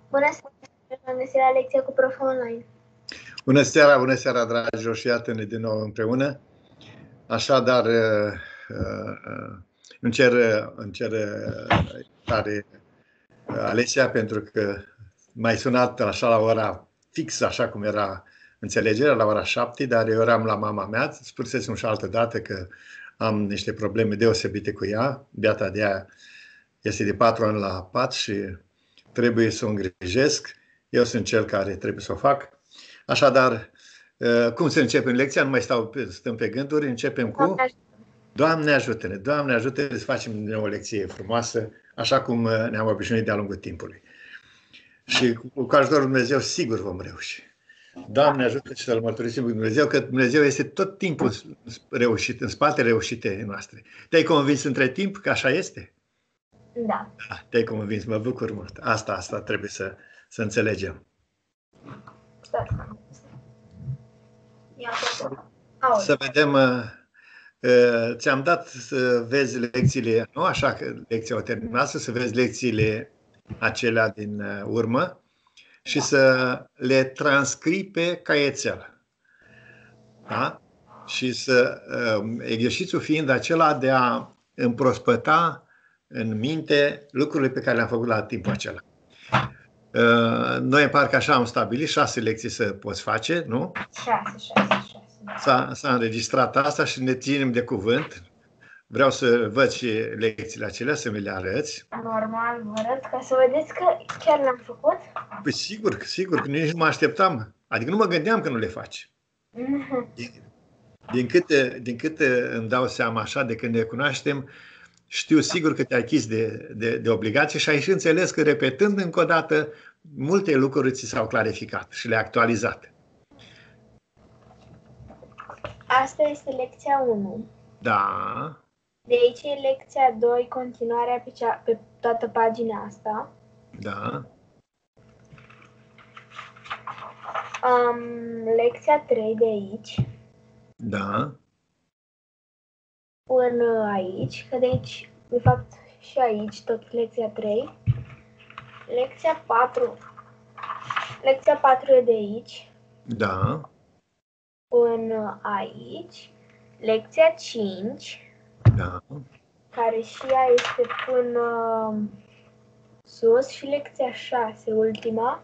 Bună seara, am găsit la lecție cu Prof Online. Bună seara, dragilor, și iată-ne din nou împreună. Așadar, îmi cer tare, Alesia, pentru că m-ai sunat așa la ora fixă, așa cum era înțelegerea, la ora 7, dar eu eram la mama mea, spusesem și altă dată că am niște probleme deosebite cu ea, beata de ea este de 4 ani la pat și trebuie să o îngrijesc. Eu sunt cel care trebuie să o fac. Așadar, cum să începem lecția? Nu mai stăm pe gânduri, începem cu Doamne ajută-ne, Doamne ajută-ne să facem o lecție frumoasă, așa cum ne-am obișnuit de-a lungul timpului. Și cu ajutorul Dumnezeu sigur vom reuși. Doamne ajută și să-L mărturisim cu Dumnezeu, că Dumnezeu este tot timpul reușit, în spatele reușitei noastre. Te-ai convins între timp că așa este? Da. Te-ai convins, mă bucur mult. Asta trebuie să înțelegem. Să vedem, ți-am dat să vezi lecțiile, nu așa că lecția o terminat, să vezi lecțiile acelea din urmă și să le transcrii pe caietel. Da? Și exercițiul fiind acela de a împrospăta în minte lucrurile pe care le-am făcut la timpul acela. Noi parcă așa am stabilit 6 lecții să poți face, nu? 6. S-a înregistrat asta și ne ținem de cuvânt. Vreau să văd și lecțiile acelea, să mi le arăți. Normal, vă arăt ca să vedeți că chiar le-am făcut. Păi sigur, că nici nu mă așteptam. Adică nu mă gândeam că nu le faci. Din câte îmi dau seama așa, de când ne cunoaștem, știu sigur că te-ai achis de obligație și ai și înțeles că, repetând încă o dată, multe lucruri ți s-au clarificat și le-ai actualizat. Asta este lecția 1. Da. De aici e lecția 2, continuarea pe toată pagina asta. Da. Lecția 3 de aici. Da. Până aici, că de aici, de fapt, și aici, tot lecția 3. Lecția 4. Lecția 4 e de aici. Da. Până aici. Lecția 5. Da. Care și ea este până sus. Și lecția 6, ultima.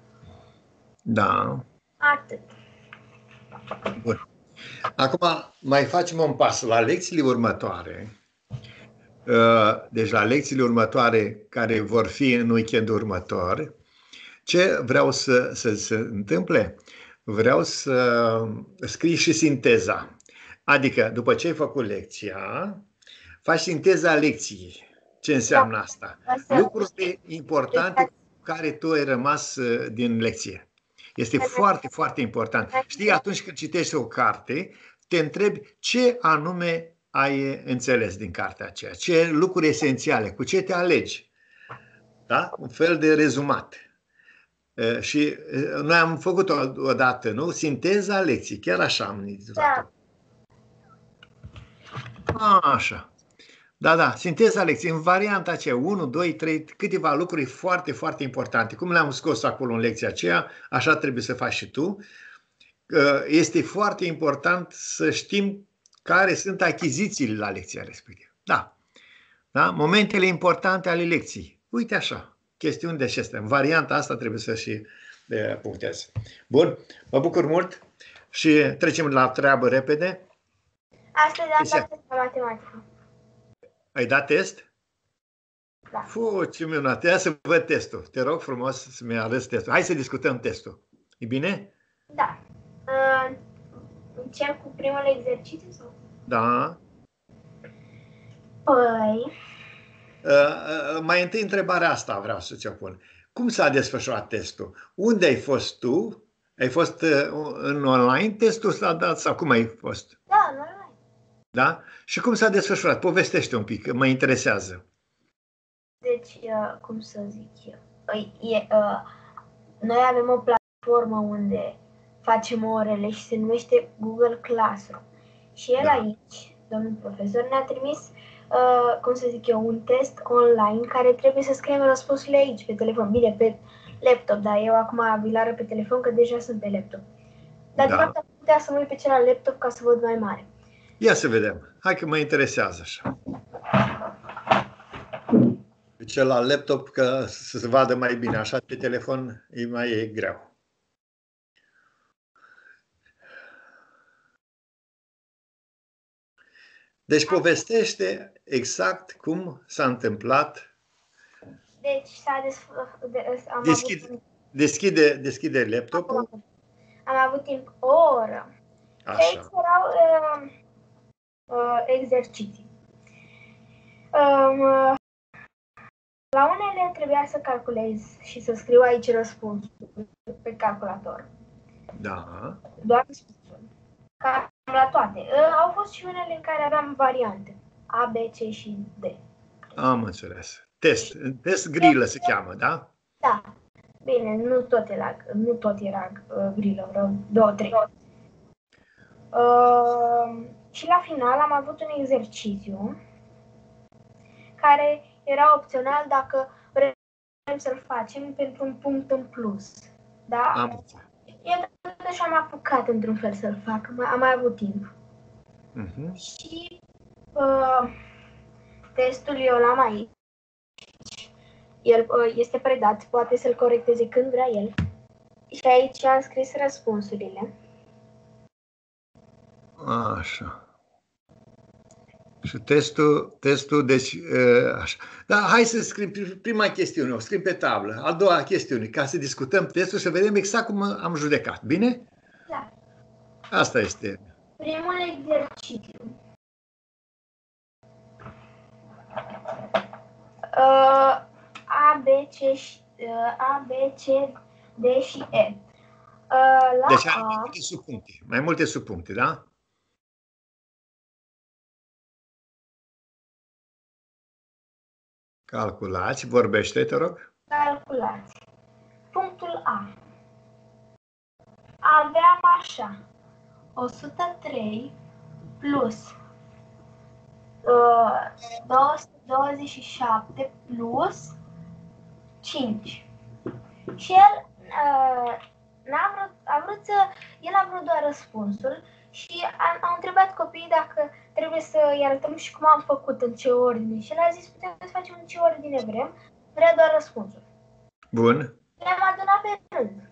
Da. Atât. Bun. Acum mai facem un pas la lecțiile următoare. Deci la lecțiile următoare care vor fi în weekendul următor, ce vreau să se întâmple? Vreau să scrii și sinteza. Adică după ce ai făcut lecția, faci sinteza lecției. Ce înseamnă asta? Lucruri importante cu care tu ai rămas din lecție. Este foarte, foarte important. Știi, atunci când citești o carte, te întrebi ce anume ai înțeles din cartea aceea, ce lucruri esențiale, cu ce te alegi. Da? Un fel de rezumat. Și noi am făcut odată, nu? Sinteza lecției, chiar așa am intitulat-o. Așa. Da, sinteza lecției, în varianta aceea, 1, 2, 3, câteva lucruri foarte, foarte importante. Cum le-am scos acolo în lecția aceea, așa trebuie să faci și tu. Este foarte important să știm care sunt achizițiile la lecția respectivă. Da? Momentele importante ale lecției. Uite așa, chestiuni de acestea. În varianta asta trebuie să și punctez. Bun, mă bucur mult și trecem la treabă repede. Astăzi am dat test la matematică. Ai dat test? Da. Ce minunat! Ia să văd testul. Te rog frumos să-mi arăți testul. Hai să discutăm testul. E bine? Da. Încep cu primul exercițiu sau? Da. Păi... Mai întâi întrebarea asta vreau să ți-o pun. Cum s-a desfășurat testul? Unde ai fost tu? Ai fost în online testul s-a dat sau cum ai fost? Da, în online. Da? Și cum s-a desfășurat? Povestește un pic, mă interesează. Deci, cum să zic eu? Noi avem o platformă unde facem orele și se numește Google Classroom. Și el aici, domnul profesor, ne-a trimis, cum să zic eu, un test online care trebuie să scriem răspunsurile aici, pe telefon. Bine, laptop, dar eu acum vi-l arăt pe telefon că deja sunt pe laptop. Dar de Da. fapt am putea să mă uit pe celălalt laptop ca să văd mai mare. Ia să vedem. Hai că mă interesează așa. Pe celălalt laptop, că să se vadă mai bine. Așa pe telefon e mai greu. Deci povestește exact cum s-a întâmplat. Deci am Deschide laptopul. Am avut timp o oră. Așa. Și aici erau exerciții. La unele trebuia să calculez și să scriu aici răspunsul pe calculator. Da. Doar răspunsul. Cam la toate. Au fost și unele în care aveam variante. A, B, C și D. Am înțeles. Test grilă se cheamă, da? Da. Bine, nu tot era grilă, vreo 2, 3. Și la final am avut un exercițiu care era opțional dacă vrem să-l facem pentru un punct în plus. Da? Am înțeles. Eu totuși am apucat într-un fel să-l fac, am mai avut timp. Și testul eu l-am aici. El este predat, poate să-l corecteze când vrea el. Și aici am scris răspunsurile. Așa. Și testul, deci, așa. Da, hai să scriem prima chestiune, o scriem pe tablă. A doua chestiune, ca să discutăm testul și să vedem exact cum am judecat. Bine? Da. Asta este. Primul exercițiu. A, B, C, D și E. Deci ai mai multe subpuncte, da? Calculați, vorbește, te rog. Calculați. Punctul A. Aveam așa. 103 plus 227 plus 5. Și el el a vrut doar răspunsul și am întrebat copiii dacă trebuie să-i arătăm și cum am făcut, în ce ordine. Și el a zis, putem să facem în ce ordine vrem, vrea doar răspunsul. Bun. Le-am adunat pe rând.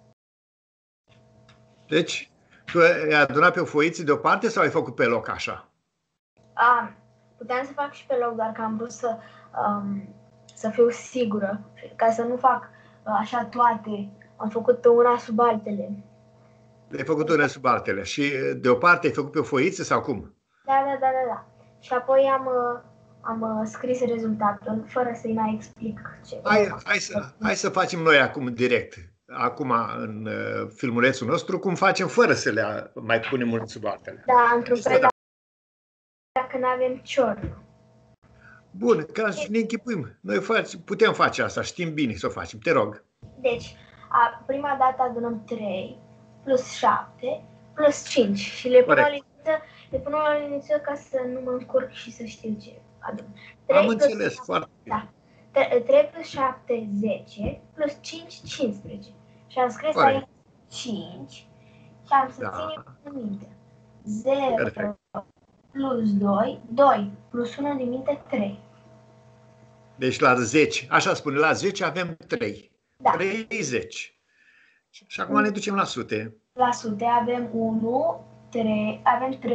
Deci, tu ai adunat pe o foiță deoparte sau ai făcut pe loc așa? Puteam să fac și pe loc, doar că am vrut să fiu sigură, ca să nu fac așa toate. Am făcut una sub altele. Ai făcut una sub altele. Și deoparte ai făcut pe o foiță sau cum? Da. Și apoi am scris rezultatul, fără să-i mai explic ce. Hai să facem noi acum direct. Acum, în filmulețul nostru, cum facem fără să le mai punem unul sub altele. Da, într-un fel, dacă nu avem cior. Bun, ca să ne închipuim. Noi putem face asta, știm bine să o facem. Te rog. Deci, prima dată adunăm 3 plus 7 plus 5 și le pun o liniuță ca să nu mă încurc și să știu ce adun. Am înțeles foarte bine. Da. 3 plus 7, 10, plus 5, 15. Și am scris aici 5 și am să ținem în minte. 0 Perfect. Plus 2, 2 plus 1 din minte, 3. Deci la 10, așa spune, la 10 avem 3. Da. 30. Și acum ne ducem la sute. La sute avem 1, 3, avem 3%.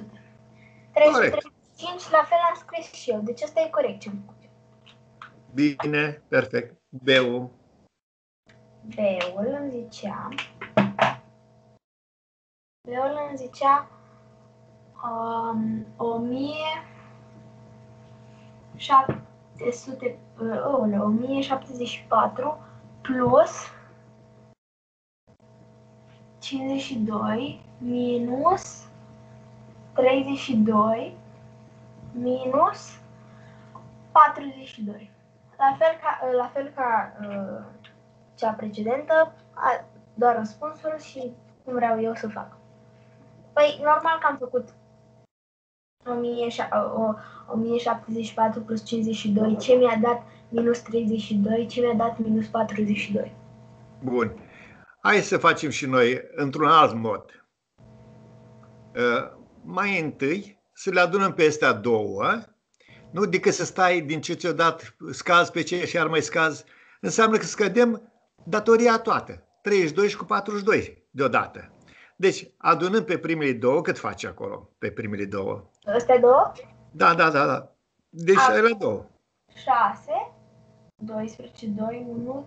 335, la fel am scris și eu, deci asta e corect ce am făcut. Bine, perfect. B-ul. B-ul îmi zicea 1074 plus 52 minus 32 minus 42. La fel ca cea precedentă, doar răspunsul și cum vreau eu să fac. Păi, normal că am făcut 1074 plus 52, ce mi-a dat minus 32, ce mi-a dat minus 42. Bun. Hai să facem și noi într-un alt mod. Mai întâi să le adunăm pe astea două, nu decât să stai din ce ți-o dat, scazi pe ce și ar mai scazi, înseamnă că scădem datoria toată, 32 și cu 42 deodată. Deci, adunând pe primele două, cât faci acolo, pe primele două? Astea două? Da. Deci, ele două. 6, 12, 2, 1,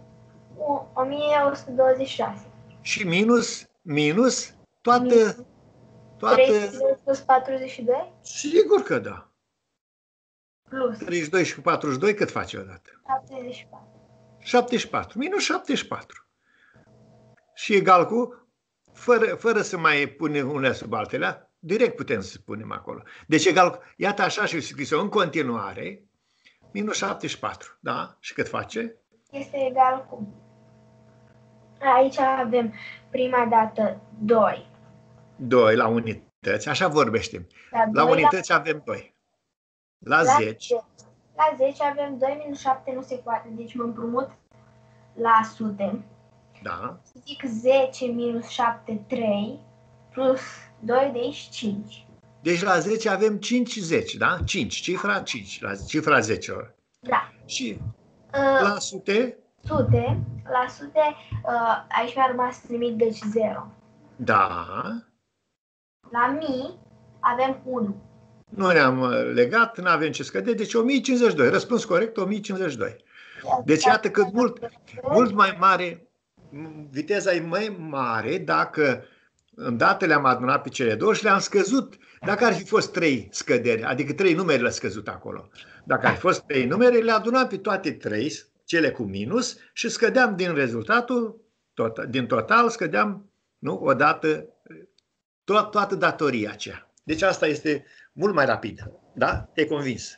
1126. Și minus toată... 32 plus 42? Sigur că da. Plus 32 și cu 42 cât face odată? 74. 74. Minus 74. Și egal cu, fără să mai punem unele sub altele, direct putem să punem acolo. Deci egal cu, iată așa și scris-o în continuare, minus 74. Da? Și cât face? Este egal cu... Aici avem prima dată 2. 2 la unități, așa vorbește. La unități avem 2. La 10. La 10 avem 2 minus 7 nu se poate, deci mă împrumut la sute. Da. Zic 10 minus 7, 3, plus 2 de aici, 5. Deci la 10 avem 5, 10, da? 5, cifra 5, la cifra 10. Da. Și la sute? La sute, aici mi-a rămas nimic, deci 0. Da. La mii avem 1. Nu ne-am legat, nu avem ce scăde, deci 1052. Răspuns corect, 1052. Deci iată că mult mai mare, viteza e mai mare dacă îndată le-am adunat pe cele două și le-am scăzut. Dacă ar fi fost 3 scăderi, adică 3 numere le-a scăzut acolo. Dacă ar fi fost 3 numere, le adunam pe toate 3, cele cu minus, și scădeam din rezultatul, din total, scădeam, nu, odată, toată datoria aceea. Deci asta este mult mai rapid. Da? Te-ai convins?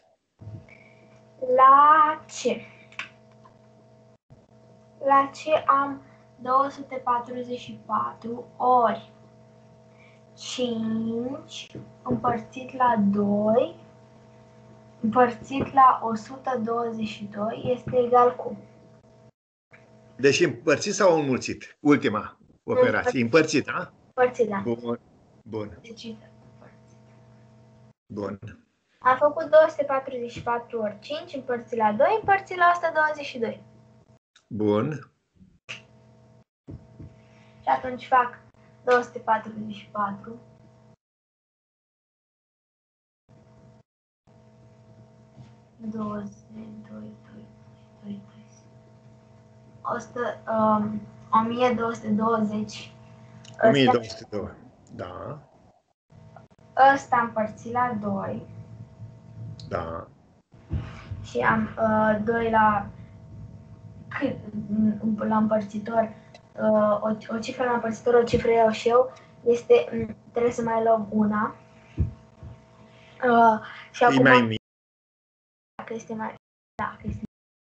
La ce? La ce am 244 ori 5 împărțit la 2 împărțit la 122 este egal cu? Deci împărțit sau înmulțit? Ultima operație. Împărțit, da? Împărțit, da. Bun. Deci, bun. Am făcut 244 ori 5 împărțit la 2 împărțit la 122. Bun. Și atunci fac 244 1220 1202. Da. Ăsta împărțit la 2. Da. Și am 2 la împărțitor, o cifră la împărțitor, o cifră iau și eu, trebuie să mai luăm una. Și acum, mai mic. Dacă este mai... Da, că este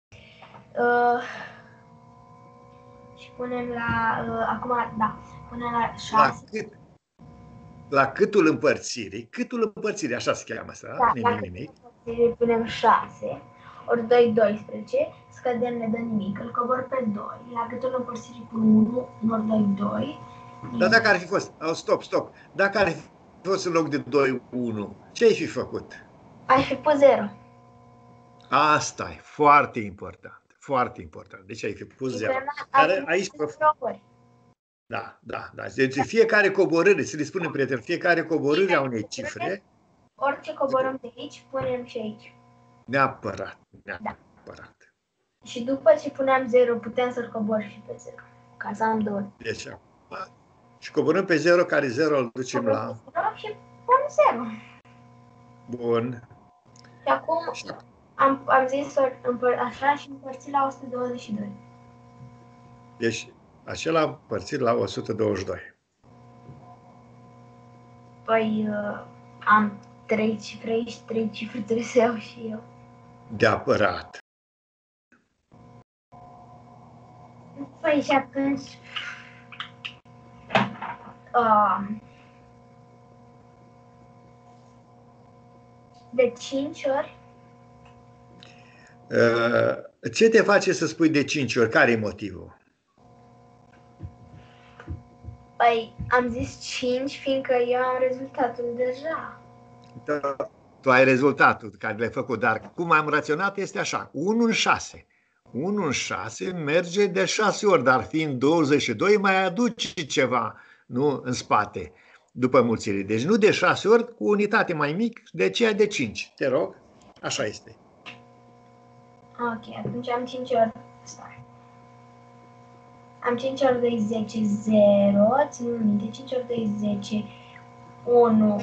și punem la... acum, da, punem la 6. La câtul împărțirii? Câtul împărțirii, așa se cheamă asta, da? La câtul împărțirii punem 6, ori 2, 12, scădem, ne dă nimic, îl cobor pe 2, la câtul împărțirii pun 1, ori 2, 2. Dar dacă ar fi fost, stop, dacă ar fi fost în loc de 2, 1, ce ai fi făcut? Ai fi pus 0. Asta e foarte important, foarte important. Deci ai fi pus 0. Aici, da. Deci fiecare coborâre, să le spunem, prieteni, fiecare coborâre a unei cifre. Orice coborăm de aici, punem și aici. Neapărat. Da. Și după ce puneam 0, putem să-l cobor și pe 0. Ca să am 2. Deci, și coborâm pe 0, care 0 îl ducem la... Și pun 0. Bun. Și acum am zis așa și împărțit la 122. Deci, acela împărțit la 122. Păi, am 3 cifre aici, 3 cifre trebuie să iau și eu. De apărat. Păi și atunci... de 5 ori? Ce te face să spui de 5 ori? Care e motivul? Păi, am zis 5, fiindcă eu am rezultatul deja. Da, tu ai rezultatul care l-ai făcut, dar cum am raționat este așa, 1 în 6. 1 în 6 merge de 6 ori, dar fiind 22, mai aduce ceva, nu, în spate, după mulțire. Deci nu de 6 ori, cu unitate mai mică, de aceea de 5. Te rog, așa este. Ok, atunci am 5 ori. Stai. Am 5 ori 2, 10, 0. Țin minte, 5 ori 2, 10, 1,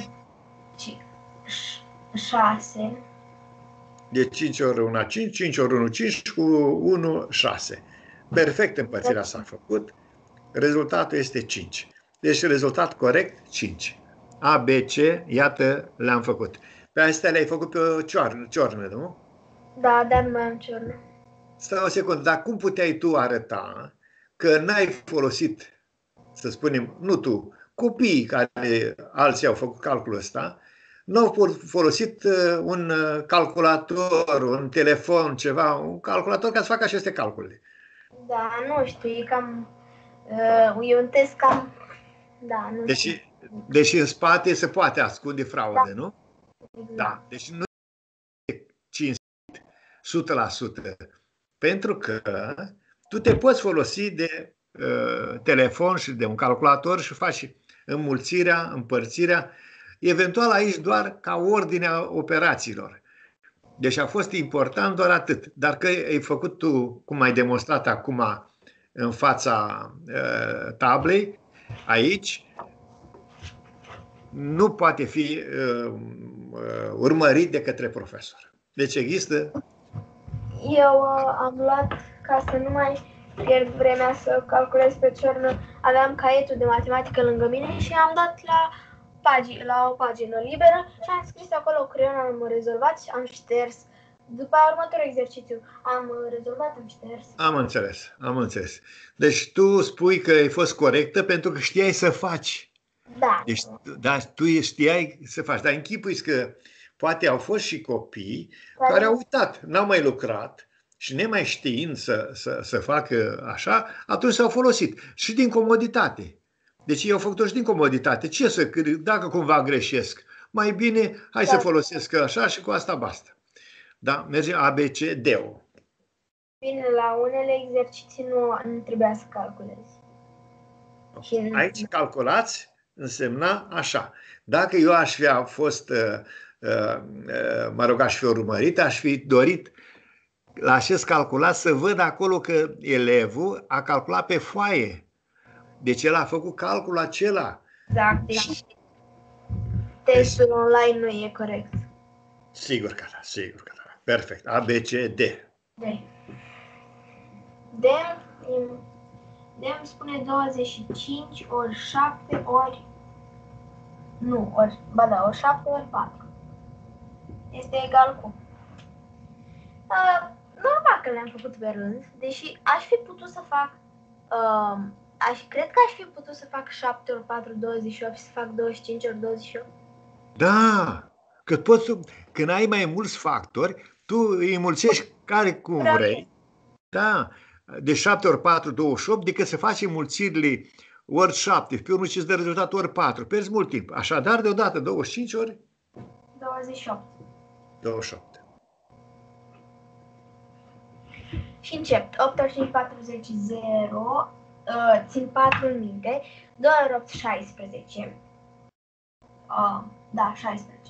6. De 5 ori 1, 5, 5 ori 1, 5, cu 1, 6. Perfect, împărțirea s-a făcut. Rezultatul este 5. Deci rezultat corect, 5. A, B, C, iată, le-am făcut. Pe astea le-ai făcut pe o ciornă, nu? Da, dar nu mai am ciornă. Stai o secundă, dar cum puteai tu arăta că n-ai folosit, să spunem, nu tu, copiii care alții au făcut calculul ăsta, n-au folosit un calculator, un telefon, ceva, un calculator ca să facă aceste calcule. Da, nu știu, e cam... e un test cam... Da, nu știu. Deși în spate se poate ascunde fraudă, Da. nu? Exact. Da. Deci nu e cinstit 100%. Pentru că tu te poți folosi de telefon și de un calculator și faci înmulțirea, împărțirea, eventual aici doar ca ordinea operațiilor. Deci a fost important doar atât. Dar că ai făcut tu, cum ai demonstrat acum în fața tablei, aici, nu poate fi urmărit de către profesor. Deci există... Eu am luat, ca să nu mai pierd vremea să calculez pe ciornă, aveam caietul de matematică lângă mine și am dat la o pagină liberă și am scris acolo cu creion, am rezolvat și am șters. După următorul exercițiu am rezolvat, am șters. Am înțeles. Deci tu spui că ai fost corectă pentru că știai să faci. Da. Deci, da, tu știai să faci, dar închipuiți că poate au fost și copii care au uitat, n-au mai lucrat și nemai știind să facă așa, atunci s-au folosit și din comoditate. Deci ei au făcut-o și din comoditate. Dacă cumva greșesc, mai bine hai să folosesc așa și cu asta basta. Da? Merge A, B, C, D-ul. Bine, la unele exerciții nu trebuia să calculezi. Aici calculați însemna așa. Dacă eu aș fi fost, aș fi urmărit, aș fi dorit la acest calculat să văd acolo că elevul a calculat pe foaie. Deci el a făcut calculul acela. Exact. Testul online nu e corect. Sigur că da, sigur că da. Perfect. A, B, C, D. D îmi spune 25 ori 7 ori... Nu, ori 7 ori 4. Este egal cu... normal că le-am făcut pe rând, deși aș fi putut să fac... cred că aș fi putut să fac 7 ori 4, 28 și să fac 25 ori 28. Da, că poți, când ai mai mulți factori, tu îi mulțești care cum vrei. Da, de 7 ori 4, 28, decât să faci înmulțirile ori 7, pe urmă ce îți dă rezultatul ori 4, pierzi mult timp. Așadar, deodată 25 ori 28. 28. Și încep. 8 ori 5, 40, 0. Țin 4 în minte. 2 ori 8, 16. Da, 16.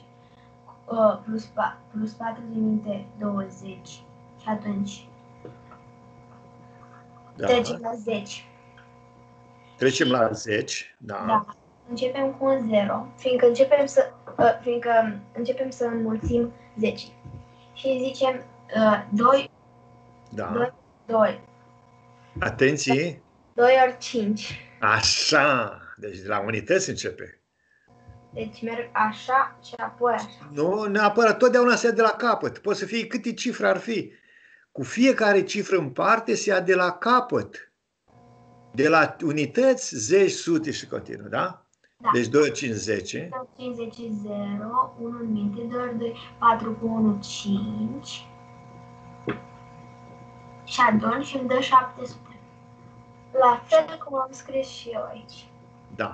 Plus 4 din minte, 20. Și atunci trecem la 10. Trecem la 10, da. Începem cu un 0, fiindcă începem să înmulțim 10. Și zicem 2. Da. 2. Atenție. 2 ori 5. Așa. Deci de la unități începe. Deci merg așa și apoi așa. Nu neapărat, totdeauna se ia de la capăt. Poate să fie câte cifre ar fi. Cu fiecare cifră în parte se ia de la capăt. De la unități, zeci, sute și continuă, da? Da. Deci 2 ori 5, 10. 2 ori 5, 10, 0, 1 în minte, 2 ori 2, 4 cu 1, 5. Și adun și îmi dă 700. La fel cum am scris și eu aici. Da.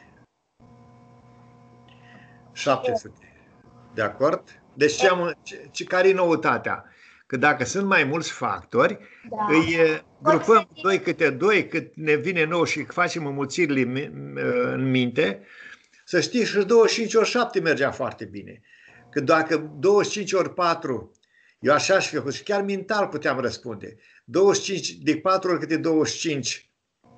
700. De acord? Deci care e noutatea? Că dacă sunt mai mulți factori, Da. îi grupăm 2 câte 2, cât ne vine nou și facem înmulțirile în minte, să știi, și 25 ori 7 mergea foarte bine. Că dacă 25 ori 4, eu așa aș fi făcut și chiar mental puteam răspunde. 25 de 4 ori câte 25,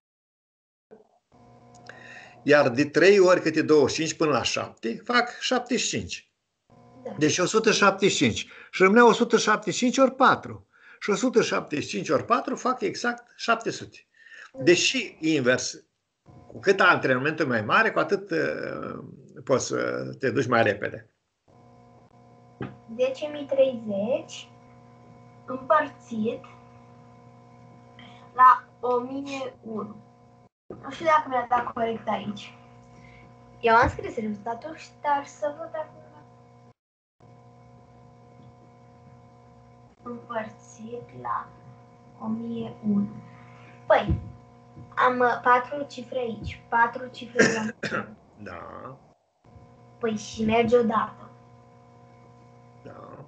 iar de 3 ori câte 25 până la 7, fac 75. Da. Deci 175. Și rămânea 175 ori 4. Și 175 ori 4 fac exact 700. Deși invers, cu cât antrenamentul mai mare, cu atât poți să te duci mai repede. 10.030 împărțit la 1001. Nu știu dacă mi-a dat corect aici. Eu am scris rezultatul, dar să văd dacă împărțit la 1001. Păi, am 4 cifre aici, 4 cifre la Da. Păi și merge odată. Da.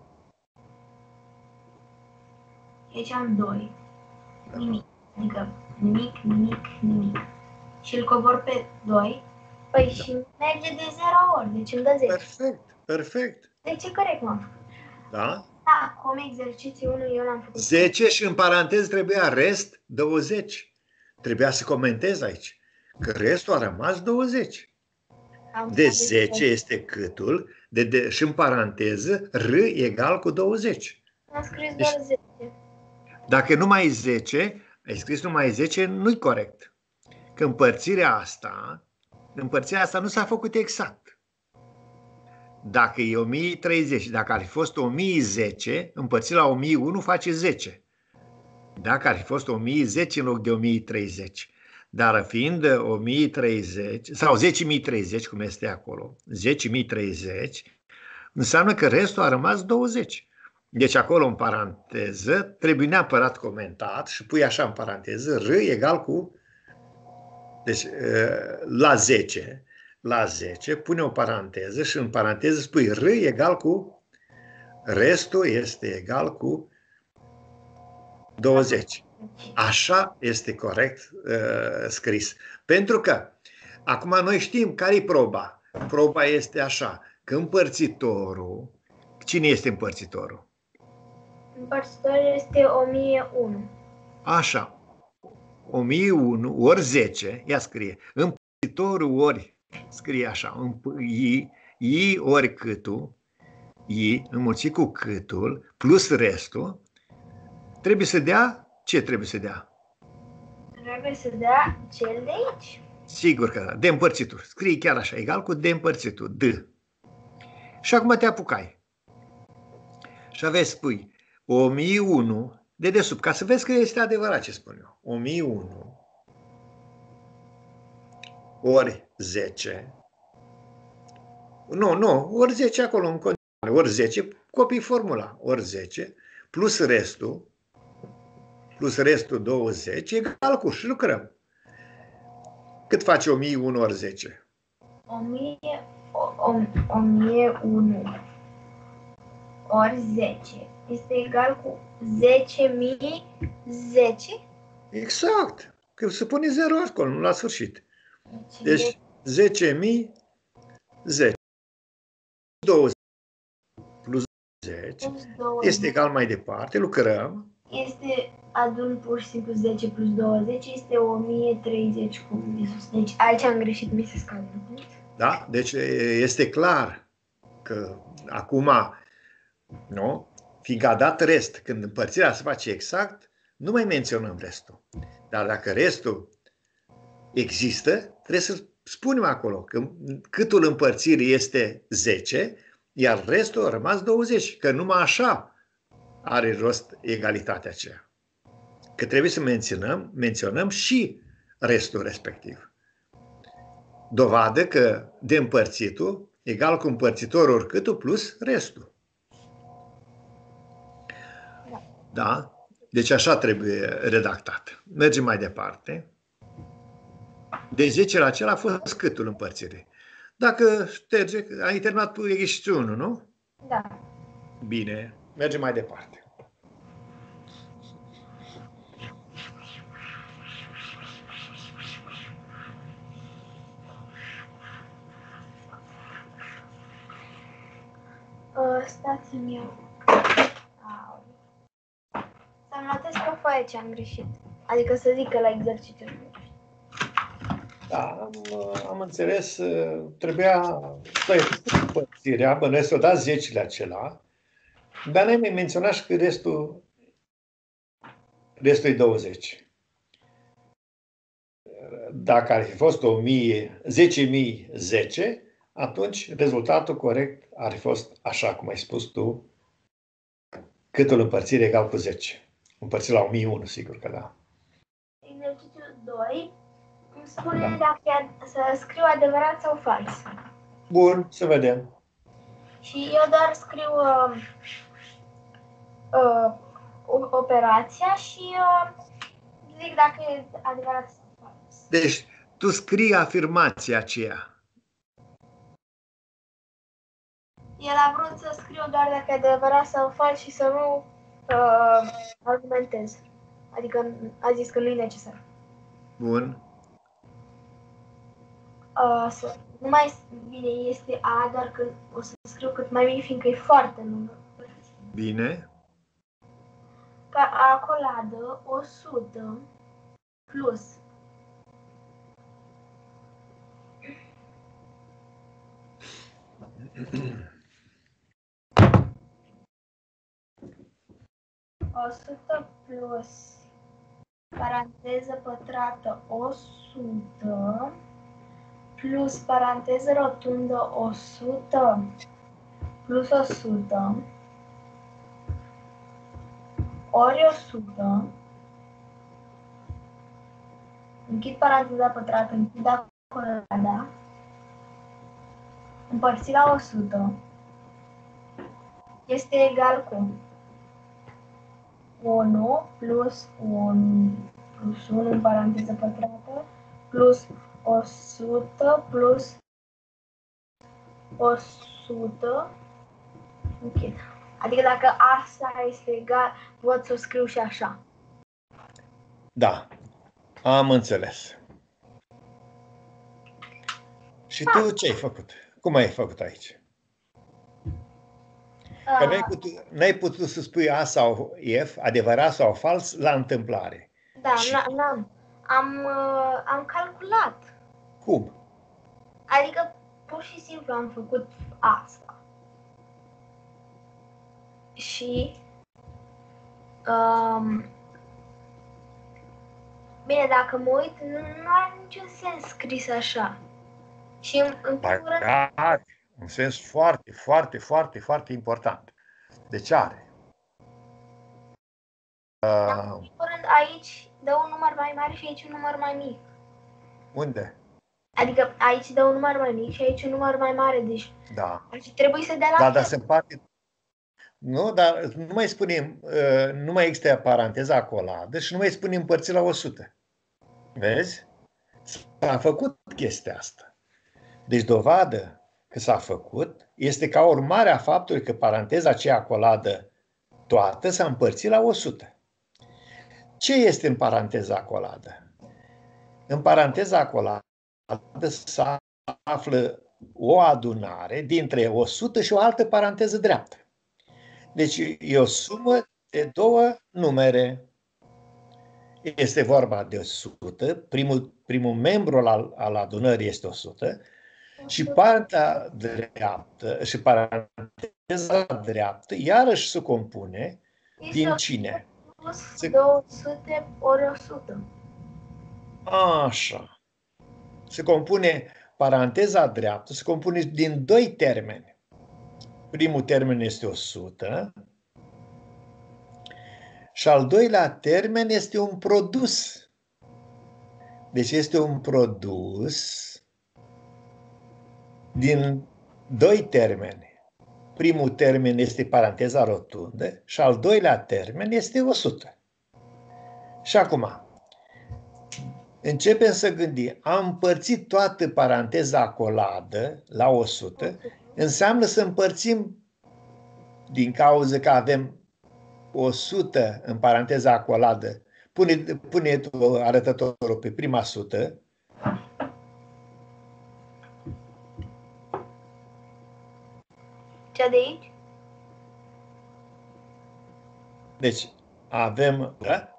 Aici am 2. Da. Nimic. Adică nimic. Și îl cobor pe 2. Păi da. Și merge de 0 ori, deci îmi dă 10. Perfect. Deci e corect m-am făcut. Da? Da, cum exercițiul 1 eu l-am făcut. 10 și în paranteză trebuia rest 20. Trebuia să comentez aici. Că restul a rămas 20. De 10 este câtul, și în paranteză R egal cu 20. Am scris doar 10. Dacă numai 10, ai scris numai 10, nu-i corect. Că împărțirea asta nu s-a făcut exact. Dacă e 1030, dacă ar fi fost 1010, împărțit la 1001 face 10. Dacă ar fi fost 1010 în loc de 1030. Dar fiind 1030, sau 10.030, cum este acolo, 10.030, înseamnă că restul a rămas 20. Deci acolo în paranteză trebuie neapărat comentat și pui așa în paranteză R egal cu, deci la 10 pune o paranteză și în paranteză spui R egal cu, restul este egal cu 20. Așa este corect scris. Pentru că acum noi știm care e proba. Proba este așa, că împărțitorul, cine este împărțitorul? Împărțitorul este 1001. Așa, 1001 ori 10, ia scrie, împărțitorul ori, scrie așa, I ori câtul, I înmulțit cu câtul, plus restul, trebuie să dea, ce trebuie să dea? Trebuie să dea cel de aici. Sigur că da, de împărțitul. Scrie chiar așa, egal cu de împărțitul, D. Și acum te apucai. Și aveți, spui, 1001 de desubt, ca să vezi că este adevărat ce spun eu. 1001 ori 10. Nu, ori 10 acolo în continuare. Ori 10, copii formula. Ori 10 plus restul 20 egal cu și lucrăm. Cât face 1001 ori 10? 1001 ori 10 este egal cu 10.010? Exact. Că se pune 0 acolo, la sfârșit. Deci 10.010 20 plus 20 este egal mai departe, lucrăm. Este adun pur și simplu 10 plus 20, este 1030 cum de sus. Deci aici am greșit, mi se scade. Da? Deci este clar că acum, nu? Fiindcă a dat rest, când împărțirea se face exact, nu mai menționăm restul. Dar dacă restul există, trebuie să spunem acolo că câtul împărțirii este 10, iar restul a rămas 20, că numai așa are rost egalitatea aceea. Că trebuie să menționăm și restul respectiv. Dovadă că de împărțitul egal cu împărțitorul oricâtul plus restul. Da? Deci așa trebuie redactat. Mergem mai departe. De 10 la acela a fost câtul împărțire? Dacă șterge, ai terminat cu ești 1, nu? Da. Bine, mergem mai departe. Stați-mi eu. Să-mi notez pe foaie ce am greșit. Adică să zic că la exercițiu. Da, am înțeles, trebuia să împărțirea, bănuiesc să o dați 10 acela, dar n-ai mai menționat și că restul e 20. Dacă ar fi fost 10.010, atunci rezultatul corect ar fi fost așa cum ai spus tu, câtul împărțire egal cu 10. Împărțit la 1001, sigur că da. Exercițiul 2 îmi spune dacă să scriu adevărat sau fals. Bun, să vedem. Și eu doar scriu operația și zic dacă e adevărat sau fals. Deci, tu scrii afirmația aceea. El a vrut să scriu doar dacă e adevărat sau fals și să nu argumentez. Adică a zis că nu e necesar. Bun. Nu mai bine este A, doar că o să scriu cât mai mic, fiindcă e foarte lungă. Bine. Ca acoladă 100 plus paranteză pătrată 100 plus paranteză rotundă 100 plus 100 ori 100, închid paranteza pătrată, închid acolada, împărțit la 100 este egal cu 1 plus 1 plus 1 în paranteză pătrată plus 100 plus 100, închid. Adică dacă asta este egal, pot să o scriu și așa. Da, am înțeles. Și tu ce ai făcut? Cum ai făcut aici? Că n-ai putut să spui A sau F, adevărat sau fals, la întâmplare. Da, n-am. Am calculat. Cum? Adică pur și simplu am făcut asta. Și bine, dacă mă uit, nu are niciun sens scris așa. Și în primul rând, un sens foarte, foarte, foarte, foarte important. Deci are. în primul rând, aici dă un număr mai mare și aici un număr mai mic. Unde? Adică aici dă un număr mai mic și aici un număr mai mare. Deci da. Trebuie să dea la fel. Dar se împarte. Nu, dar nu mai spunem, nu mai există paranteza acoladă și nu mai spunem împărțit la 100. Vezi? S-a făcut chestia asta. Deci dovadă că s-a făcut este ca urmare a faptului că paranteza aceea acoladă toată s-a împărțit la 100. Ce este în paranteza acoladă? În paranteza acoladă se află o adunare dintre 100 și o altă paranteză dreaptă. Deci e o sumă de două numere. Este vorba de 100, primul membru al adunării este 100 și partea dreaptă și paranteza dreaptă iarăși se compune din cine? 200 ori 100. Așa. Se compune, paranteza dreaptă se compune din doi termeni. Primul termen este 100 și al doilea termen este un produs. Deci este un produs din doi termeni. Primul termen este paranteza rotundă și al doilea termen este 100. Și acum, începem să gândim. Am împărțit toată paranteza acoladă la 100, înseamnă să împărțim, din cauza că avem 100 în paranteza acoladă, pune tu arătătorul pe prima sută. Cea de aici? Deci avem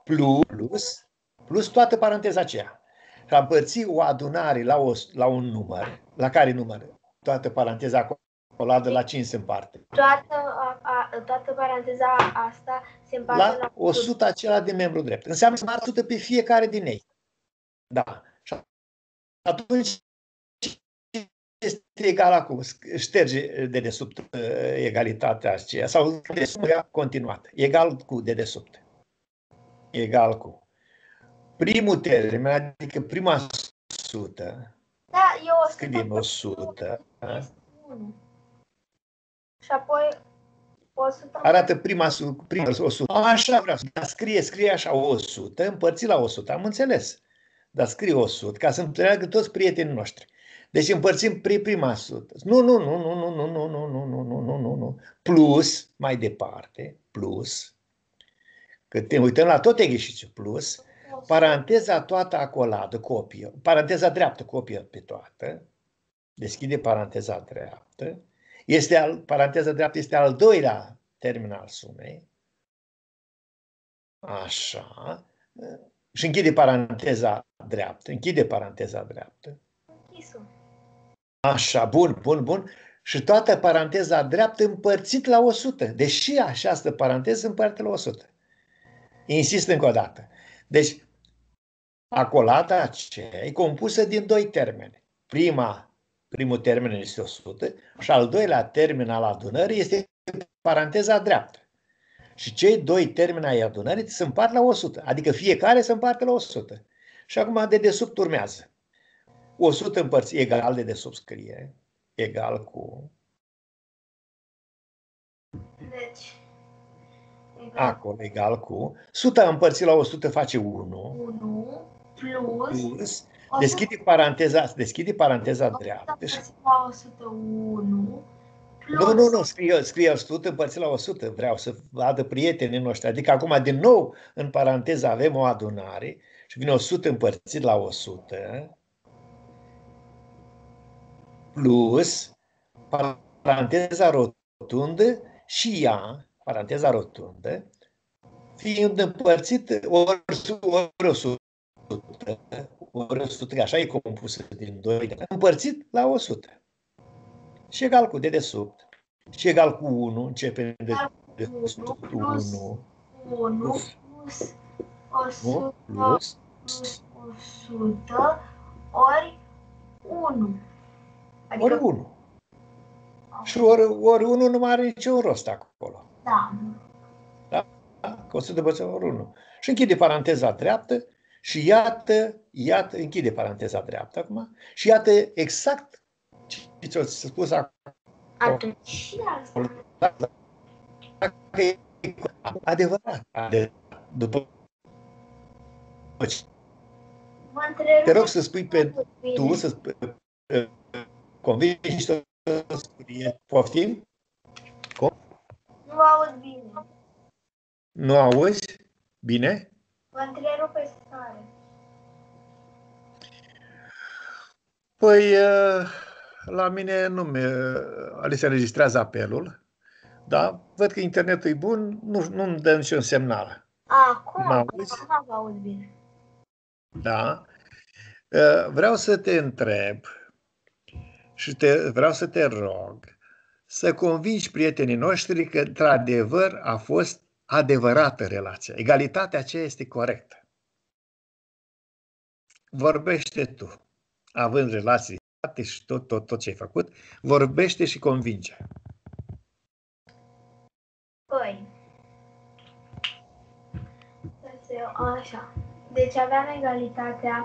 plus toată paranteza aceea. Și am împărțit o adunare la un număr. La care număr? Toată paranteza acoladă la 5 se împarte. Toată paranteza asta se împarte la 100 acela de membru drept. Înseamnă să împart 100 pe fiecare din ei. Da. Și atunci este egal acum. Șterge dedesubt egalitatea aceea sau dedesubt continuată. Egal cu dedesubt. Egal cu. Primul termen, adică prima 100. Da, e 100. Scriem 100. Și apoi 100. Arată prima 100. Așa vreau. Dar scrie așa 100, împărțit la 100. Am înțeles. Dar scrie 100 ca să înțeleagă toți prietenii noștri. Deci împărțim prima 100. Nu. Plus, mai departe, plus. Că te uităm la tot exercițiul, plus. Paranteza toată acoladă, copie. Paranteza dreaptă, copie pe toată. Deschide paranteza dreaptă. Paranteza dreaptă este al doilea termen al sumei. Așa. Și închide paranteza dreaptă. Închide paranteza dreaptă. Așa, bun. Și toată paranteza dreaptă împărțit la 100. Deși această paranteză împarte la 100. Insist încă o dată. Deci, acolada aceea e compusă din doi termeni. Primul termen este 100 și al doilea termen al adunării este paranteza dreaptă. Și cei doi termeni ai adunării se împart la 100. Adică fiecare se împarte la 100. Și acum dedesubt urmează. 100 împărțit egal dedesubt scrie. Egal cu... Deci... Acolo egal cu... 100 împărțit la 100 face 1. 1 plus... Deschide paranteza dreaptă. La 101 plus... Nu, scrie 100 împărțit la 100. Vreau să vadă prietenii noștri. Adică acum, din nou, în paranteză avem o adunare și vine 100 împărțit la 100 plus paranteza rotundă și ea, paranteza rotundă, fiind împărțit ori 100, așa e compusă din 2, împărțit la 100. Și egal cu dedesubt. Și egal cu 1, începem de 1. 1 plus 100 ori 1. Adică... Ori 1. Și ori 1 nu mai are niciun rost acolo. Da. Da? Că 100 ori 1. Și închide paranteza dreaptă și iată, închide paranteza dreaptă acum și iată exact ce ți-a spus acolo. Atunci și asta. Adevărat. După Te rog să spui tu, să convingi să scrie. Poftim? Nu aud bine. Nu auzi? Bine? Vă întrerupe stare. Păi, la mine Ali se înregistrează apelul, da? Văd că internetul e bun, nu-mi dă niciun semnal. Acum vă aud bine. Da? Vreau să te întreb și vreau să te rog să convingi prietenii noștri că, într-adevăr, a fost adevărată relația. Egalitatea aceea este corectă. Vorbește tu, având relații și tot ce ai făcut, vorbește și convinge. Păi, așa. Deci aveam egalitatea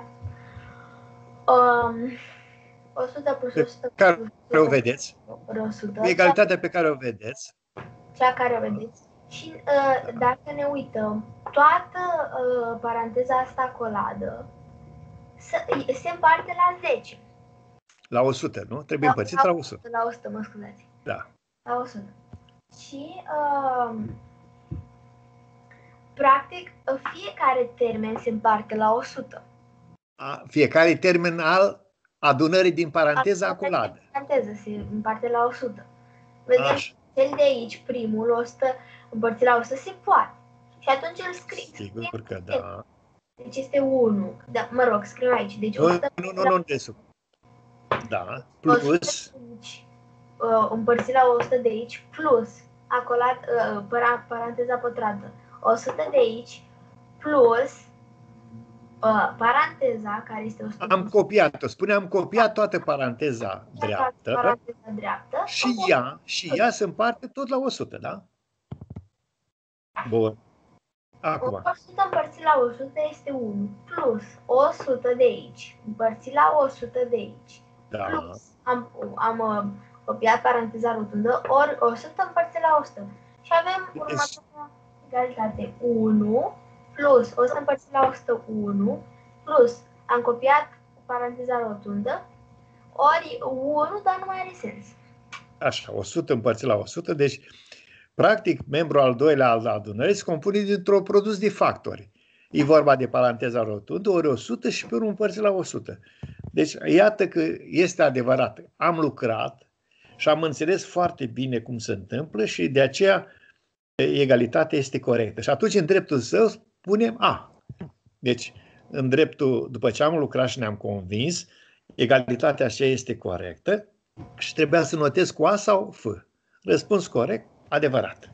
100 plus 100 care o vedeți? 100. Egalitatea pe care o vedeți. Cea care o vedeți. Și dacă ne uităm, toată paranteza asta acoladă se împarte la 10. La 100, nu? Trebuie împărțit la 100. La 100, mă scuzați. Da. La 100. Și, practic, fiecare termen se împarte la 100. Fiecare termen al adunării din paranteza acoladă. Paranteză se împarte la 100. Vedem, cel de aici, primul, 100 împărțit la 100 se poate. Și atunci îl scrie. Sigur că da. Deci este 1. Da, mă rog, scriu aici. Deci 100 nu, de sub. Da, plus. Împărțit la 100 de aici, plus, acolat, paranteza pătrată. 100 de aici, plus, paranteza, care este 100. Am copiat-o. Am copiat toată paranteza dreaptă. Și ea se împarte tot la 100, da? Bun. Acum. 100 împărțit la 100 este 1, plus 100 de aici, împărțit la 100 de aici. Da. Plus, am copiat paranteza rotundă, ori 100 împărțit la 100. Și avem următoarea egalitate. 1 plus 100 împărțit la 101, plus am copiat paranteza rotundă, ori 1, dar nu mai are sens. Așa, 100 împărțit la 100, deci practic membrul al doilea al adunării se compune dintr-un produs de factori. E vorba de paranteza rotundă, ori 100 și pe urmă împărțit la 100. Deci iată că este adevărat. Am lucrat și am înțeles foarte bine cum se întâmplă și de aceea egalitatea este corectă. Și atunci în dreptul său spunem A. Deci în dreptul, după ce am lucrat și ne-am convins, egalitatea aceea este corectă și trebuia să notez cu A sau F. Răspuns corect, adevărat.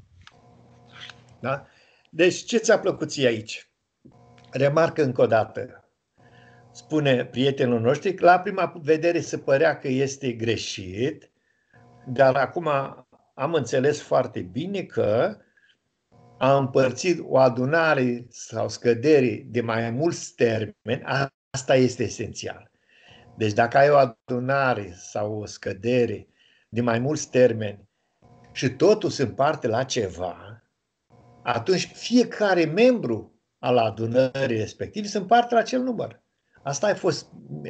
Da? Deci ce ți-a plăcut ție aici? Remarcă încă o dată. Spune prietenul noștri că la prima vedere se părea că este greșit, dar acum am înțeles foarte bine că a împărțit o adunare sau scădere de mai mulți termeni, asta este esențial. Deci dacă ai o adunare sau o scădere de mai mulți termeni și totul se împarte la ceva, atunci fiecare membru al adunării respective se împarte la acel număr. Asta a fost,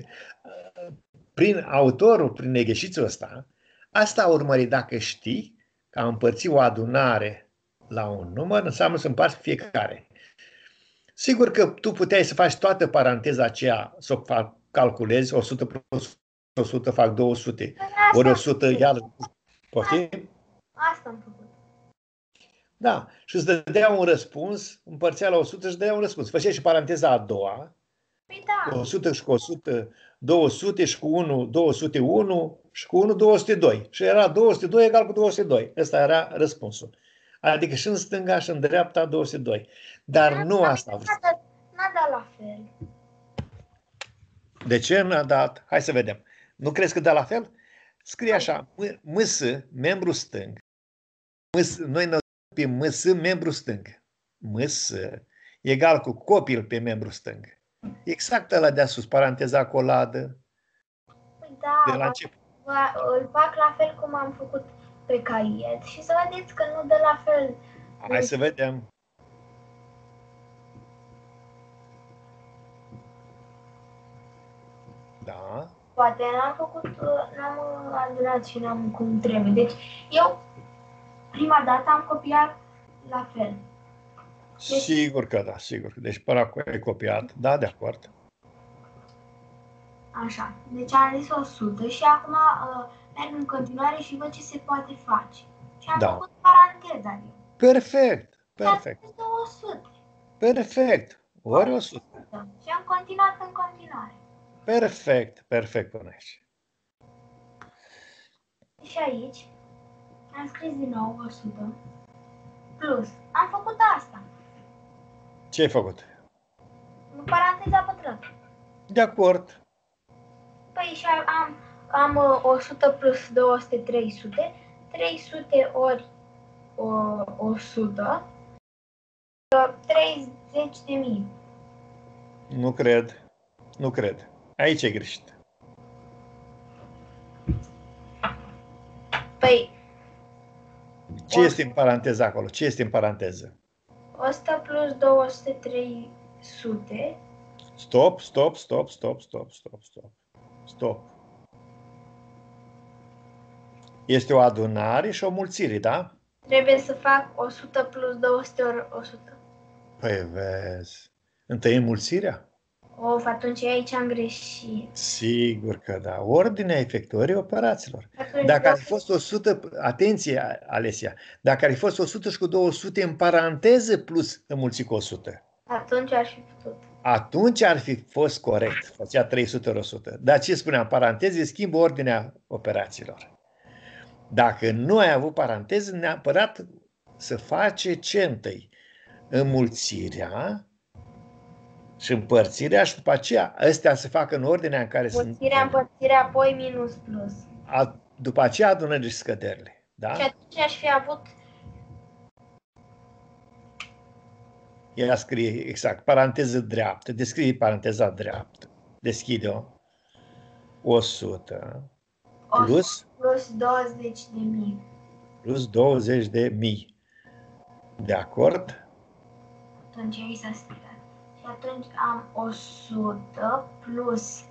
prin autorul, prin negheșițul ăsta, asta a urmărit dacă știi că a împărți o adunare la un număr, înseamnă să împarți fiecare. Sigur că tu puteai să faci toată paranteza aceea, să o calculezi, 100 plus 100 fac 200, ori 100 iar... Poftim? Asta am făcut. Da, și îți dădea un răspuns, împărțea la 100 și îți dădea un răspuns. Făceai și paranteza a doua, Păi da. 100 și cu 100, 200 și cu 1, 201 și cu 1, 202. Și era 202 egal cu 202. Ăsta era răspunsul. Adică și în stânga și în dreapta 202. Dar nu asta. N-a dat la fel. De ce n-a dat? Hai să vedem. Nu crezi că da la fel? Scrie așa, MS, membru stâng. Noi ne pe MS, membru stâng. MS egal cu copil pe membru stâng. Exact ăla de sus, paranteza coladă. Păi da, de la început. Îl fac la fel cum am făcut pe caiet și să vedeți că nu dă la fel. Hai să vedem. Da. Poate n-am adunat și n-am cum trebuie. Deci eu prima dată am copiat la fel. Deci, sigur că da, sigur. Deci până acum ai copiat. Da, de acord. Așa. Deci am zis 100 și acum merg în continuare și văd ce se poate face. Și am făcut paranteza. Perfect. Perfect. Și 200. Perfect. Ori 100. Și am continuat în continuare. Perfect. Perfect până aici. Și aici am scris din nou 100 plus. Am făcut asta. Ce ai făcut? Paranteza pătrată. De acord. Păi și am 100 plus 200, 300. 300 ori 100. 30.000. Nu cred. Nu cred. Aici e greșit. Păi... Ce este în paranteză acolo? Ce este în paranteză? 100 plus 200, 300. Stop, stop, stop, stop, stop, stop, stop. Stop. Este o adunare și o mulțire, da? Trebuie să fac 100 plus 200 ori 100. Păi vezi. Întâi înmulțirea? Of, atunci aici am greșit. Sigur că da. Ordinea efectuării operațiilor. Atunci Dacă ar fi fost 100, atenție, Alesia, dacă ar fi fost 100 și cu 200 în paranteză plus înmulțit cu 100, Atunci ar fi putut. atunci ar fi fost corect. Făcea 300 ori 100. Dar ce spuneam? Paranteze schimbă ordinea operațiilor. Dacă nu ai avut paranteză, neapărat să face ce întâi? Înmulțirea și împărțirea și după aceea ăstea se facă în ordinea în care sunt. Mulțirea, împărțirea, apoi minus plus. După aceea adunări și scăderile. Da? Și atunci aș fi avut... Ea scrie exact, paranteză dreaptă, descrie paranteza dreaptă. Deschide-o. 100 plus 20.000. Plus 20.000. De acord? Atunci aici s-a stricat. Și atunci am 100 plus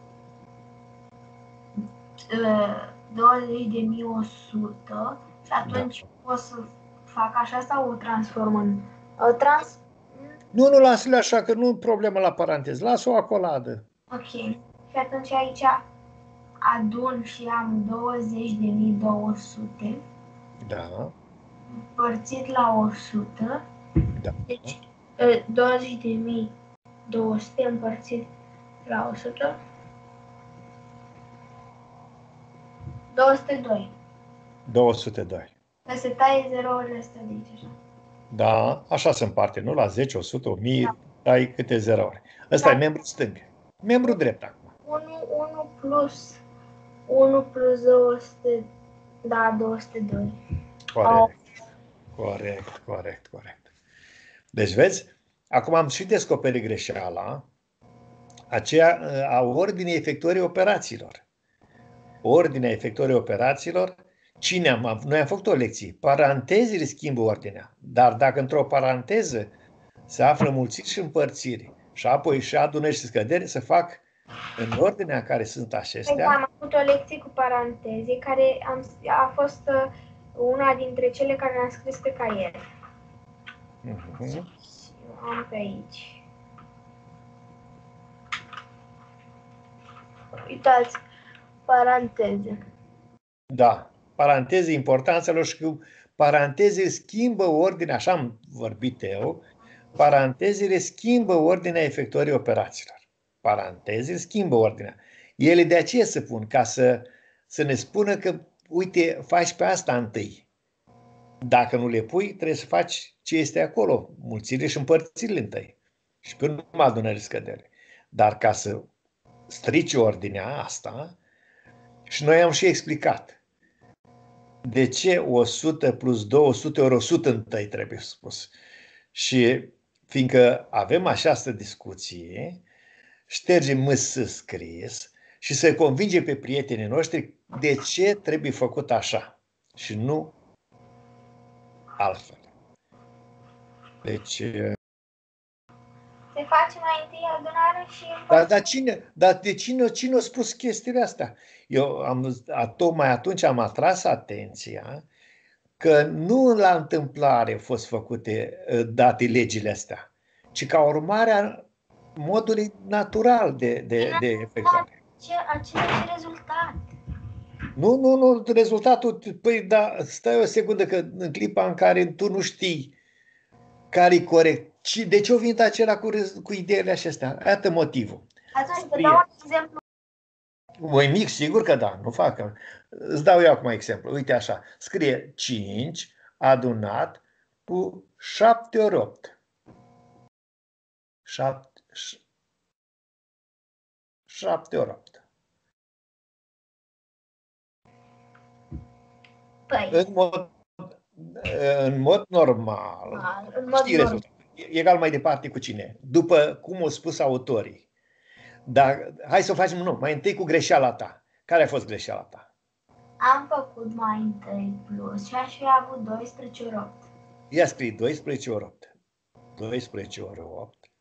20.100 și atunci pot să fac așa sau o transform în... Nu, lasă-le așa, că nu e problemă la paranteză. Lasă-o acoladă. Ok. Și atunci aici adun și am 20.200. Da. Împărțit la 100. Da. Deci 20.200 împărțit la 100. 202. 202. Că se taie zerourile astea de aici, așa. Da, așa se împarte, nu? La 10, 100, 1000, dai câte zerouri. Ăsta e membru stâng. Membru drept acum. 1 plus 200, da, 202. Corect. Deci, vezi, acum am și descoperit greșeala aceea a ordinii efectuării operațiilor. Ordinea efectuării operațiilor, noi am făcut o lecție. Parantezele schimbă ordinea, dar dacă într-o paranteză se află mulțiri și împărțiri și apoi și adunări și scăderi, se fac în ordinea în care sunt acestea. Am avut o lecție cu paranteze care a fost una dintre cele care le-am scris pe caiet. Am pe aici. Uitați, paranteze. Da, paranteze, importanța lor și că parantezele schimbă ordinea, așa am vorbit eu, parantezele schimbă ordinea efectuării operațiilor. Parantezele schimbă ordinea. Ele de aceea se pun, ca să ne spună că, uite, faci pe asta întâi. Dacă nu le pui, trebuie să faci ce este acolo, mulțirile și împărțirile întâi. Și pe urmă adunări scădere. Dar ca să strici ordinea asta, și noi am și explicat. De ce 100 plus 200 ori 100 întâi trebuie spus? Și fiindcă avem această discuție, ștergem MS scris și să convingem pe prietenii noștri de ce trebuie făcut așa și nu altfel. Deci... Se face mai întâi adunare și... Dar de cine a spus chestiile astea? Eu tocmai atunci am atras atenția că nu la întâmplare au fost date legile astea, ci ca urmare a modului natural de efectuare. Același rezultat. Nu, rezultatul, păi da, stai o secundă că în clipa în care tu nu știi care-i corect, de ce au venit acela cu ideile acestea? Iată motivul. Atunci vă dau un exemplu. Mai mic, sigur că da, nu fac. Îți dau eu acum exemplu. Uite așa, scrie 5 adunat cu 7 ori 8. 7 ori 8. Păi. În mod normal, știi rezultatul. Egal mai departe cu cine? După cum au spus autorii. Dar hai să o facem, mai întâi cu greșeala ta. Care a fost greșeala ta? Am făcut mai întâi plus și aș fi avut 12 ori 8. Ia scrie 12 ori 8. 12 ori 8.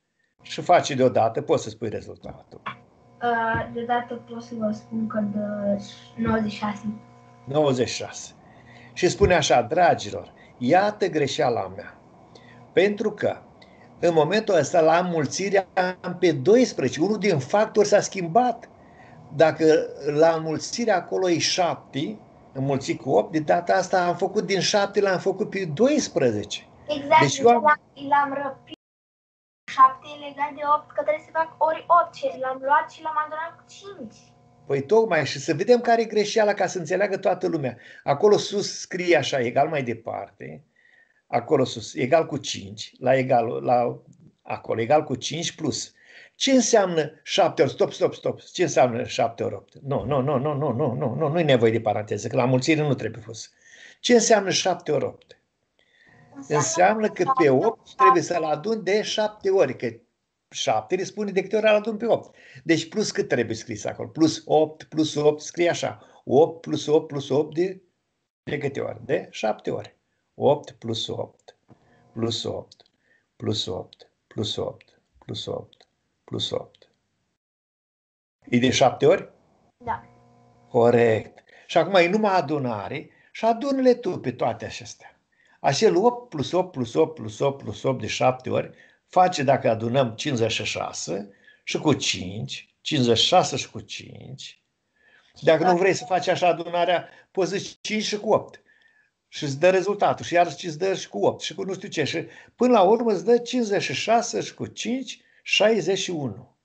Și face deodată, poți să spui rezultatul. Deodată pot să vă spun că dă 96. 96. Și spune așa, dragilor, iată greșeala mea. Pentru că în momentul ăsta, la înmulțire, am pe 12. Unul din factori s-a schimbat. Dacă la înmulțire acolo e 7, înmulțit cu 8, de data asta am făcut din 7, l-am făcut pe 12. Exact, deci l-am răpit. 7 e legat de 8, că trebuie să fac ori 8 și l-am luat și l-am adunat cu 5. Păi tocmai, și să vedem care e greșeala ca să înțeleagă toată lumea. Acolo sus scrie așa, egal mai departe, acolo sus, egal cu 5, acolo, egal cu 5 plus. Ce înseamnă 7 ori? Stop. Ce înseamnă 7 ori 8? Nu e nevoie de paranteză, că la mulțire nu trebuie pus. Ce înseamnă 7 ori 8? Înseamnă că pe 8 trebuie să-l adun de 7 ori, că 7 răspunde de câte ori îl adun pe 8. Deci plus cât trebuie scris acolo? Plus 8, scrie așa. 8 plus 8 plus 8 de câte ori? De 7 ori. 8 plus 8 plus 8 plus 8 plus 8 plus 8 plus 8. E de 7 ori? Da. Corect. Și acum e numai adunare și adună-le tu pe toate acestea. Acel 8 plus 8 plus 8 plus 8 plus 8 de 7 ori face, dacă adunăm, 56 și cu 5, 56 și cu 5. Dacă nu vrei să faci așa adunarea, poți zici 5 și cu 8. Și îți dă rezultatul. Și iarăși îți dă și cu 8 și cu nu știu ce. Și până la urmă îți dă 56 și cu 5, 61.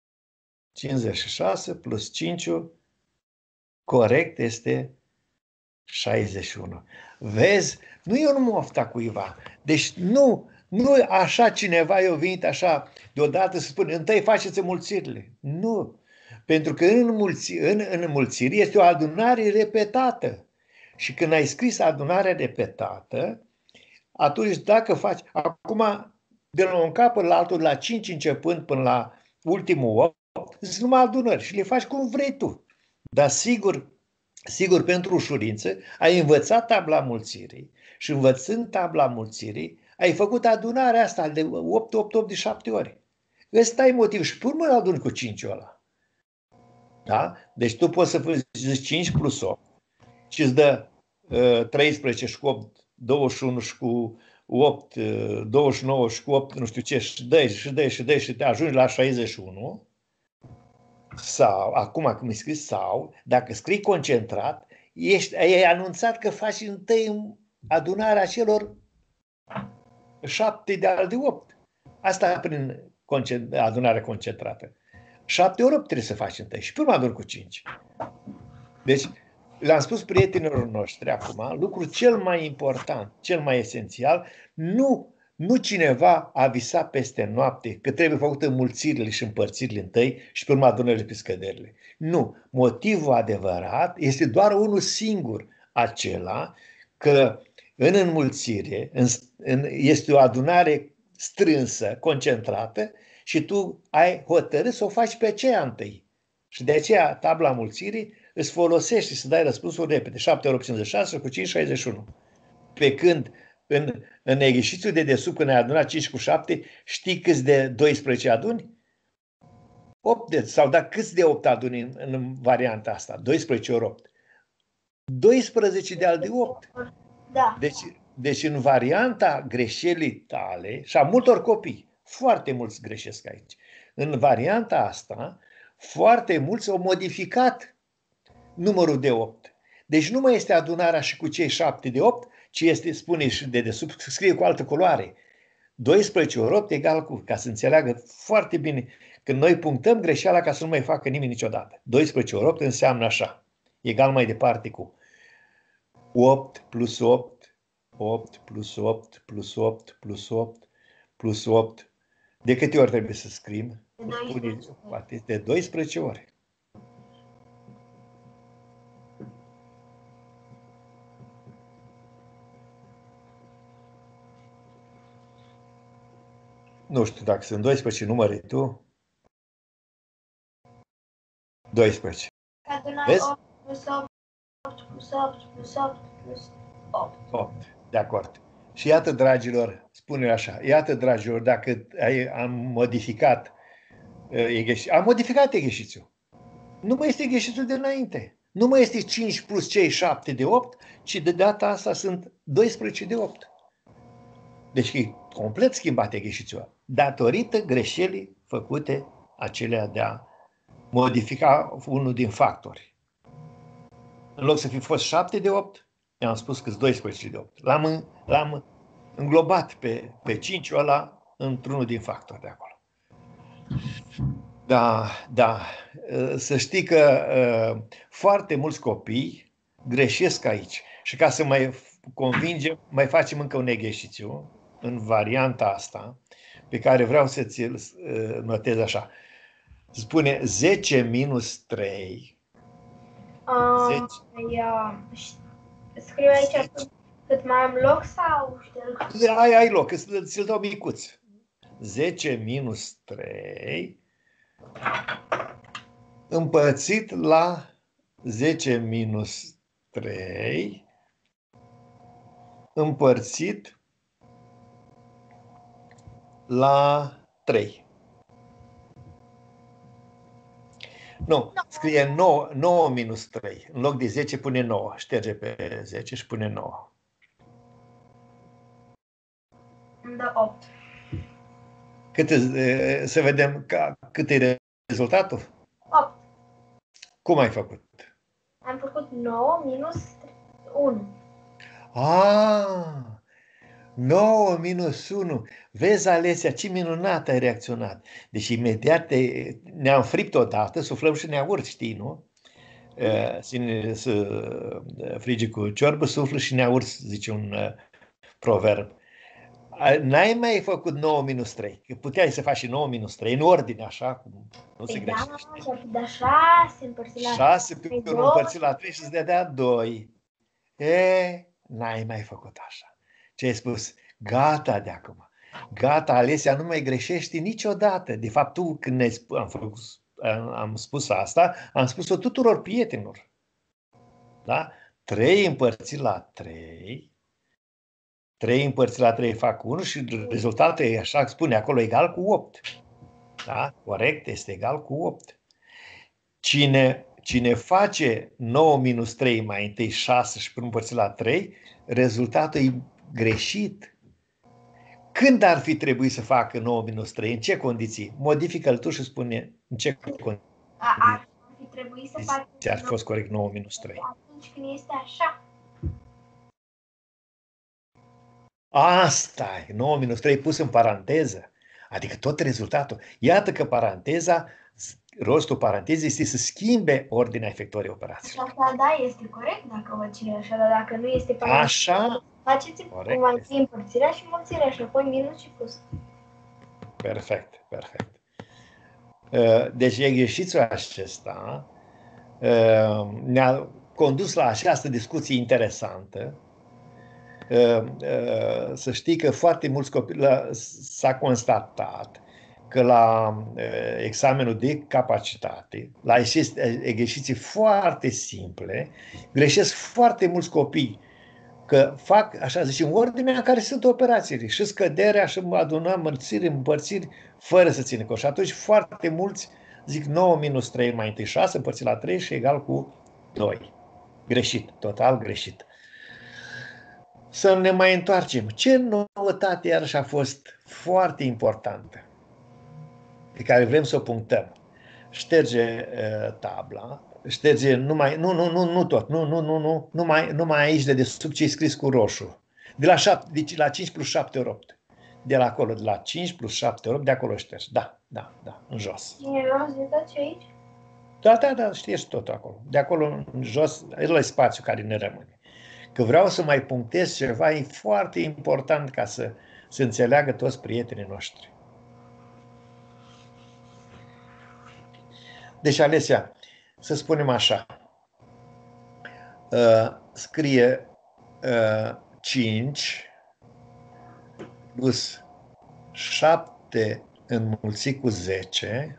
56 plus 5, corect, este 61. Vezi? Nu e un mofta cuiva. Deci nu așa cineva i-a venit așa deodată să spune, întâi faceți înmulțirile. Nu. Pentru că în înmulțiri este o adunare repetată. Și când ai scris adunarea repetată, atunci dacă faci, acum de la un capăt la altul, la 5 începând până la ultimul 8, sunt numai adunări și le faci cum vrei tu. Dar sigur, pentru ușurință, ai învățat tabla mulțirii și învățând tabla mulțirii, ai făcut adunarea asta de 8 de 7 ori. Ăsta e motiv și pe urmă îl aduni cu 5 ăla. Da? Deci tu poți să zici 5 plus 8 și îți dă 13 și cu 8, 21 și cu 8, 29 și cu 8, nu știu ce, și dai și te ajungi la 61. Sau, acum când mi scris sau, dacă scrii concentrat, ai anunțat că faci întâi adunarea celor 7 de al de 8. Asta prin adunare concentrată. 7 ori 8 trebuie să faci întâi și pe urmă adun cu 5. Deci, le-am spus prietenilor noștri acum, lucrul cel mai important, cel mai esențial, nu cineva a visat peste noapte că trebuie făcută înmulțirile și împărțirile întâi și pe urmă adunările pe scăderile. Nu. Motivul adevărat este doar unul singur, acela că în înmulțire este o adunare strânsă, concentrată și tu ai hotărât să o faci pe aceea întâi. Și de aceea tabla mulțirii îți folosește să dai răspunsul repede. 7 ori 56 cu 5, 61. Pe când în exercițiul de desubt, când ai adunat 5 cu 7, știi câți de 12 aduni? 8 sau da, câți de 8 aduni în varianta asta? 12 ori 8. 12 de al de 8. Da. Deci în varianta greșelii tale, și a multor copii, foarte mulți greșesc aici, în varianta asta, foarte mulți au modificat numărul de 8. Deci nu mai este adunarea și cu cei 7 de 8, ci este, spune și de desubt, scrie cu altă culoare. 12 ori 8 egal cu, ca să înțeleagă foarte bine, când noi punctăm greșeala ca să nu mai facă nimeni niciodată. 12 ori 8 înseamnă așa, egal mai departe cu 8 plus 8, 8 plus 8 plus 8 plus 8 plus 8. De câte ori trebuie să scriem? De 12 ori. Nu știu dacă sunt 12 numări tu. 12. Vezi? 8 plus 8 plus 8 plus 8 plus 8. 8. De acord. Și iată, dragilor, spune așa, iată, dragilor, dacă am modificat am modificat exercițiul. Nu mai este exercițiul de înainte. Nu mai este 5 plus cei 7 de 8, ci de data asta sunt 12 de 8. Deci e complet schimbat exercițiul, datorită greșelii făcute acelea de a modifica unul din factori. În loc să fi fost 7 de 8, i-am spus că 12 de 8. L-am înglobat pe 5-ul ăla într-unul din factori de acolo. Da, da. Să știi că foarte mulți copii greșesc aici. Și ca să mai convingem, mai facem încă un exercițiu în varianta asta, pe care vreau să ți-l notez așa. Spune 10 minus 3. 10. Scriu aici cât mai am loc sau șterg? Ai loc, ți-l dau micuț. 10 minus 3 împărțit la 10 minus 3 împărțit la 3. Nu, scrie 9 minus 3. În loc de 10 pune 9. Șterge pe 10 și pune 9. Îmi dă 8. Să vedem cât e rezultatul? 8. Cum ai făcut? Am făcut 9 minus 1. 9 minus 1. Vezi, Alesia, ce minunat ai reacționat. Deci imediat ne-am fript odată, suflăm și ne urci, știi, nu? Să frige cu ciorbă, suflă și ne urci, zice un proverb. N-ai mai făcut 9 minus 3, că puteai să faci și 9 minus 3, în ordine, așa, cum nu se greșește. Da, 6 împărțit la 6 pe 1 împărțit la 3 și îți dădea 2. N-ai mai făcut așa. Ce ai spus? Gata de acum. Gata, Alesia, nu mai greșești niciodată. De fapt, tu când am spus asta, am spus-o tuturor prietenilor. Da? 3 împărțit la 3. 3 împărțit la 3 fac 1 și rezultatul e așa, spune acolo, egal cu 8. Da? Corect, este egal cu 8. Cine face 9 minus 3 mai întâi 6 și până împărțit la 3, rezultatul e greșit. Când ar fi trebuit să facă 9 minus 3? În ce condiții? Modifică-l tu și spune în ce condiții. Ar fi trebuit să facă... Ar fi fost corect 9 minus 3. Atunci când este așa. Asta e, 9 minus 3 pus în paranteză. Adică tot rezultatul. Iată că paranteza, rostul parantezei este să schimbe ordinea efectuării operației. Așa, da, este corect dacă vă cere așa, dar dacă nu este paranteză, așa, faceți cum ar fi împărțirea și mulțirea și apoi minus și plus. Perfect, perfect. Deci exercițiul acesta ne-a condus la această discuție interesantă. Să știi că foarte mulți copii, s-a constatat că la examenul de capacitate, la exerciții foarte simple, greșesc foarte mulți copii, că fac, așa zice, în ordinea în care sunt operațiile, și scăderea, și adunăm, mărțiri, împărțiri, fără să țină cont. Și atunci foarte mulți zic 9 minus 3 mai întâi 6 împărțit la 3 și egal cu 2. Greșit, total greșit. Să ne mai întoarcem. Ce noutate iarăși a fost foarte importantă, pe care vrem să o punctăm? Șterge tabla, șterge nu tot, numai aici de desubt ce e scris cu roșu. Deci la 5 plus 7 ori 8. De la acolo, de la 5 plus 7 ori 8, de acolo ștergi. Da, în jos. E roz de tot ce aici? Da, ștergi tot acolo. De acolo în jos, ăla e spațiu care ne rămâne. Că vreau să mai punctez ceva, e foarte important ca să se înțeleagă toți prietenii noștri. Deci, Alesia, să spunem așa, scrie 5 plus 7 înmulțit cu 10,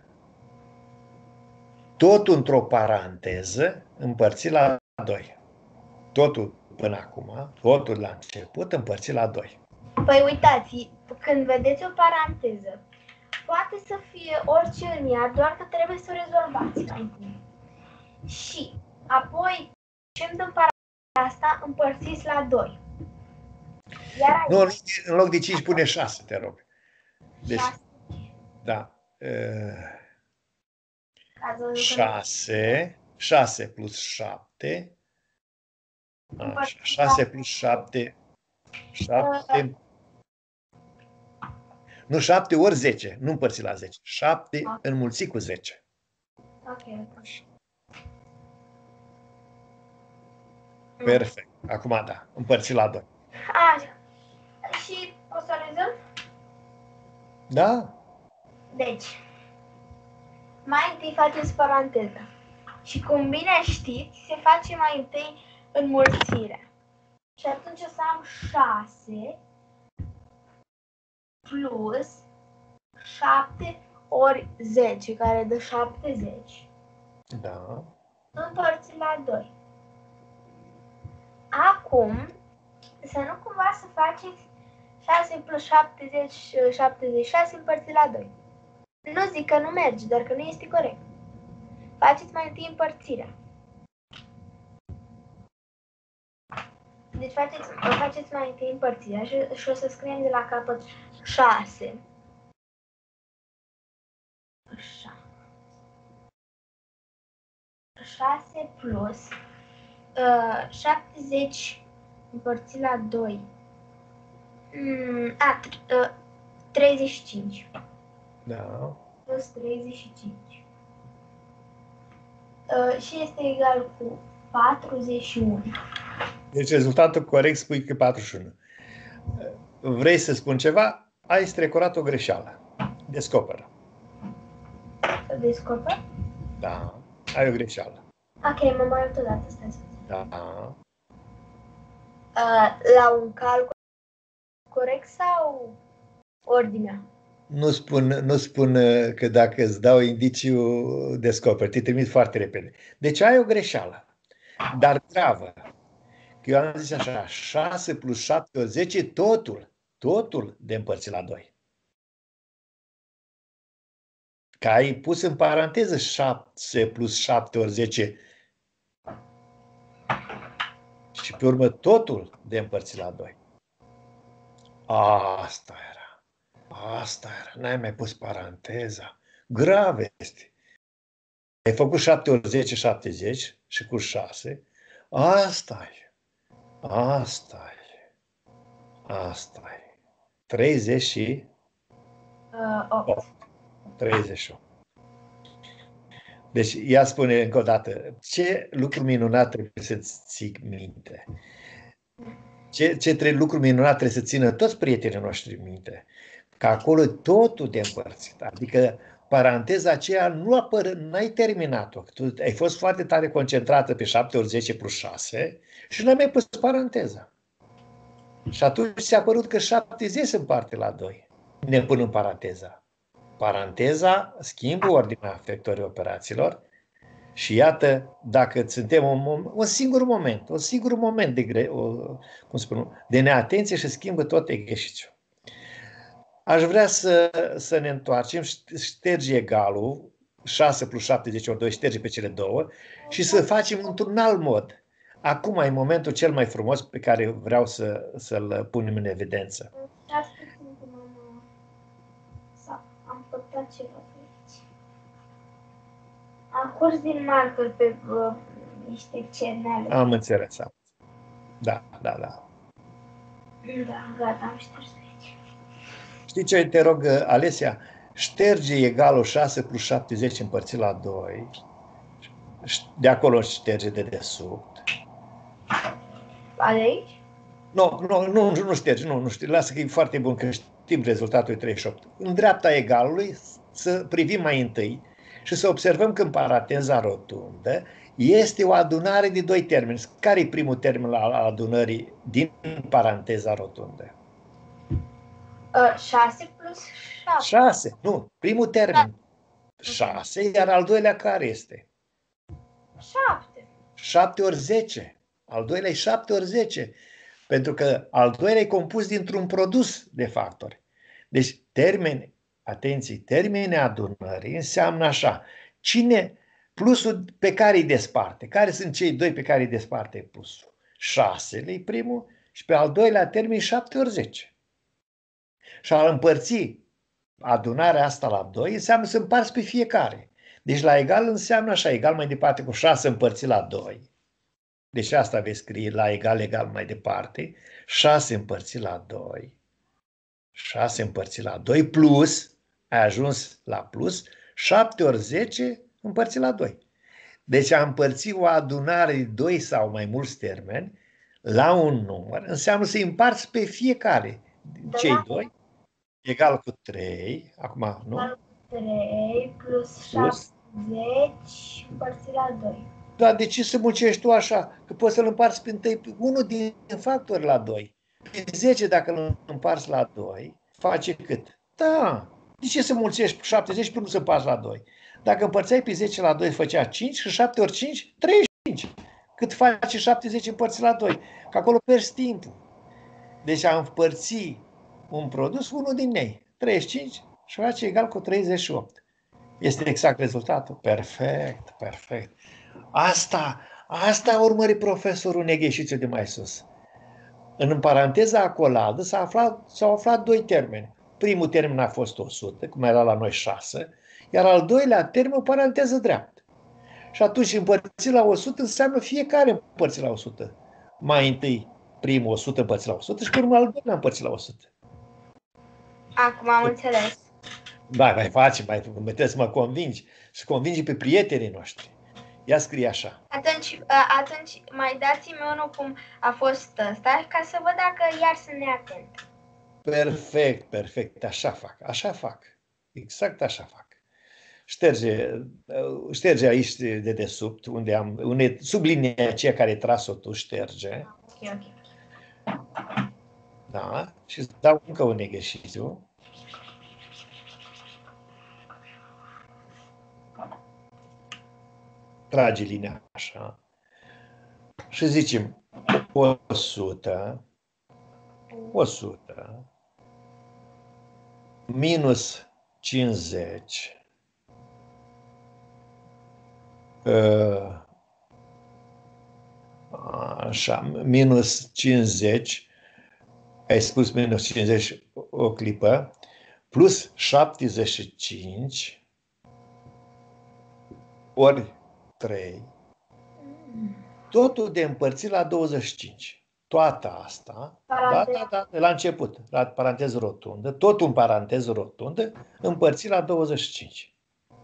tot într-o paranteză împărțit la 2. Totul până acum, totul la început împărțit la 2. Păi uitați, când vedeți o paranteză, poate să fie orice în ea, doar că trebuie să o rezolvați mai întâi. Și apoi, ce îmi dă paranteza asta, împărțiți la 2. Iar Nu, în loc de 5 pune 6, te rog. Deci, 6. da. 6 plus 7. Așa, 6 plus 7. 7. Nu, 7 ori 10. Nu împărți la 10. 7 înmulțit cu 10. Ok. Perfect. Acum da. Împărți la 2. Așa. Și o să rezolv? Da? Deci, mai întâi faceți paranteza. Și cum bine știți, se face mai întâi înmulțirea. Și atunci o să am 6 plus 7 ori 10, care dă 70. Da. Împărțit la 2. Acum, să nu cumva să faceți 6 plus 70, 76 împărțit la 2. Nu zic că nu merge, doar că nu este corect. Faceți mai întâi împărțirea. Deci faceți mai întâi împărțirea și o să scriem de la capăt 6. Așa. 6 plus 70 împărțit la 2. 35. Da. Plus 35. Și este egal cu 41. Deci rezultatul corect spui că 41. Vrei să spun ceva? Ai strecurat o greșeală. Descoperă. Să descoper? Da. Ai o greșeală. Ok, mă mai uit odată, stați. Da. La un calcul corect sau ordinea? Nu spun că dacă îți dau indiciu, descoperi. Te trimit foarte repede. Deci ai o greșeală, dar gravă. Că eu am zis așa, 6 plus 7 ori 10, totul de împărțit la 2. Că ai pus în paranteză 6 plus 7 ori 10 și pe urmă totul de împărțit la 2. Asta era. N-ai mai pus paranteza. Grav este. Ai făcut 7 ori 10, 70 și cu 6. Asta e. 38. 38. Deci, ea spune încă o dată, ce lucru minunat trebuie să-ți ții minte. Ce lucru minunat trebuie să țină toți prietenii noștri minte. Că acolo totul de împărțit. Adică paranteza aceea n-ai terminat-o. Tu ai fost foarte tare concentrată pe 7 ori 10 plus 6 și n-ai mai pus paranteza. Și atunci ți-a părut că 70 se împarte la 2. Ne pun în paranteza. Paranteza schimbă ordinea efectuării operațiilor și dacă suntem un singur moment de neatenție și schimbă tot exercițiul. Aș vrea să ne întoarcem, ștergi egalul, 6 plus 70 ori 2, ștergi pe cele două și să facem într-un alt mod. Acum e momentul cel mai frumos pe care vreau să-l punem în evidență. Am făcut ceva pe aici. Am curs din marker pe niște cernele. Am înțeles. Da. Da, gata, am șters aici. Știi ce te rog, Alesia? Șterge egalul 6 plus 70 împărțit la 2. De acolo șterge de desubt. De aici? Nu ștergi, nu ștergi. Lasă că e foarte bun că știm rezultatul 38. În dreapta egalului să privim mai întâi și să observăm că în paranteza rotundă este o adunare de 2 termeni. Care e primul termen al adunării din paranteza rotundă? 6 plus 7. 6, nu, primul termen. 6, iar al doilea care este? 7. 7 ori 10. Al doilea e 7 ori 10. Pentru că al doilea e compus dintr-un produs de factori. Deci termenii adunării înseamnă așa. Plusul pe care îi desparte? Care sunt cei doi pe care îi desparte plusul? 6 e primul și pe al doilea termen 7 ori 10. Și a împărți adunarea asta la 2 înseamnă să împarți pe fiecare. Deci la egal înseamnă așa, egal mai departe cu 6 împărțit la 2. Deci asta veți scrie la egal mai departe. 6 împărțit la 2. 6 împărțit la 2 plus, ai ajuns la plus, 7 ori 10 împărțit la 2. Deci a împărți o adunare de 2 sau mai mulți termeni la un număr înseamnă să împarți pe fiecare. Cei 2 egal cu 3. Acum, nu? Egal cu 3 plus 70 împărțit la 2. Dar de ce să mulcești tu așa? Că poți să-l împarți pe întâi, unul din factori la 2. Pe 10, dacă îl împarți la 2, face cât? Da. De ce să mulțești 70 până să împarți la 2? Dacă împărțeai pe 10 la 2, făcea 5 și 7 ori 5, 35. Cât face 70 împărțit la 2? Că acolo pierzi timpul. Deci a împărți un produs, unul din ei, 35 și face egal cu 38. Este exact rezultatul? Perfect, perfect. Asta a urmărit profesorul Negheșițiu de mai sus. În paranteza acoladă s-au aflat 2 termeni. Primul termen a fost 100, cum era la noi 6, iar al doilea termen o paranteză dreaptă. Și atunci împărțit la 100 înseamnă fiecare împărțit la 100. Mai întâi primul 100 împărțit la 100 și pe urmă al doilea împărțit la 100. Acum am înțeles. Mai trebuie să mă convingi și convingi pe prietenii noștri. Ia scrie așa. Atunci mai dați-mi unul cum a fost ăsta, ca să văd dacă iar sunt neatent. Perfect. Așa fac. Exact așa fac. Șterge aici de dedesubt, unde sub linia aceea care e tras-o tu, șterge. Ok. Da? Și îți dau încă un exercițiu. Trage linia așa. Și zicem 100 minus 50 așa, minus 50, ai spus minus 50 o clipă, plus 75 ori 3, totul de împărțit la 25. Toată asta, da, la început, la paranteză rotundă, totul în paranteză rotundă, împărțit la 25.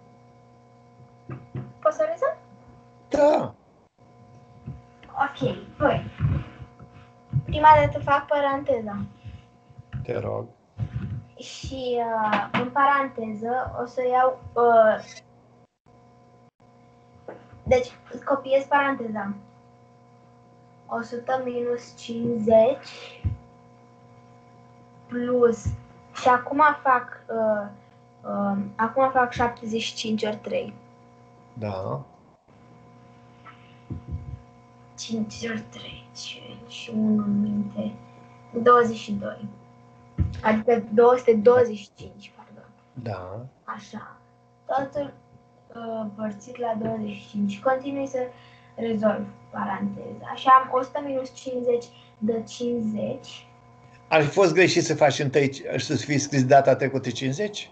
Poți să rezolv? Da. Ok, păi. Prima dată fac paranteza. Te rog. Și în paranteză o să iau... Deci, copiez paranteza. 100 minus 50 plus... Și acum fac 75 ori 3. Da. 5 ori 3 și 1 în minte. 22. Adică 225, pardon. Da. Așa. Totul împărțit la 25. Continui să rezolv paranteza. Așa am 100 minus 50 de 50. Ar fi fost greșit să faci întâi și să fi scris data trecută 50?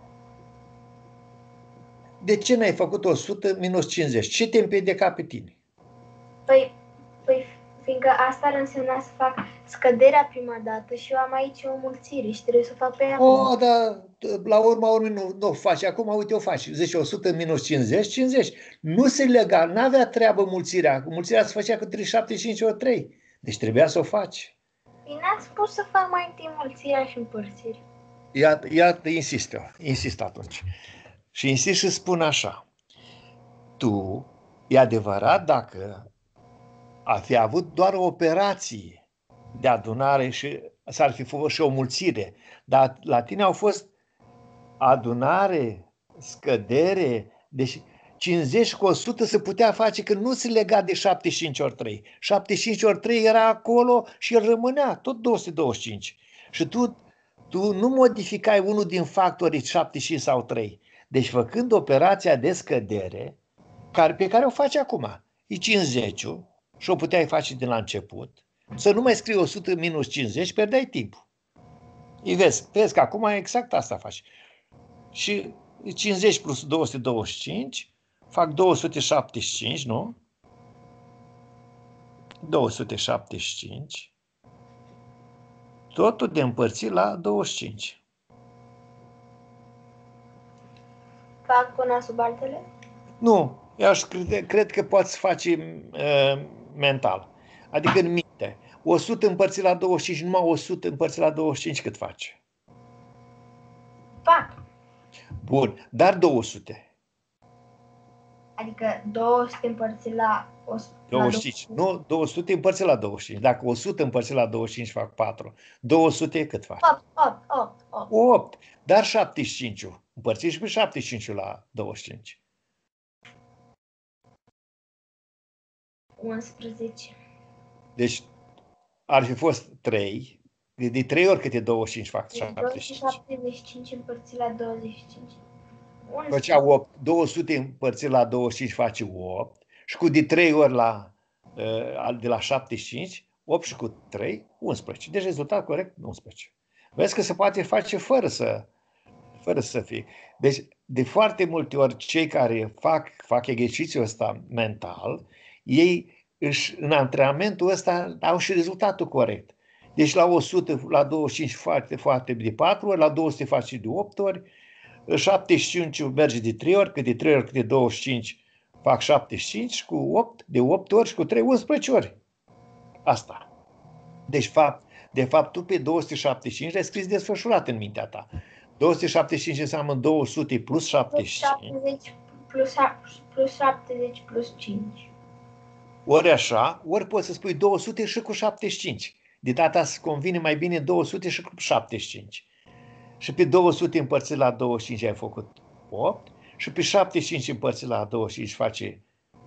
De ce n-ai făcut 100 minus 50? Ce te împiedica pe tine? Păi, fiindcă asta ar însemna să fac scăderea prima dată și eu am aici o mulțire și trebuie să o fac pe ea. Dar la urma urmei nu o faci. Acum, uite, o faci. Zice 100 minus 50, 50. Nu se lega, n-avea treabă mulțirea. Mulțirea se făcea cu 375 ori 3. Deci trebuia să o faci. Bine, ați spus să fac mai întâi mulțirea și împărțirea. Iată, insist atunci. Și insist și spun așa. Tu, e adevărat dacă ar fi avut doar o operație de adunare și s-ar fi făcut și o mulțire, dar la tine au fost adunare, scădere, deci 50 cu 100 se putea face că nu se lega de 75 ori 3. 75 ori 3 era acolo și el rămânea tot 225. Și tu nu modificai unul din factorii 75 sau 3. Deci făcând operația de scădere, pe care o faci acum, e 50 și o puteai face din la început, să nu mai scrii 100 minus 50, pierdeai timpul. Vezi că acum exact asta faci. Și 50 plus 225 fac 275, nu? 275. Totul de împărțit la 25. Fac până sub altele? Nu, eu cred că poți face mental. Adică în minte. 100 împărțit la 25, numai 100 împărțit la 25 cât face? 4. Bun, dar 200. Adică 200 împărțit la 25. Nu, 200 împărțit la 25. Dacă 100 împărțit la 25 fac 4. 200 cât fac? 8. 8. Dar 75. Împărțit și pe 75 la 25. 11. Deci ar fi fost 3. De 3 ori câte 25 fac 75. 275 împărțit la 25. Făcea 8. 200 împărțit la 25 face 8. Și cu de 3 ori de la 75, 8 și cu 3, 11. Deci rezultat corect, 11. Vezi că se poate face fără să fie. Deci, de foarte multe ori, cei care fac exercițiul ăsta mental, ei în antrenamentul ăsta au și rezultatul corect. Deci la 100, la 25 foarte de 4 ori, la 200 face de 8 ori, 75 merge de 3 ori, că de 3 ori câte 25 fac 75 cu 8, de 8 ori și cu 3, 11 ori. Asta. Deci, de fapt, tu pe 275 ai scris desfășurat în mintea ta. 275 înseamnă 200 plus 75. 70 plus 70 plus 5. Ori așa, ori poți să spui 200 și cu 75. De data asta îți convine mai bine 200 și cu 75. Și pe 200 împărțit la 25 ai făcut 8. Și pe 75 împărțit la 25 face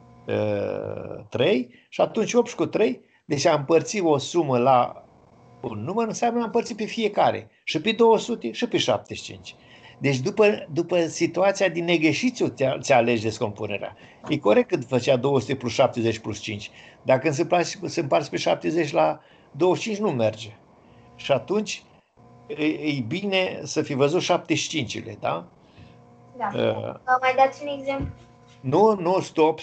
3. Și atunci 8 și cu 3. Deci a împărți o sumă la un număr înseamnă a împărți pe fiecare. Și pe 200 și pe 75. Deci după situația din negheșițiu ți alegi descompunerea. E corect când făcea 200 plus 70 plus 5. Dacă se împarți pe 70 la 25 nu merge. Și atunci e bine să fi văzut 75-le, da? Da. Mai dați un exemplu? Nu, stop.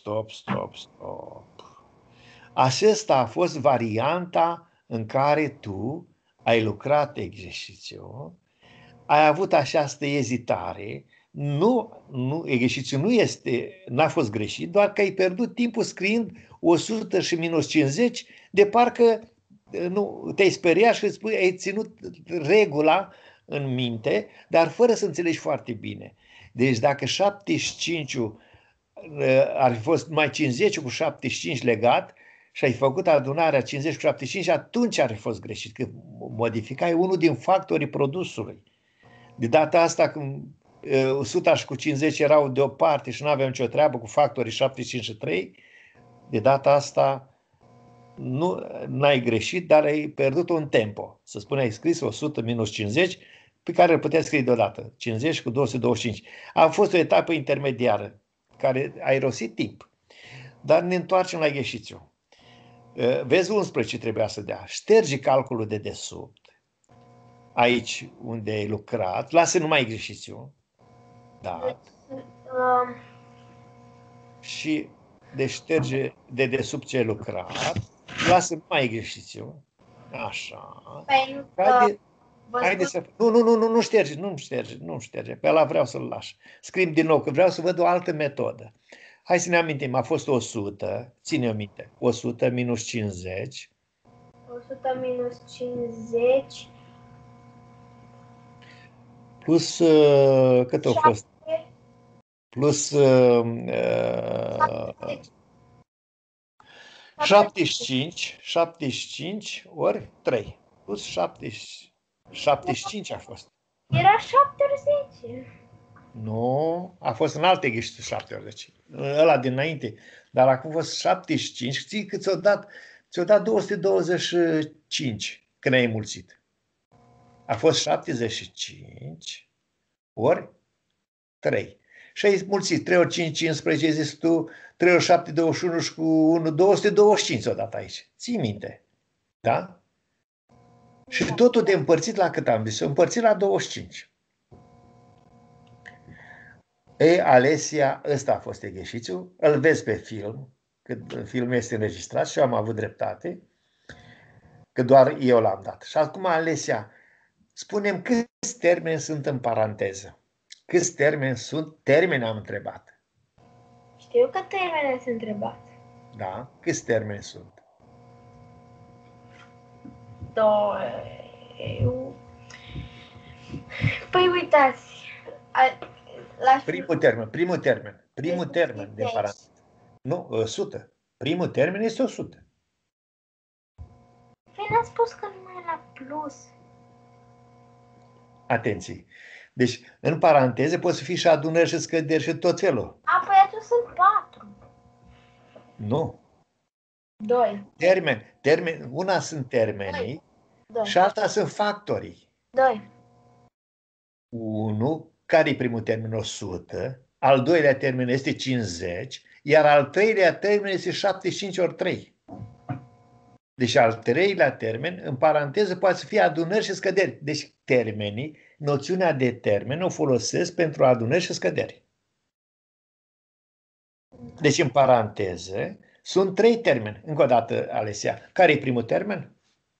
Acesta a fost varianta în care tu ai lucrat exercițiul, ai avut această ezitare, exercițiul n-a fost greșit, doar că ai pierdut timpul scriind 100 și minus 50, de parcă nu te-ai speriat și ai ținut regula în minte, dar fără să înțelegi foarte bine. Deci dacă 75 ar fi fost mai 50 cu 75 legat și ai făcut adunarea 50 cu 75, atunci ar fi fost greșit, că modificai unul din factorii produsului. De data asta, când 100 și cu 50 erau deoparte și nu aveam nicio treabă cu factorii 75 și 3, de data asta n-ai greșit, dar ai pierdut un tempo. Să spune, ai scris 100 minus 50, pe care îl puteai scrie deodată. 50 cu 225. A fost o etapă intermediară, care a irosit timp. Dar ne întoarcem la exercițiu. Vezi 11 trebuia să dea. Ștergi calculul de desubt. Aici unde ai lucrat. Lasă numai exercițiu. Da. Și de șterge de desubt ce ai lucrat. Lasă numai exercițiu. Așa. Haide să... Nu șterge. Pe ăla vreau să-l lași. Scriem din nou, că vreau să văd o altă metodă. Hai să ne amintim, a fost 100, ține-o minte, 100 minus 50. 100 minus 50. Plus, cât a fost? Plus 75 ori 3. Plus 75 a fost. Era 70. Nu, a fost în alte ghișturi 7 ori 10. Ăla dinainte. Dar acum a fost 75. Știi că ți-o dat 225 când ai mulțit. A fost 75 ori 3. Și ai mulțit 3 ori 5, 15, ai zis tu, 3 ori 7, 21 și cu 1, 225 ți-o dat aici. Ții minte. Da? Și totul de împărțit la cât am zis? Împărțit la 25. Ei, Alesia, ăsta a fost exercițiul. Îl vezi pe film, că filmul este înregistrat și eu am avut dreptate, că doar eu l-am dat. Și acum, Alesia, spunem câți termeni sunt în paranteză. Câți termeni sunt? Termeni am întrebat. Știu că termenul s-a întrebat. Da? Câți termeni sunt? 2. Păi uitați. Primul termen de paranteză. Nu, 100. Primul termen este 100. Păi n-a spus că numai la plus. Atenție. Deci, în paranteze pot să fie și adunări și scăderi și tot felul. Păi atunci sunt 4. Nu. 2. Termen, una sunt termenii 2. și alta sunt factorii. 2. 1, care e primul termen? 100. Al doilea termen este 50. Iar al treilea termen este 75 ori 3. Deci al treilea termen, în paranteză, poate să fie adunări și scăderi. Deci termenii, noțiunea de termen o folosesc pentru adunări și scăderi. Deci în paranteză sunt 3 termeni. Încă o dată, Alesia. Care e primul termen?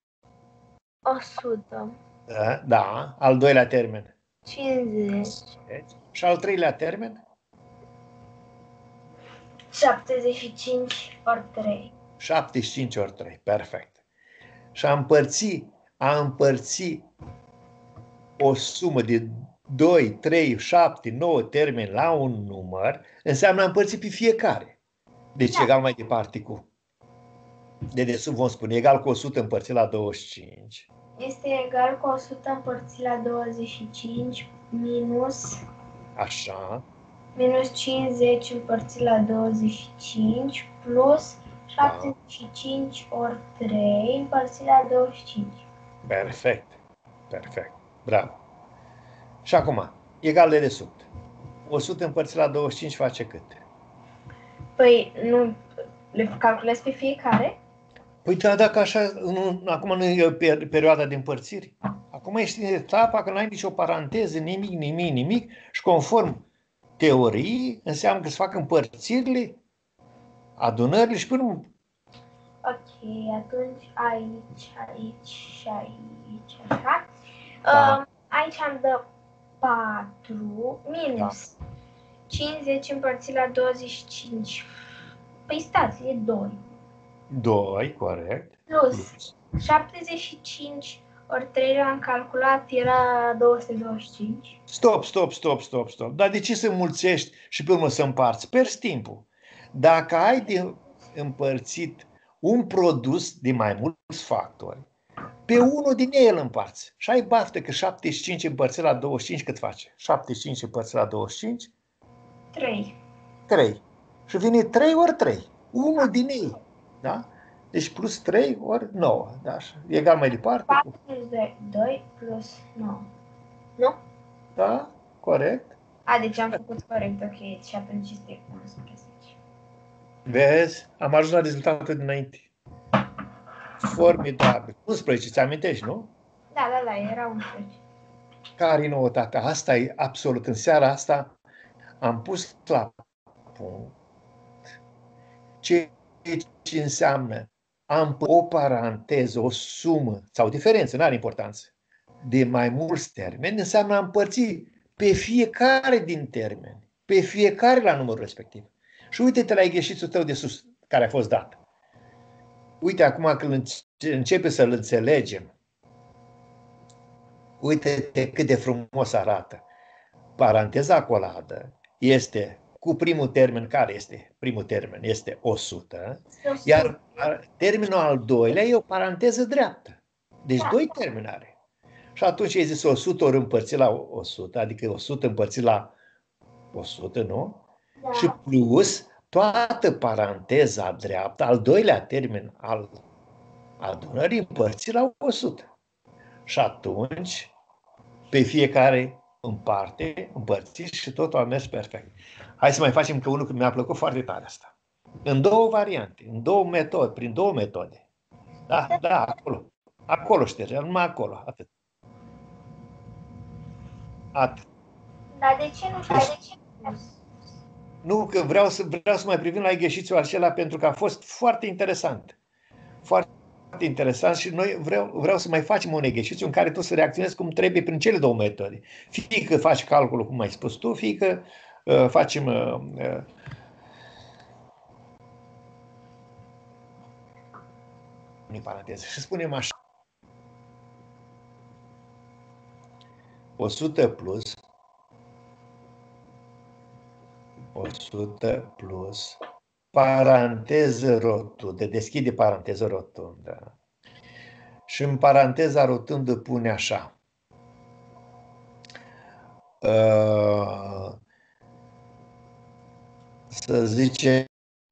100. Da. Al doilea termen? 50. Și al treilea termen? 75 ori 3. 75 ori 3. Perfect. Și a împărți o sumă de 2, 3, 7, 9 termeni la un număr, înseamnă a împărți pe fiecare. Deci egal mai departe cu. De desubt vom spune egal cu 100 împărțit la 25. Este egal cu 100 împărțit la 25 minus... Așa. Minus 50 împărțit la 25 plus 75 ori 3 împărțit la 25. Perfect. Bravo. Și acum, egal de desubt. 100 împărțit la 25 face cât? Păi, nu le calculez pe fiecare? Păi da, dacă așa, acum nu e perioada de împărțiri. Acum ești în etapa că nu ai nicio paranteză, nimic și conform teoriei înseamnă că se fac împărțirile, adunările și până... Ok, atunci aici și aici, așa. Da. Aici am dă 4 minus 50 împărțit la 25. Păi stați, e 2. 2, corect. Plus 75 ori 3 l-am calculat, era 225. Stop. Dar de ce să mulțești și pe urmă să împarți? Perzi timpul. Dacă ai de împărțit un produs de mai mulți factori, pe unul din ei îl împarți. Și ai baftă că 75 împărțit la 25 cât face? 75 împărțit la 25? 3. 3. Și vine 3 ori 3. Unul din ei. Da? Deci plus 3 ori 9. Da? Egal mai departe. 4 plus 2 plus 9. Nu? Da? Corect. Deci am făcut corect, ok. Și atunci este 11. Vezi? Am ajuns la rezultatul dinainte. Formidabil. 11, ți amintești, nu? Da, era 11. Care-i noutatea? Asta e absolut. În seara asta am pus la punct ce înseamnă am o paranteză, o sumă sau diferență, nu are importanță, de mai mulți termeni, înseamnă a împărți pe fiecare din termeni, pe fiecare la numărul respectiv. Și uite-te la exercițiul tău de sus, care a fost dat. Uite acum când începe să-l înțelegem, uite-te cât de frumos arată. Paranteza coladă este cu primul termen, care este? Primul termen este 100, iar termenul al doilea e o paranteză dreaptă. Deci 2 termeni are. Și atunci ai zis 100 ori împărțit la 100, adică 100 împărțit la 100, nu? Da. Și plus toată paranteza dreaptă, al doilea termen al adunării împărțit la 100. Și atunci, pe fiecare în parte, împărțiți și totul a mers perfect. Hai să mai facem că unul, că mi-a plăcut foarte tare asta. În două variante, în două metode, prin două metode. Da, da, acolo. Acolo șterge, numai acolo, atât. Atât. Dar de ce nu faci? De ce nu? Nu, că vreau să mai privim la exercițiul acela pentru că a fost foarte interesant. Foarte interesant și noi vreau să mai facem un exercițiu în care tu să reacționezi cum trebuie prin cele două metode. Fie că faci calculul cum ai spus tu, fie că facem în paranteză. Și spunem așa. 100 plus 100 plus paranteză rotundă, deschide paranteză rotundă. Și în paranteza rotundă pune așa. Să zicem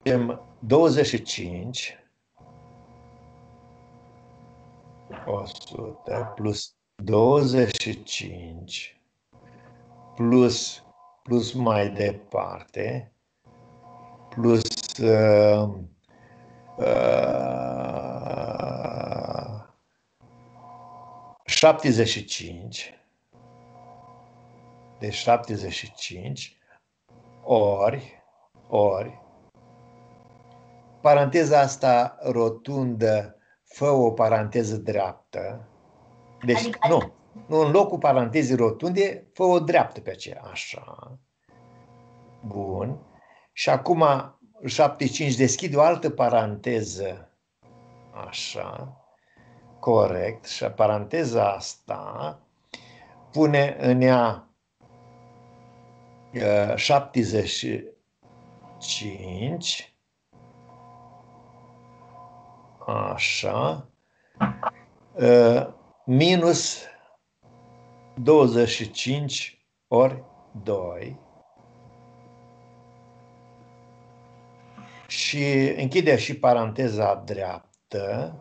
25 100 plus 25 plus mai departe plus 75, deci 75 ori paranteza asta rotundă fă o paranteză dreaptă. Deci Adică- nu, în locul parantezei rotunde fă o dreaptă pe aceea. Așa. Bun. Și acum 75 deschide o altă paranteză. Așa. Corect. Și paranteza asta pune în ea 75. Așa. Minus 25 ori 2. Și închide și paranteza dreaptă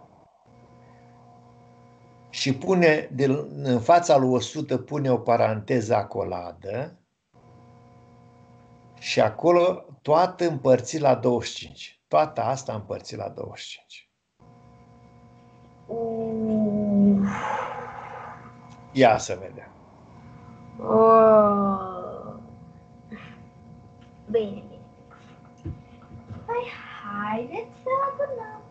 și pune în fața lui 100 pune o paranteză acoladă și acolo toată împărțit la 25. Toată asta împărțit la 25. Ia să vedem. Bine. Păi, haideți să adunăm.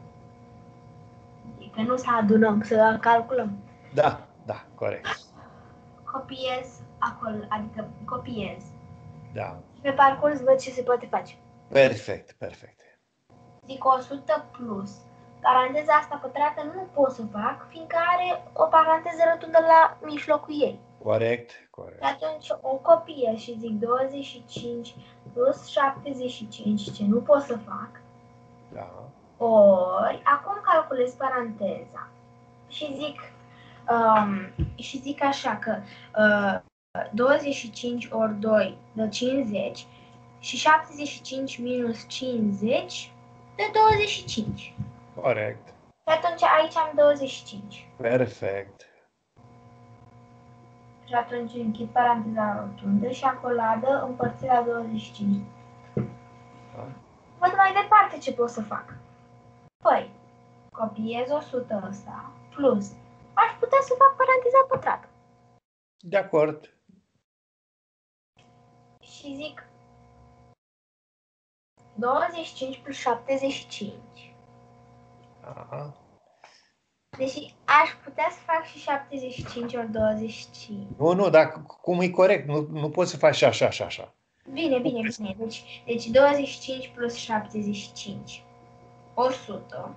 Că nu să adunăm, să calculăm. Da, corect. Copiez acolo, adică copiez. Da. Pe parcurs văd ce se poate face. Perfect. Zic 100 plus. Paranteza asta pătrată nu pot să fac, fiindcă are o paranteză rotundă la mijlocul ei. Corect. Și atunci o copiez și zic 25 plus 75, ce nu pot să fac. Da. Ori, acum calculez paranteza și zic așa că 25 ori 2 dă 50 și 75 minus 50 dă 25. Corect. Și atunci aici am 25. Perfect. Și atunci închid paranteza rotundă și acoladă împărțirea 25. Da. Văd mai departe ce pot să fac. Păi, copiez 100 ăsta plus aș putea să fac paranteza pătrată. De acord. Și zic 25 plus 75. Aha. Deși aș putea să fac și 75 ori 25. Nu, dar cum e corect? Nu poți să faci așa. Bine. Deci 25 plus 75. 100.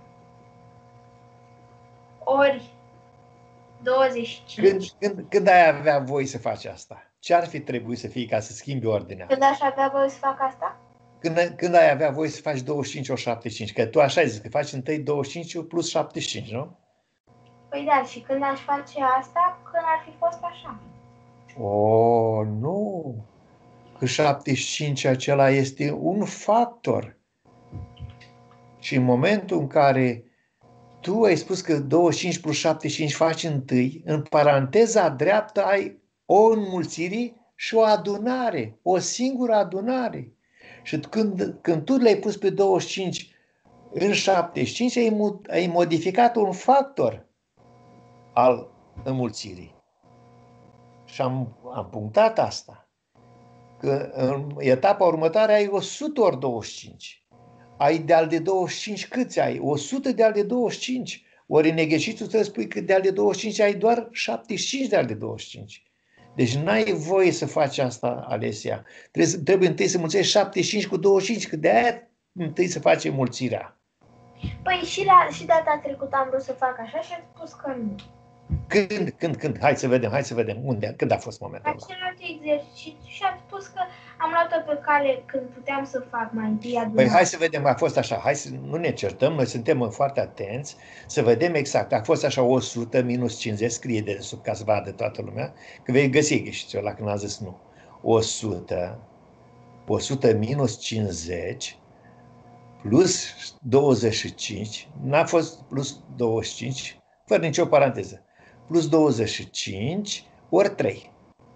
Ori 25. Când ai avea voie să faci asta? Ce ar fi trebuit să fie ca să schimbi ordinea? Când aș avea voie să fac asta? Când ai avea voie să faci 25 ori 75? Că tu așa ai zis, că faci întâi 25 plus 75, nu? Păi da, și când aș face asta, când ar fi fost așa? Oh, nu! că 75 acela este un factor. Și în momentul în care tu ai spus că 25 plus 75 faci întâi, în paranteza dreaptă ai o înmulțire și o adunare, o singură adunare. Și când tu le-ai pus pe 25 în 75, ai modificat un factor al înmulțirii. Și am punctat asta. Că în etapa următoare ai 100 ori 25. Ai de-al de 25 câți ai? 100 de-al de 25. Ori în exercițiu trebuie să spui că de-al de 25 ai doar 75 de-al de 25. Deci n-ai voie să faci asta, Alesia. Trebuie întâi să mulțești 75 cu 25, că de-aia întâi să faci mulțirea. Păi și data trecută am vrut să fac așa și am spus că nu. Când? Hai să vedem. Unde? Când a fost momentul ăla? Același exercițiu și am spus că am luat-o pe cale când puteam să fac mai întâi adunare. Păi hai să vedem, a fost așa, hai să nu ne certăm, noi suntem foarte atenți, să vedem exact, a fost așa 100 minus 50, scrie de sub ca să vadă toată lumea, că vei găsi greșitul ăla când a zis nu. 100 minus 50 plus 25, n-a fost plus 25, fără nicio paranteză, plus 25 ori 3.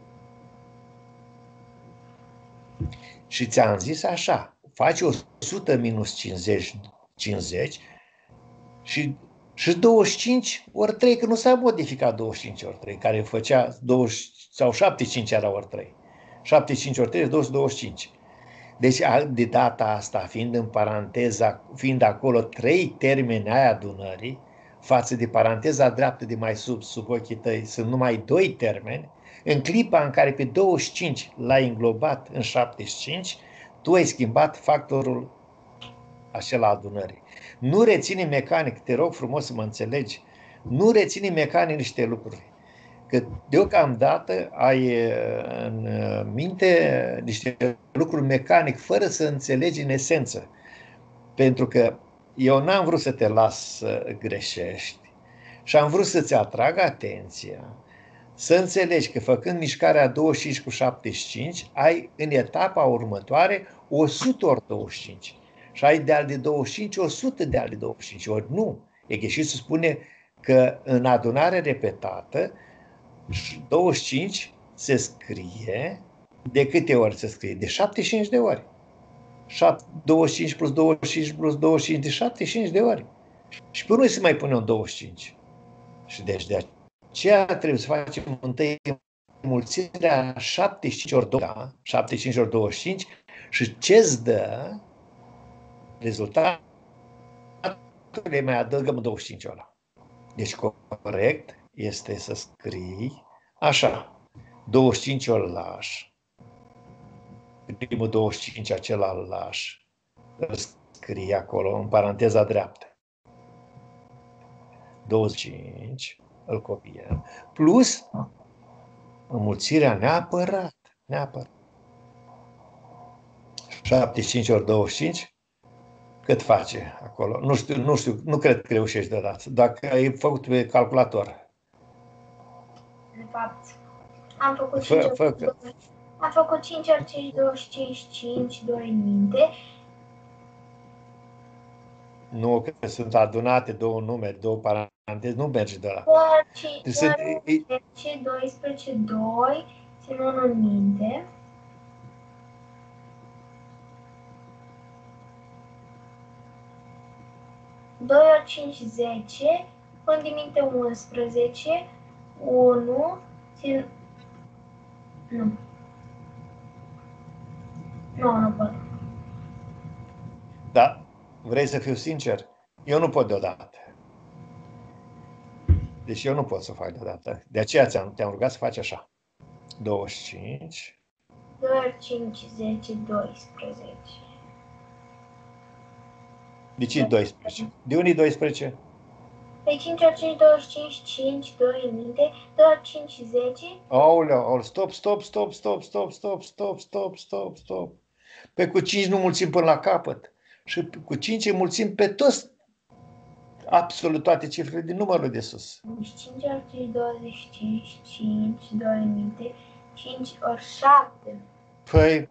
Și ți-am zis așa, faci 100 minus 50 și 25 ori 3, că nu s-a modificat 25 ori 3, care făcea 20, sau 75 era ori 3. 75 ori 3 este 225. Deci de data asta, fiind în paranteza, fiind acolo 3 termeni ai adunării, față de paranteza dreaptă de mai sub ochii tăi, sunt numai 2 termeni, în clipa în care pe 25 l-ai înglobat în 75, tu ai schimbat factorul acela adunării. Nu reține mecanic, te rog frumos să mă înțelegi, nu reține mecanic niște lucruri. Că deocamdată ai în minte niște lucruri mecanic fără să înțelegi în esență. Pentru că eu n-am vrut să te las să greșești și am vrut să-ți atrag atenția, să înțelegi că făcând mișcarea 25 cu 75, ai în etapa următoare 100 ori 25. Și ai de-al de 25, 100 de-al de 25. Ori nu. Exercițiul spune că în adunare repetată, 25 se scrie, de câte ori se scrie? De 75 de ori. 25 plus 25 plus 25 de 75 de ori. Și pe noi se mai pune un 25. Și deci de aceea trebuie să facem întâi mulțirea 75 ori 2, da? 75 ori 25 și ce-ți dă rezultatul, le mai adăugăm 25 ăla. Deci corect este să scrii așa, 25 ori lași, primul 25 acela îl lași, îl scrie acolo în paranteza dreaptă. 25 îl copiem, plus înmulțirea neapărat. 75 ori 25, cât face acolo? Nu știu, nu cred că reușești deodată. Dacă ai făcut pe calculator. De fapt, am făcut 5 ori 5, 25, 5, 2 în minte. Nu, că sunt adunate două numere, două paranteze, nu merge de la. 10, 12, 2, țin unul în minte. Doi ori 5, 10, pun din minte 11, 1, țin... Nu pot. Da, vrei să fiu sincer? Eu nu pot deodată. Deci eu nu pot să fac deodată. De aceea te-am rugat să faci așa. 25. 2 ori 5, 10, 12. De ce 12? De unde e 12? Pe 5 ori 5, 25, 5, 2 în minte, 2 ori 5, 10. Aoleu, stop. Pe cu 5 nu mulțim până la capăt. Și cu 5 îi mulțim pe toți, absolut toate cifrele din numărul de sus. 5 ori 5, 25, 5, 2 în minte, 5 ori 7. Păi.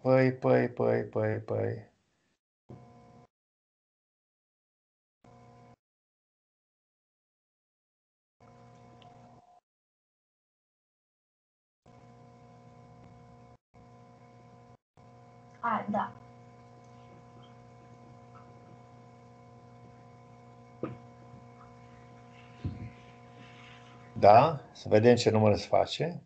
Da. Da? Să vedem ce număr se face.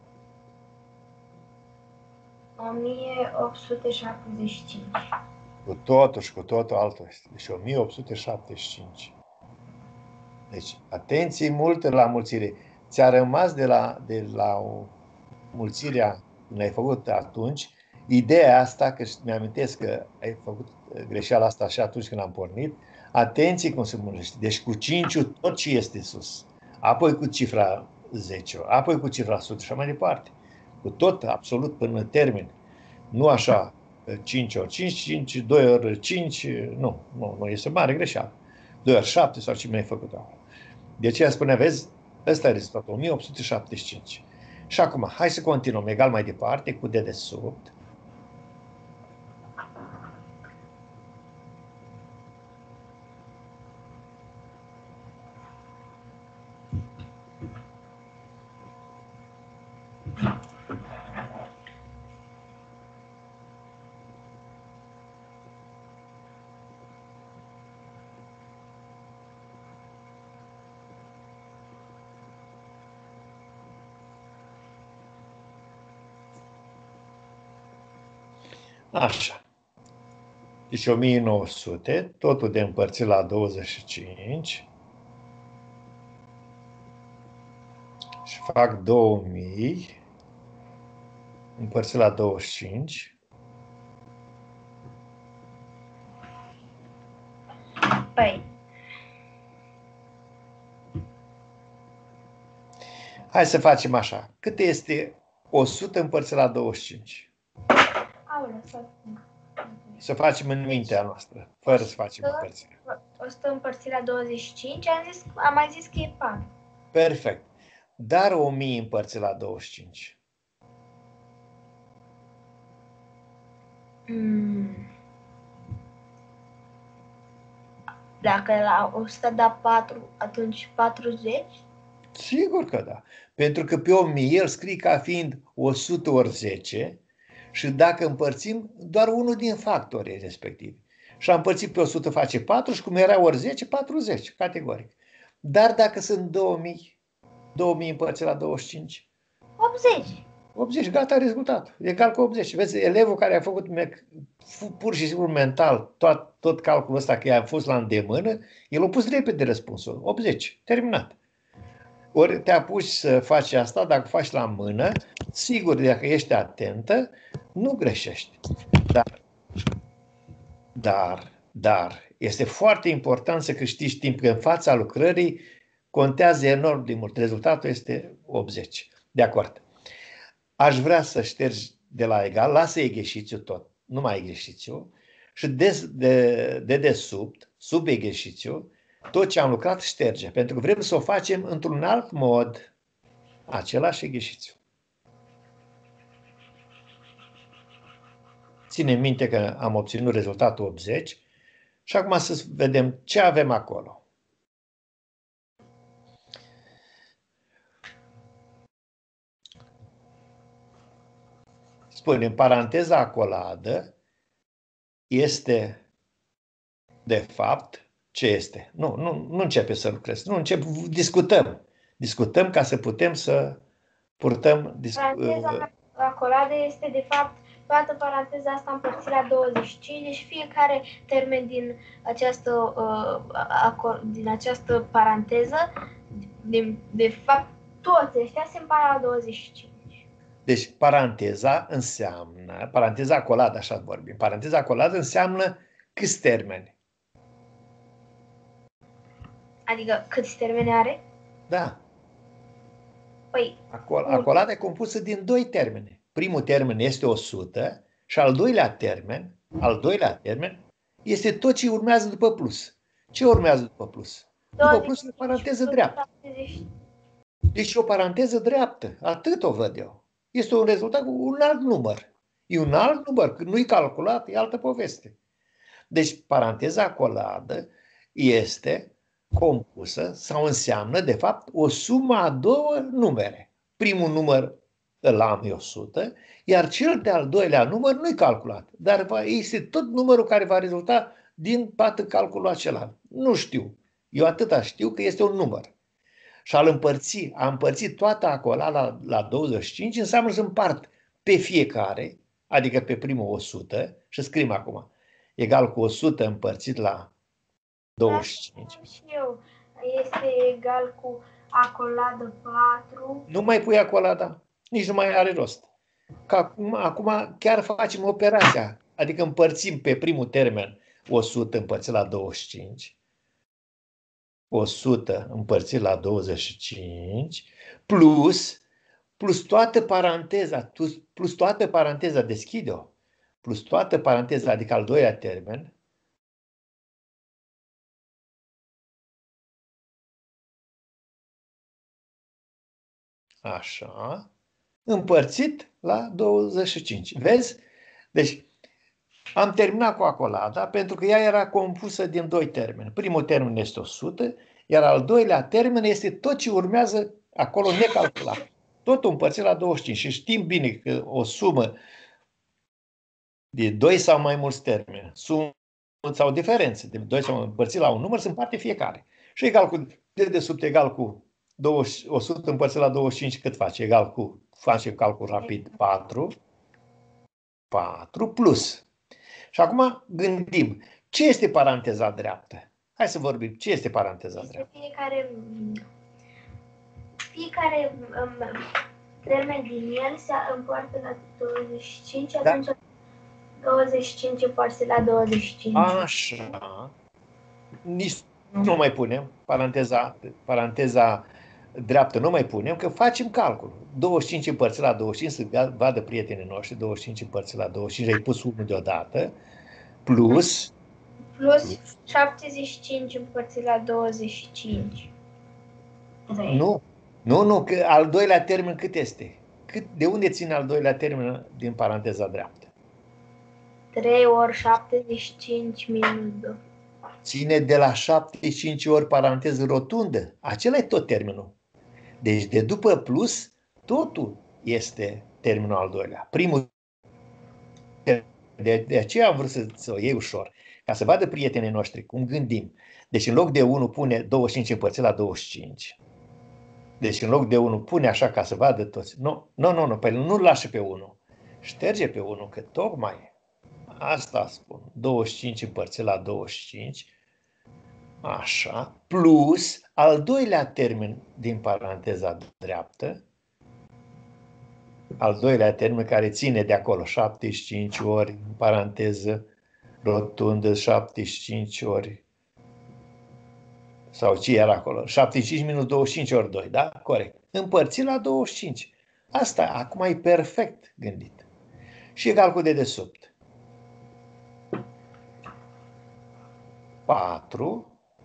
1875. Cu totul și cu totul altul este. Deci 1875. Deci, atenție multă la mulțire. Ți-a rămas de la o mulțirea când ai făcut atunci, ideea asta, că mi-amintesc că ai făcut greșeala asta și atunci când am pornit, atenție cum se mulțește. Deci cu 5 tot ce este sus. Apoi cu cifra 10, apoi cu cifra 100 și așa mai departe. Cu tot, absolut, până în termen. Nu așa, 5 ori 5, 5, 2 ori 5, nu, este mare greșeală. 2 ori 7 sau ce mi-ai făcut acolo. De aceea spune, vezi, ăsta e rezultatul, 1875. Și acum, hai să continuăm egal mai departe cu dedesubt. Așa. Deci 1900, totul de împărțit la 25 și fac 2000 împărțit la 25. Păi. Hai să facem așa. Cât este 100 împărțit la 25? Aoleu, să facem în mintea noastră, fără să facem împărțire. 100 împărțit la 25, am mai zis că e 4. Perfect. Dar 1000 împărțit la 25. Dacă la 100 da 4, atunci 40? Sigur că da. Pentru că pe 1000 el scrie ca fiind 100 ori 10 și dacă împărțim doar unul din factorii respectivi. Și am împărțit pe 100 face 4 și cum era ori 10, 40, categoric. Dar dacă sunt 2000, 2000 împărțit la 25? 80. 80, gata, rezultat. Egal cu 80. Vezi, elevul care a făcut pur și simplu mental tot calculul ăsta că i-a fost la îndemână, el a pus repede răspunsul. 80. Terminat. Ori te apuci să faci asta, dacă faci la mână, sigur, dacă ești atentă, nu greșești. Dar, este foarte important să câștigi timp, că în fața lucrării contează enorm de mult. Rezultatul este 80. De acord. Aș vrea să ștergi de la egal, lasă egheșițiu tot, nu mai egheșițiu, și de desubt, sub egheșițiu, tot ce am lucrat șterge, pentru că vrem să o facem într-un alt mod, același egheșițiu. Ține minte că am obținut rezultatul 80 și acum să vedem ce avem acolo. Spunem, paranteza acoladă este, de fapt, ce este? Nu începe să lucrezi, nu încep, discutăm. Discutăm ca să putem să purtăm Paranteza acoladă este, de fapt, toată paranteza asta împărțită la 25, deci fiecare termen din această paranteză, de fapt, toți ăștia se împart la 25. Deci paranteza înseamnă, paranteza acoladă, așa vorbim, paranteza acoladă înseamnă câți termeni? Adică câți termeni are? Da. Păi, acolada e compusă din 2 termene. Primul termen este 100 și al doilea termen este tot ce urmează după plus. Ce urmează după plus? După plus e o paranteză dreaptă. Deci o paranteză dreaptă. Atât o văd eu. Este un rezultat cu un alt număr. E un alt număr, când nu-i calculat, e altă poveste. Deci paranteza coladă este compusă sau înseamnă, de fapt, o sumă a două numere. Primul număr îl am eu 100, iar cel de-al doilea număr nu-i calculat, dar este tot numărul care va rezulta din toată calculul acela. Nu știu. Eu atâta știu că este un număr. Și a împărți toată acolada la 25 înseamnă să împart pe fiecare, adică pe primul 100, și scriem acum, egal cu 100 împărțit la 25. Și eu. Este egal cu acoladă 4. Nu mai pui acolada, nici nu mai are rost. Că acum chiar facem operația, adică împărțim pe primul termen 100 împărțit la 25, 100 împărțit la 25, plus toată paranteza, deschide-o, plus toată paranteza, adică al doilea termen, așa, împărțit la 25. Vezi? Deci, am terminat cu acolada pentru că ea era compusă din doi termeni. Primul termen este 100, iar al doilea termen este tot ce urmează acolo necalculat. Totul împărțit la 25. Și știm bine că o sumă de 2 sau mai mulți termeni, sumă sau diferențe de 2 sau împărțit la un număr, se împarte fiecare. Și egal cu dedesubt egal cu 100 împărțit la 25 cât face? Egal cu, facem calcul rapid, 4 plus. Și acum gândim, ce este paranteza dreaptă? Hai să vorbim, ce este paranteza dreaptă? Fiecare termen din el se împarte la 25, Da. atunci 25 împărțit la 25. Așa. Nici nu mai punem paranteza dreaptă, nu mai punem, că facem calcul. 25 împărțit la 25, să vadă prietenii noștri, 25 împărțit la 25, ai pus 1 deodată, plus 75 împărțit la 25. Nu, că al doilea termen cât este? De unde ține al doilea termen din paranteza dreaptă? 3 ori 75 minus 2. Ține de la 75 ori paranteză rotundă. Acela e tot termenul. Deci de după plus, totul este termenul al doilea. Primul. De aceea am vrut să o iei ușor. Ca să vadă prietenii noștri cum gândim. Deci în loc de 1 pune 25 împărțit la 25. Deci în loc de 1 pune așa ca să vadă toți. Nu, păi nu-l lasă pe 1. Șterge pe 1, că tocmai asta spun. 25 împărțit la 25. Așa. Plus al doilea termen din paranteza dreaptă. Al doilea termen care ține de acolo 75 ori în paranteză rotundă 75 ori. Sau ce era acolo? 75 minus 25 ori 2, da? Corect. Împărțit la 25. Asta acum e perfect gândit. Și egal cu dedesubt. 4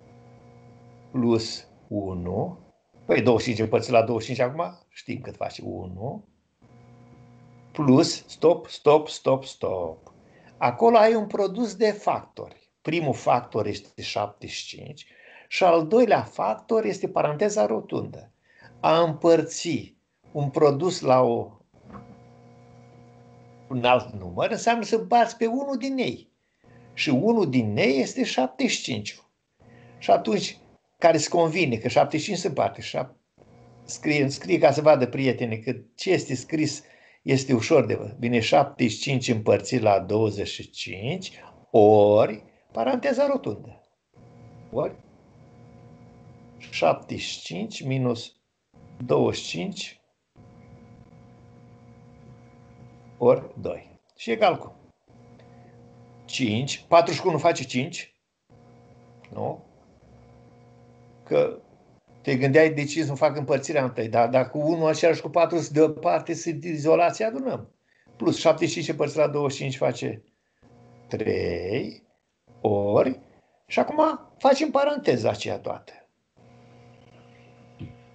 plus 1. Păi 25 împărțit la 25 acum știm cât face 1. Plus, stop. Acolo ai un produs de factori. Primul factor este 75 și al doilea factor este paranteza rotundă. A împărți un produs la un alt număr înseamnă să împarți pe unul din ei. Și unul din ei este 75. Și atunci, care îți convine că 75 se împarte, scrie ca să vadă prietenii că ce este scris este ușor de văzut. Bine, 75 împărțit la 25 ori paranteza rotundă. Ori 75 minus 25 ori 2. Și egal cu 5. 41 face 5. Nu? Că te gândeai de ce să nu fac împărțirea întâi, dar dacă 1 același cu 4 sunt deoparte, sunt izolați, adunăm. Plus 75 împărțit la 25 face 3 ori și acum facem paranteza aceea toată.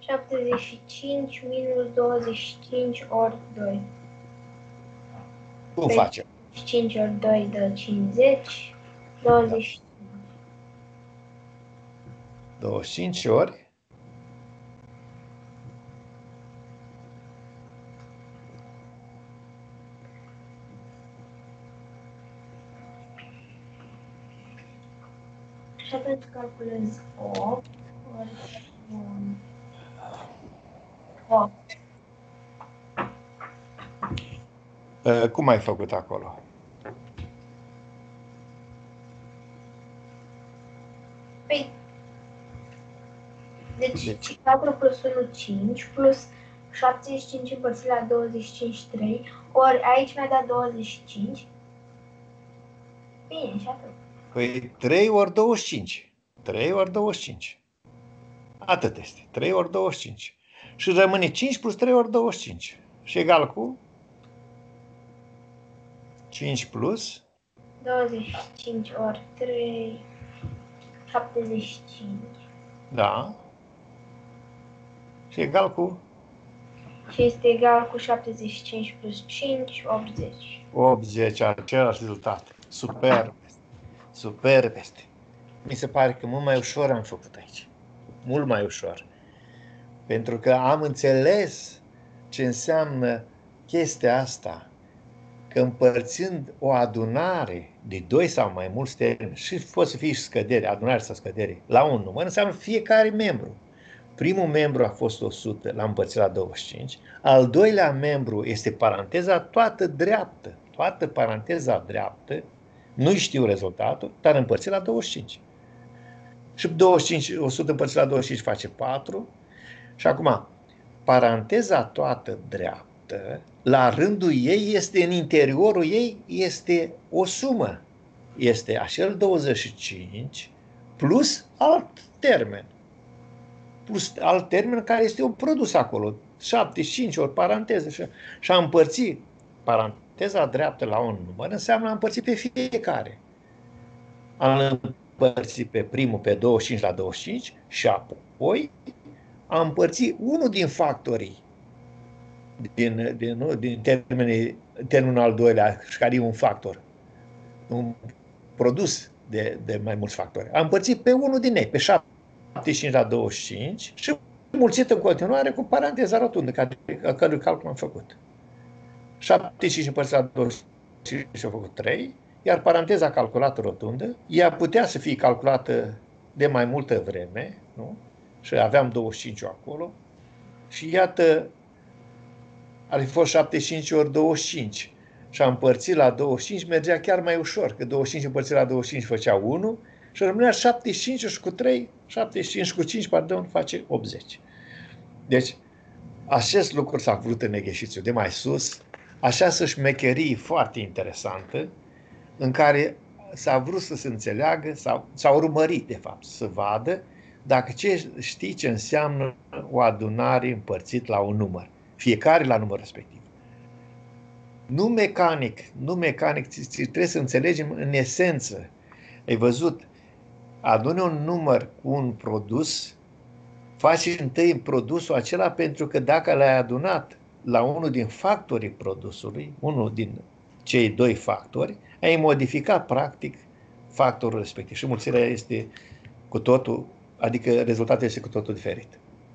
75 minus 25 ori 2. Cum facem? 5 ori 2 dă 50, 20. 25 ori și atunci calculez 8 ori 8. Cum ai făcut acolo? Păi, deci 4 plus 1, 5, plus 75 împărțit la 25, 3, ori aici mi-a dat 25. Bine, și atât. Păi 3 ori 25. 3 ori 25. Atât este. 3 ori 25. Și rămâne 5 plus 3 ori 25. Și egal cu 5 plus 25 ori 3, 75. da. Și egal cu Și este egal cu 75 plus 5, 80. 80, același rezultat. Superb. Superb este. Mi se pare că mult mai ușor am făcut aici. Mult mai ușor. Pentru că am înțeles ce înseamnă chestia asta. Că împărțind o adunare de 2 sau mai mulți termeni, și poate să fie și scădere, adunare sau scădere, la un număr, înseamnă fiecare membru. Primul membru a fost 100, l-am împărțit la 25. Al doilea membru este paranteza toată dreaptă. Toată paranteza dreaptă, nu știu rezultatul, dar împărțit la 25. Și 25, 100 împărțit la 25 face 4. Și acum, paranteza toată dreaptă, la rândul ei, este în interiorul ei, este o sumă. Este acel 25 plus alt termen. Plus alt termen care este un produs acolo. 75 ori paranteză. Și a împărți paranteza dreaptă la un număr înseamnă a împărți pe fiecare. Am împărțit pe primul pe 25 la 25 și apoi a împărțit unul din factorii din termenul al doilea, care e un factor, un produs de mai mulți factori. A împărțit pe unul din ei, pe 75 la 25 și mulțit în continuare cu paranteza rotundă, a cărui calcul am făcut. 75 împărțit la 25 și-a făcut 3, iar paranteza calculată rotundă, ea putea să fie calculată de mai multă vreme, nu? Și aveam 25 acolo, și iată, ar fi fost 75 ori 25 și a împărțit la 25 mergea chiar mai ușor, că 25 împărțit la 25 făcea 1 și rămânea 75 și cu 3, 75 și cu 5, pardon, face 80. Deci, acest lucru s-a vrut în exercițiu de mai sus, așa șmecherie foarte interesantă, în care s-a vrut să se înțeleagă, s-a urmărit, de fapt, să vadă dacă știi ce înseamnă o adunare împărțit la un număr. Fiecare la numărul respectiv. Nu mecanic, trebuie să înțelegem în esență. Ai văzut, adune un număr cu un produs, faci întâi produsul acela, pentru că dacă l-ai adunat la unul din factorii produsului, unul din cei 2 factori, ai modificat practic factorul respectiv și mulțirea este cu totul, adică rezultatul este cu totul diferit.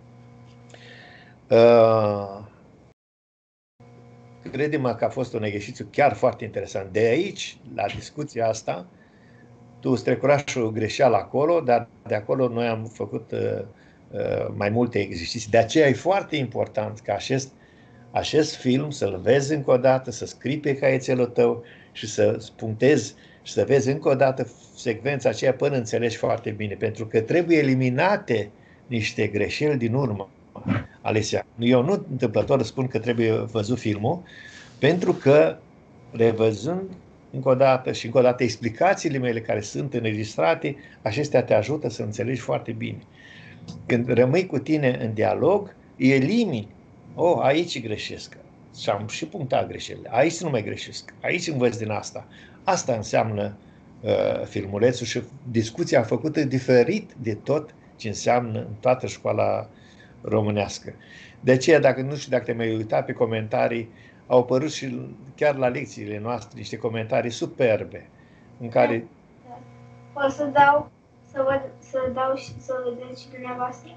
Crede-mă că a fost un exercițiu chiar foarte interesant. De aici, la discuția asta, tu strecurat și o greșeală acolo, dar de acolo noi am făcut mai multe exerciții. De aceea e foarte important ca acest film să-l vezi încă o dată, să scrii pe caietelul tău și să punctezi și să vezi încă o dată secvența aceea până înțelegi foarte bine, pentru că trebuie eliminate niște greșeli din urmă. Alesia, eu nu întâmplător spun că trebuie văzut filmul, pentru că revăzând încă o dată și încă o dată explicațiile mele care sunt înregistrate, acestea te ajută să înțelegi foarte bine. Când rămâi cu tine în dialog, elimini. Aici greșesc. Și am și punctat greșelile. Aici nu mai greșesc. Aici învăț din asta. Asta înseamnă filmulețul și discuția făcută diferit de tot ce înseamnă în toată școala românească. De aceea, nu știu dacă te-ai uitat pe comentarii, au apărut și chiar la lecțiile noastre niște comentarii superbe în care... Pot să dau, să dau și să vedeți și dumneavoastră?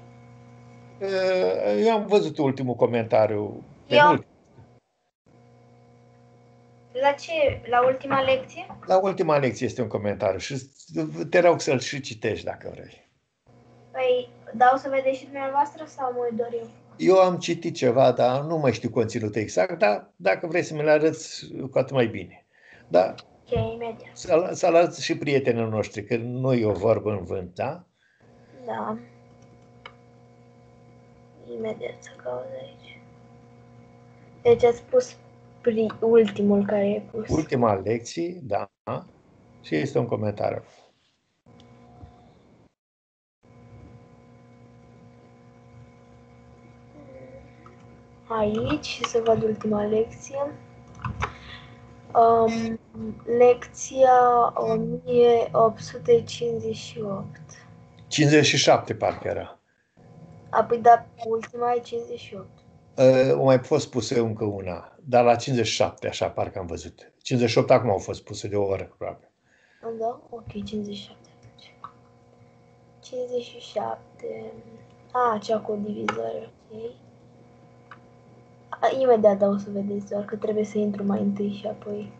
Eu am văzut ultimul comentariu, penultim. La ce? La ultima lecție? La ultima lecție este un comentariu și te rog să-l și citești dacă vrei. Păi, dau să vedeți și dumneavoastră sau mă doar eu? Eu am citit ceva, dar nu mai știu conținutul exact, dar dacă vrei să mi-l arăți, cu atât mai bine. Da? Ok, imediat. Să arăți și prietenii noștri, că nu e o vorbă în vânt, da? Da. Imediat să caut aici. Deci ați spus ultimul care e pus. Ultima lecție, da. Și este un comentariu. Aici să văd ultima lecție. Lecția 1858. 57 parcă era. Apoi, da, ultima e 58. Au mai fost puse încă una, dar la 57, așa parcă am văzut. 58 acum au fost puse de o oră, probabil. Da? Ok, 57. 57. Cea cu o divizare, ok. Imediat dau să vedeți, doar că trebuie să intru mai întâi și apoi...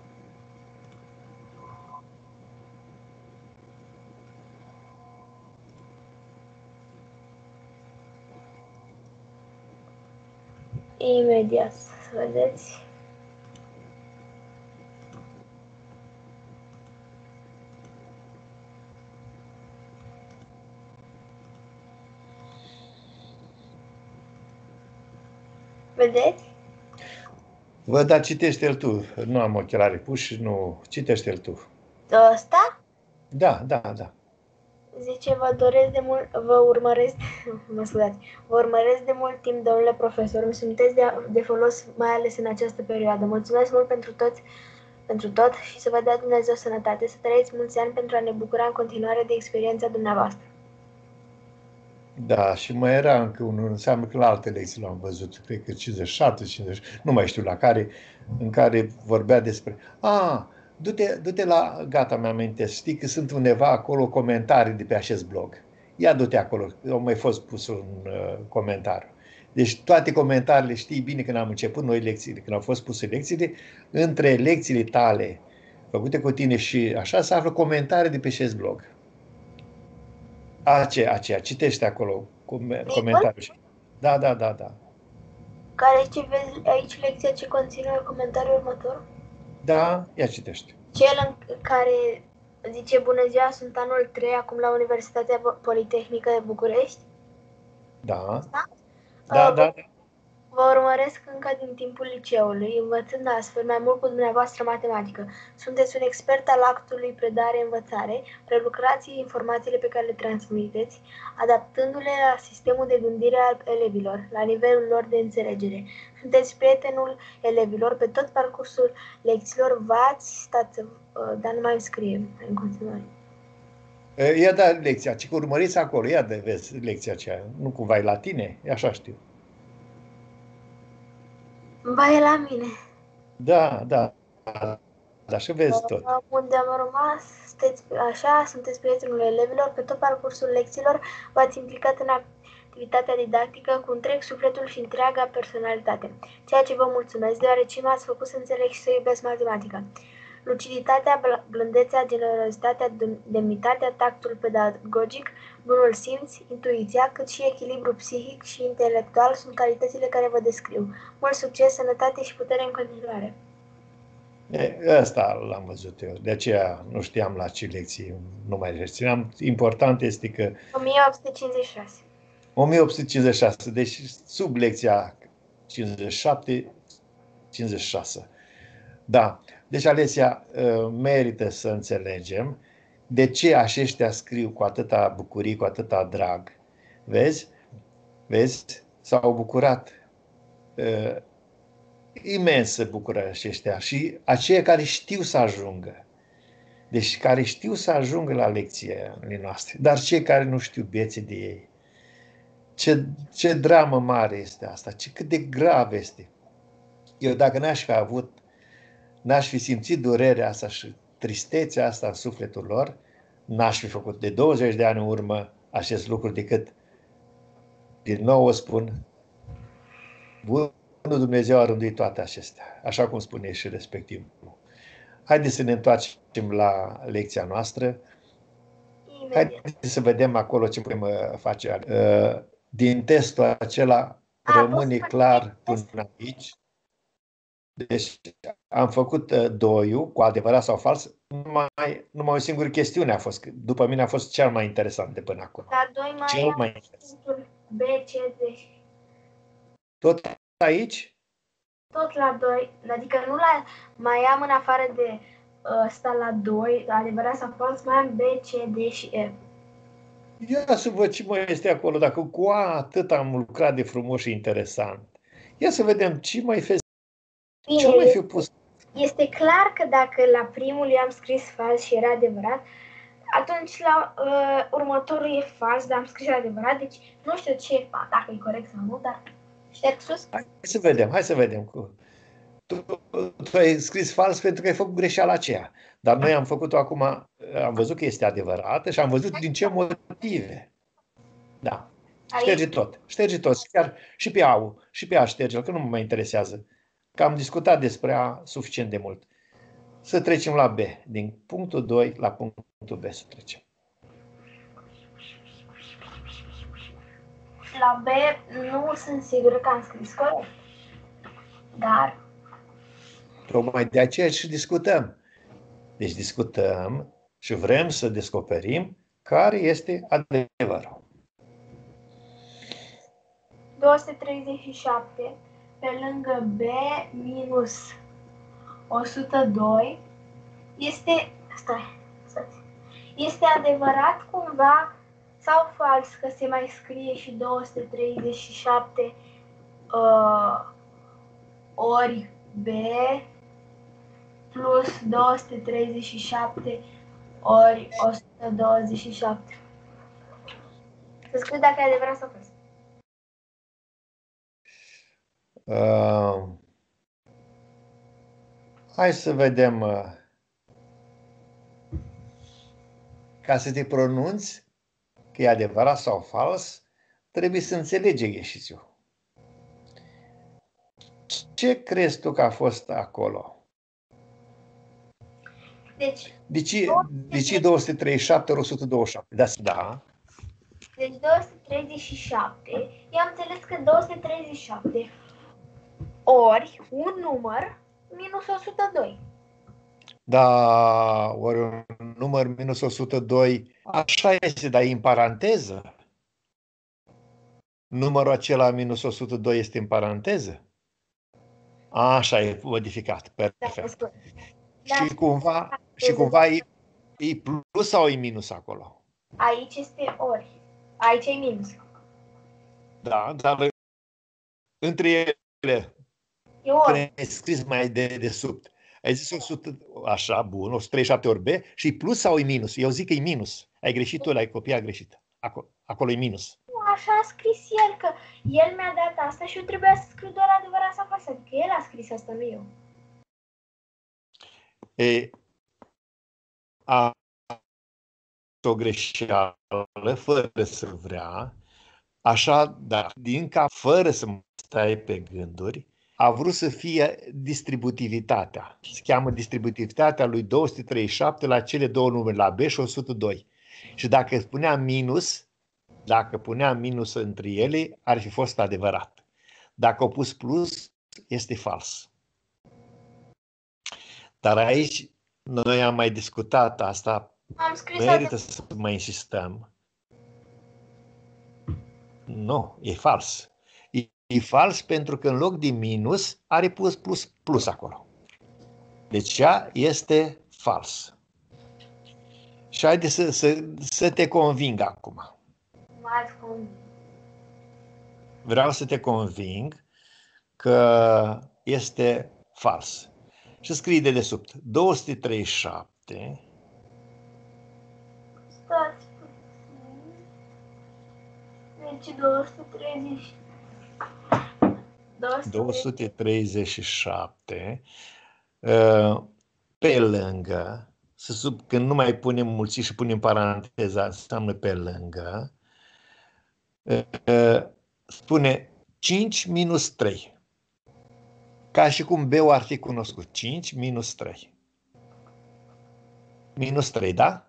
Imediat să vedeți. Vedeți? Văd, dar citește-l tu. Nu am ochelari puși, nu. Citește-l tu. Ăsta? Da. Zice, vă urmăresc, mă scuzați, vă urmăresc de mult timp, domnule profesor, îmi sunteți de folos, mai ales în această perioadă. Mulțumesc mult pentru tot și să vă dea Dumnezeu sănătate, să trăiți mulți ani pentru a ne bucura în continuare de experiența dumneavoastră. Da, și mai era încă unul, înseamnă că la alte lecții l-am văzut, cred că 57, 50, nu mai știu la care, în care vorbea despre... Du-te la... Gata, mi-am amintesc. Știi că sunt undeva acolo comentarii de pe acest blog. Ia du-te acolo, au mai fost pus un comentariu. Deci toate comentariile, știi bine când am început noi lecțiile, când au fost puse lecțiile, între lecțiile tale făcute cu tine și așa se află comentarii de pe acest blog. Aceea, citește acolo comentariul. Da. Care ce vezi aici lecția ce conține comentariul următor? Da, ia citește. Cel în care zice, bună ziua, sunt anul 3 acum la Universitatea Politehnică de București. Da. Da. Vă urmăresc încă din timpul liceului, învățând astfel mai mult cu dumneavoastră matematică. Sunteți un expert al actului predare-învățare, prelucrați informațiile pe care le transmiteți, adaptându-le la sistemul de gândire al elevilor, la nivelul lor de înțelegere. Sunteți prietenul elevilor pe tot parcursul lecțiilor, dar nu mai scrie în continuare. Ia da lecția, ce urmăriți acolo, ia de vezi lecția aceea, nu cumva e la tine, așa știu. Ba, e la mine. Da, și vezi tot. Unde am rămas, sunteți prietenul elevilor, pe tot parcursul lecțiilor v-ați implicat în activitatea didactică cu întreg sufletul și întreaga personalitate, ceea ce vă mulțumesc, deoarece m-ați făcut să înțeleg și să iubesc matematica. Luciditatea, blândețea, generozitatea, demnitatea, tactul pedagogic, bunul simț, intuiția, cât și echilibru psihic și intelectual sunt calitățile care vă descriu. Mult succes, sănătate și putere în continuare! Asta l-am văzut eu, de aceea nu știam la ce lecții, nu mai rețineam. Important este că... 1856. 1856, deci sub lecția 57-56. Da, deci Alesia, merită să înțelegem de ce aceștia scriu cu atâta bucurie, cu atâta drag. Vezi? S-au bucurat. Imensă bucură aceștia și aceia care știu să ajungă. Deci care știu să ajungă la lecțiile noastre. Dar cei care nu știu, bieții de ei. Ce dramă mare este asta, cât de grav este. eu dacă n-aș fi simțit durerea asta și tristețea asta în sufletul lor, n-aș fi făcut de 20 de ani în urmă acest lucru decât, din nou o spun, Bunul Dumnezeu a rânduit toate acestea, așa cum spune și respectivul. Haideți să ne întoarcem la lecția noastră. Haideți să vedem acolo ce putem face. Din testul acela rămâne clar până aici. Deci am făcut doiul, cu adevărat sau fals, numai o singură chestiune a fost, după mine a fost cel mai interesant de până acum. La 2 mai am B, C, D. Tot aici? Tot la 2, adică nu la, mai am în afară de ăsta la 2, adevărat sau fals, mai am B, C, D și E. Ia să văd ce mai este acolo, dacă cu atât am lucrat de frumos și interesant. Ia să vedem ce mai fi. Bine, ce mai fi pus. Este clar că dacă la primul i-am scris fals și era adevărat, atunci la următorul e fals, dar am scris adevărat, deci nu știu ce fac, dacă e corect sau nu, dar șterg sus. Hai să vedem. Tu ai scris fals pentru că ai făcut greșeala aceea. Dar noi am făcut-o acum, am văzut că este adevărată și am văzut din ce motive. Da. Șterge tot. Chiar și pe A-ul, și pe A șterge-l, că nu mă mai interesează. Că am discutat despre A suficient de mult. Să trecem la B. Din punctul 2 la punctul B să trecem. La B nu sunt sigură că am scris corect. Dar Tocmai de aceea și discutăm. Deci discutăm și vrem să descoperim care este adevărul. 237 pe lângă B minus 102 este, este adevărat cumva sau fals că se mai scrie și 237 ori B plus 237 ori 127. Să scriu dacă e adevărat sau fals. Hai să vedem. Ca să te pronunți că e adevărat sau fals, trebuie să înțelegi exercițiul. Ce crezi tu că a fost acolo? De ce 237 ori 127? Da. Deci 237, eu am înțeles că 237 ori un număr minus 102. Da, ori un număr minus 102, așa este, dar e în paranteză. Numărul acela minus 102 este în paranteză. Așa e modificat, perfect. Da. Și cumva e plus sau e minus acolo? Aici este ori. Aici e minus. Da, dar între ele, când ai scris mai de desubt, ai zis 100, așa, bun, 137 ori B și e plus sau e minus? Eu zic că e minus. Ai greșit tu, ai copiat greșit. Acolo e minus. Așa a scris el, că el mi-a dat asta și eu trebuia să scriu doar adevărat sau fals. Adică el a scris asta, nu eu. A o greșeală fără să vrea, așa, dar din cap, fără să stai pe gânduri, a vrut să fie distributivitatea. Se cheamă distributivitatea lui 237 la cele două numere, la B și 102. Și dacă punea minus între ele, ar fi fost adevărat. Dacă au pus plus, este fals. Dar aici noi am mai discutat asta. Merită să mai insistăm. Nu, e fals. E fals pentru că în loc de minus are pus plus acolo. Deci ea este fals. Și haide să te conving acum. Vreau să te conving că este fals. Și scrie de desubt 237. Stați puțin. Deci 230. 237 pe lângă, când nu mai punem mulți și punem paranteza, înseamnă pe lângă, spune 5 minus 3. Ca și cum B-ul ar fi cunoscut. 5 minus 3. Minus 3, da?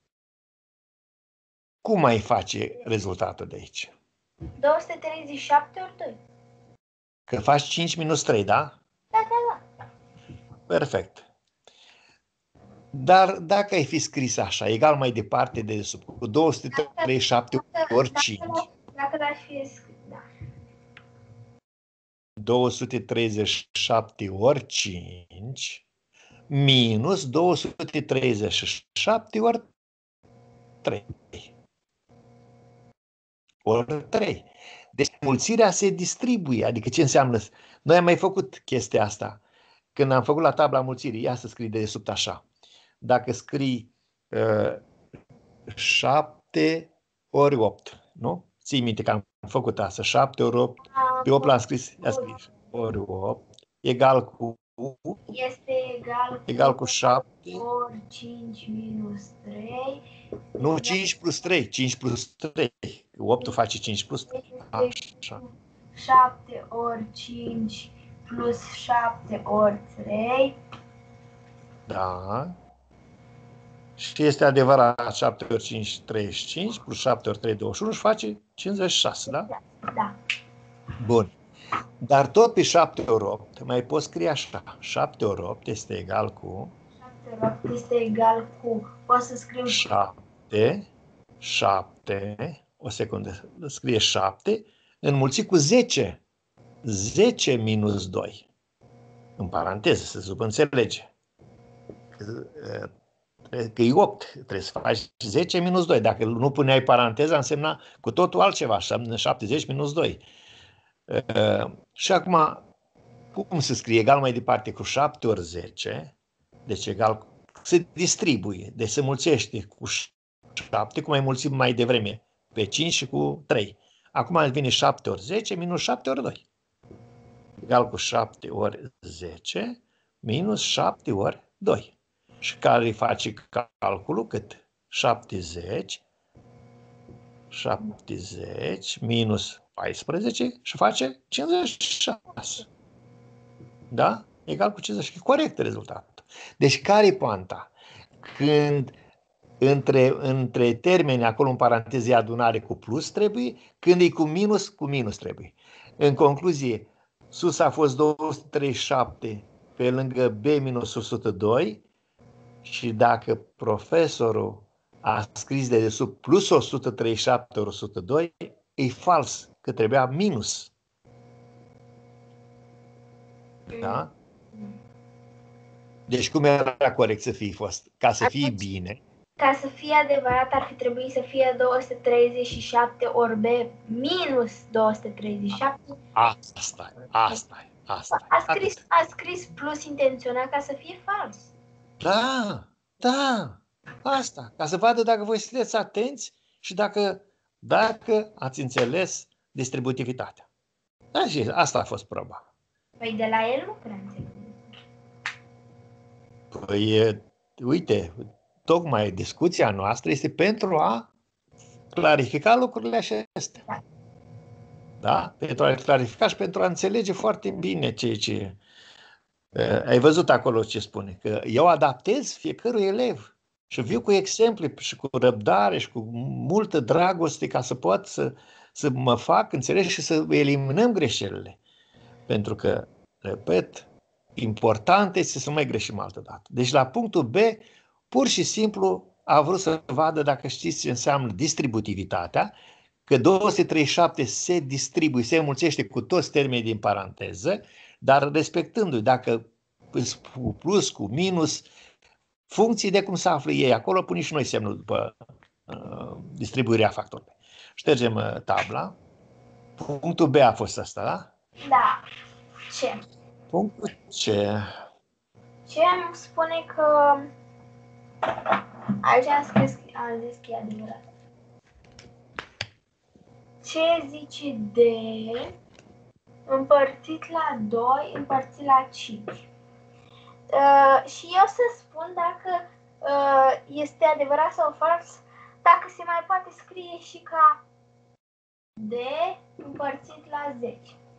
Cum mai face rezultatul de aici? 237 ori 2. Că faci 5 minus 3, da? Da. Perfect. Dar dacă ai fi scris așa, egal mai departe de sub, cu 237 ori 5. Dacă l-aș fi scris, da. 237 ori 5 minus 237 ori 3. Ori 3. Deci mulțirea se distribuie. Adică ce înseamnă? Noi am mai făcut chestia asta. Când am făcut la tabla mulțirii, ia să scrii de sub așa. Dacă scrii 7 ori 8, nu? Ții minte că am făcut asta. 7 ori 8. Pe 8 l-am scris. Ia scris. Ori 8 egal cu... Este egal cu 7. Ori 5 minus 3. Nu, 5 plus 3. 5 plus 3. 8 face 5 plus 3. Așa. 7 ori 5 plus 7 ori 3. Da. Și este adevărat, 7 ori 5, 35, plus 7 ori 3, 21 și face 56, da? Da. Bun. Dar tot pe 7 ori 8 mai poți scrie așa. 7 ori 8 este egal cu... 7 ori 8 este egal cu... Poți să scriu... 7, o secundă, scrie 7, înmulțit cu 10. 10 minus 2. În paranteză, se subînțelege. Că e 8, trebuie să faci 10 minus 2. Dacă nu puneai paranteza, însemna cu totul altceva, 70 minus 2. Și acum, cum se scrie? Egal mai departe cu 7 ori 10, deci egal, se distribuie, deci se mulțește cu 7, cum ai mulțit mai devreme, pe 5 și cu 3. Acum vine 7 ori 10 minus 7 ori 2. Egal cu 7 ori 10 minus 7 ori 2. Și care face calculul cât? 70 minus 14 și face 56. Da? Egal cu 50. Corect rezultatul. Deci care e poanta? Când între termeni, acolo în paranteze adunare cu plus trebuie, când e cu minus trebuie. În concluzie, sus a fost 237 pe lângă B minus 102 și dacă profesorul a scris de desubt plus 137 ori 102, e fals, că trebuia minus. Da? Deci cum era corect să fie fost? Ca să fie bine. Ca să fie adevărat, ar fi trebuit să fie 237 ori B minus 237. Asta. A scris plus intenționat ca să fie fals. Da. Asta. Ca să vadă dacă voi sunteți atenți și dacă ați înțeles distributivitatea. Da, și asta a fost proba. Păi de la el nu prea înțeleg. Păi, uite, tocmai discuția noastră este pentru a clarifica lucrurile acestea. Da? Pentru a clarifica și pentru a înțelege foarte bine ce ai văzut acolo ce spune. Că eu adaptez fiecărui elev și viu cu exemple și cu răbdare și cu multă dragoste ca să pot să mă fac înțeles și să eliminăm greșelile. Pentru că, repet, important este să nu mai greșim altă dată. Deci la punctul B, pur și simplu a vrut să vadă dacă știți ce înseamnă distributivitatea, că 237 se distribuie, se înmulțește cu toți termenii din paranteză, dar respectându-i, dacă cu plus, cu minus, funcții de cum se află ei. Acolo punem și noi semnul după distribuirea factorilor. Ștergem tabla. Punctul B a fost ăsta, da? Da. Ce? Punctul C. Ce îmi spune că... Aici am zis că e adevărat. Ce zice de împărțit la 2 împărțit la 5. Și eu să spun dacă este adevărat sau fals, dacă se mai poate scrie și ca D împărțit la 10.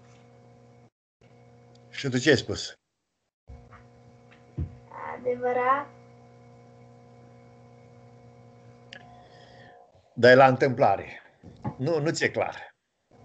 Și tu ce ai spus? Adevărat? Dar e la întâmplare. Nu ți-e clar.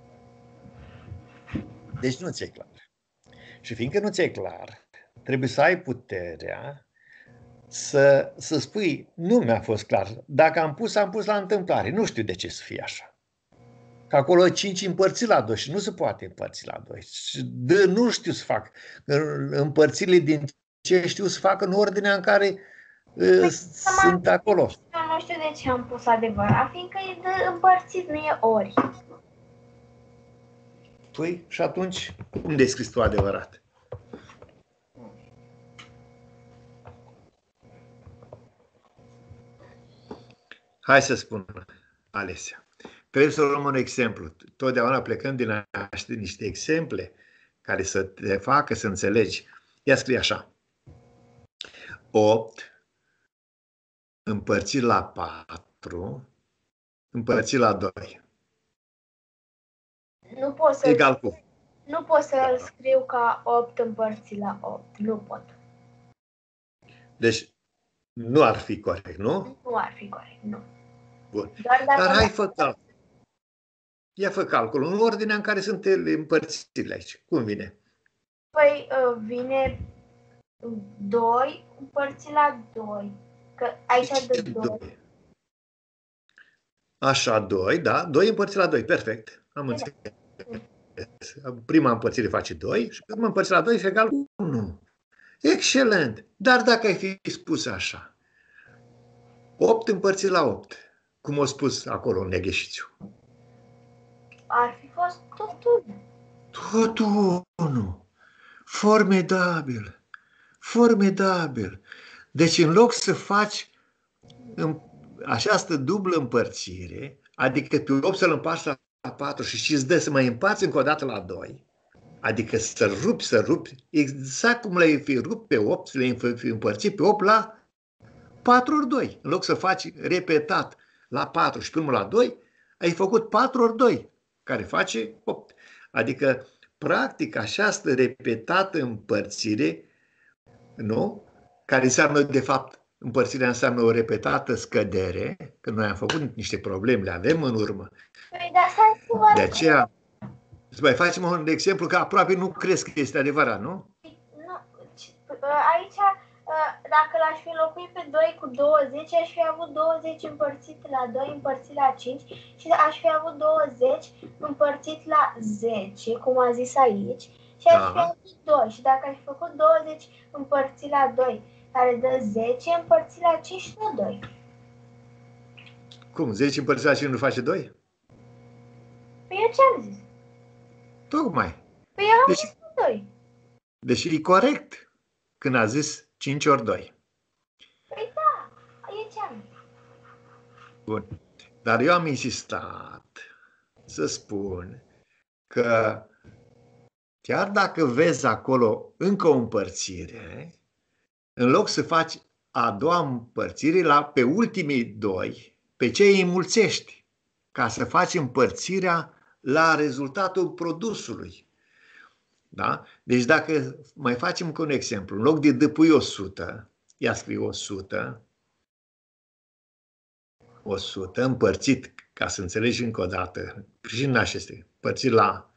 Deci nu ți-e clar. Și fiindcă nu ți-e clar, trebuie să ai puterea să spui, nu mi-a fost clar. Dacă am pus la întâmplare. Nu știu de ce să fie așa. Că acolo e 5 împărțit la 2 și nu se poate împărți la 2. Și nu știu să fac. Împărțirile din ce știu să fac în ordinea în care sunt acolo. Eu nu știu de ce am pus adevărat, fiindcă e de împărțit, nu e ori. Păi, și atunci, cum descris tu adevărat? Hai să spun, Alesia. Trebuie să luăm un exemplu. Totdeauna plecăm din niște exemple care să te facă să înțelegi. Ia scrie așa. 8 împărțit la 4 împărțit la 2. Nu pot să egal cu. Nu pot să-l scriu ca 8 împărțit la 8. Nu pot. Deci, nu ar fi corect, nu? Nu ar fi corect, nu. Bun. Dar hai, fă calcul. Ia fă calculul în ordinea în care sunt împărțitele aici. Cum vine? Păi vine 2 împărțit la 2. Că aici de 2. Așa, 2, da? 2 împărțit la 2, perfect. Am înțeles. Prima împărțire face 2 și prima împărțire la 2 este egal cu 1. Excelent! Dar dacă ai fi spus așa, 8 împărțit la 8, cum a spus acolo în Negheșițiu? Ar fi fost tot 1. Tot 1. Formidabil! Formidabil! Deci în loc să faci această dublă împărțire, adică pe 8 să-l împarți la 4 și îți dă să mai împarți încă o dată la 2, adică să rupi, exact cum le-ai fi rupt pe 8, să le-ai fi împărțit pe 8 la 4 ori 2. În loc să faci repetat la 4 și primul la 2, ai făcut 4 ori 2, care face 8. Adică, practic, această repetată împărțire, nu? Care înseamnă, de fapt, împărțirea înseamnă o repetată scădere, că noi am făcut niște probleme, le avem în urmă. Păi, dar de aceea, să mai facem un exemplu că aproape nu crezi că este adevărat, nu? Nu. Aici, dacă l-aș fi înlocuit pe 2 cu 20, aș fi avut 20 împărțit la 2 împărțit la 5 și aș fi avut 20 împărțit la 10, cum a zis aici, și aș fi avut 2. Și dacă aș fi făcut 20 împărțit la 2, care dă 10 împărțit la 5, nu 2. Cum? 10 împărțit la 5 nu face 2? Păi eu ce am zis? Tocmai. Păi eu am zis 2. Deci e corect când a zis 5 ori 2. Păi da, eu ce am zis? Bun. Dar eu am insistat să spun că chiar dacă vezi acolo încă o împărțire, în loc să faci a doua împărțire pe ultimii 2, pe ce îi înmulțești, ca să faci împărțirea la rezultatul produsului. Da? Deci dacă mai facem încă un exemplu, în loc de depui 100, ia scrie 100 împărțit, ca să înțelegi încă o dată, și în aceste, împărțit la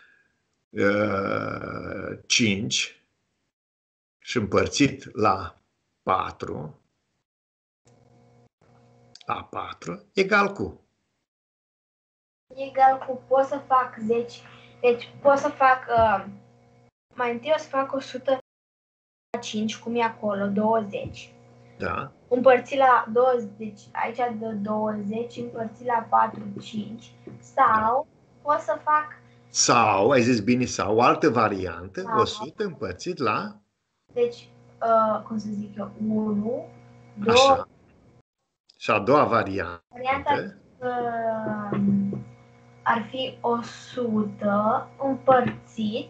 5 și împărțit la 4, egal cu? Egal cu, pot să fac 10. Deci pot să fac, mai întâi o să fac 100 la 5, cum e acolo, 20. Da. Împărțit la 20, deci aici de 20, împărțit la 4, 5. Sau pot să fac... Sau, ai zis bine, sau o altă variantă, 100 împărțit la... Deci, cum să zic eu, 1, 2... Așa. Și a doua variantă... Varianta ar fi 100 împărțit.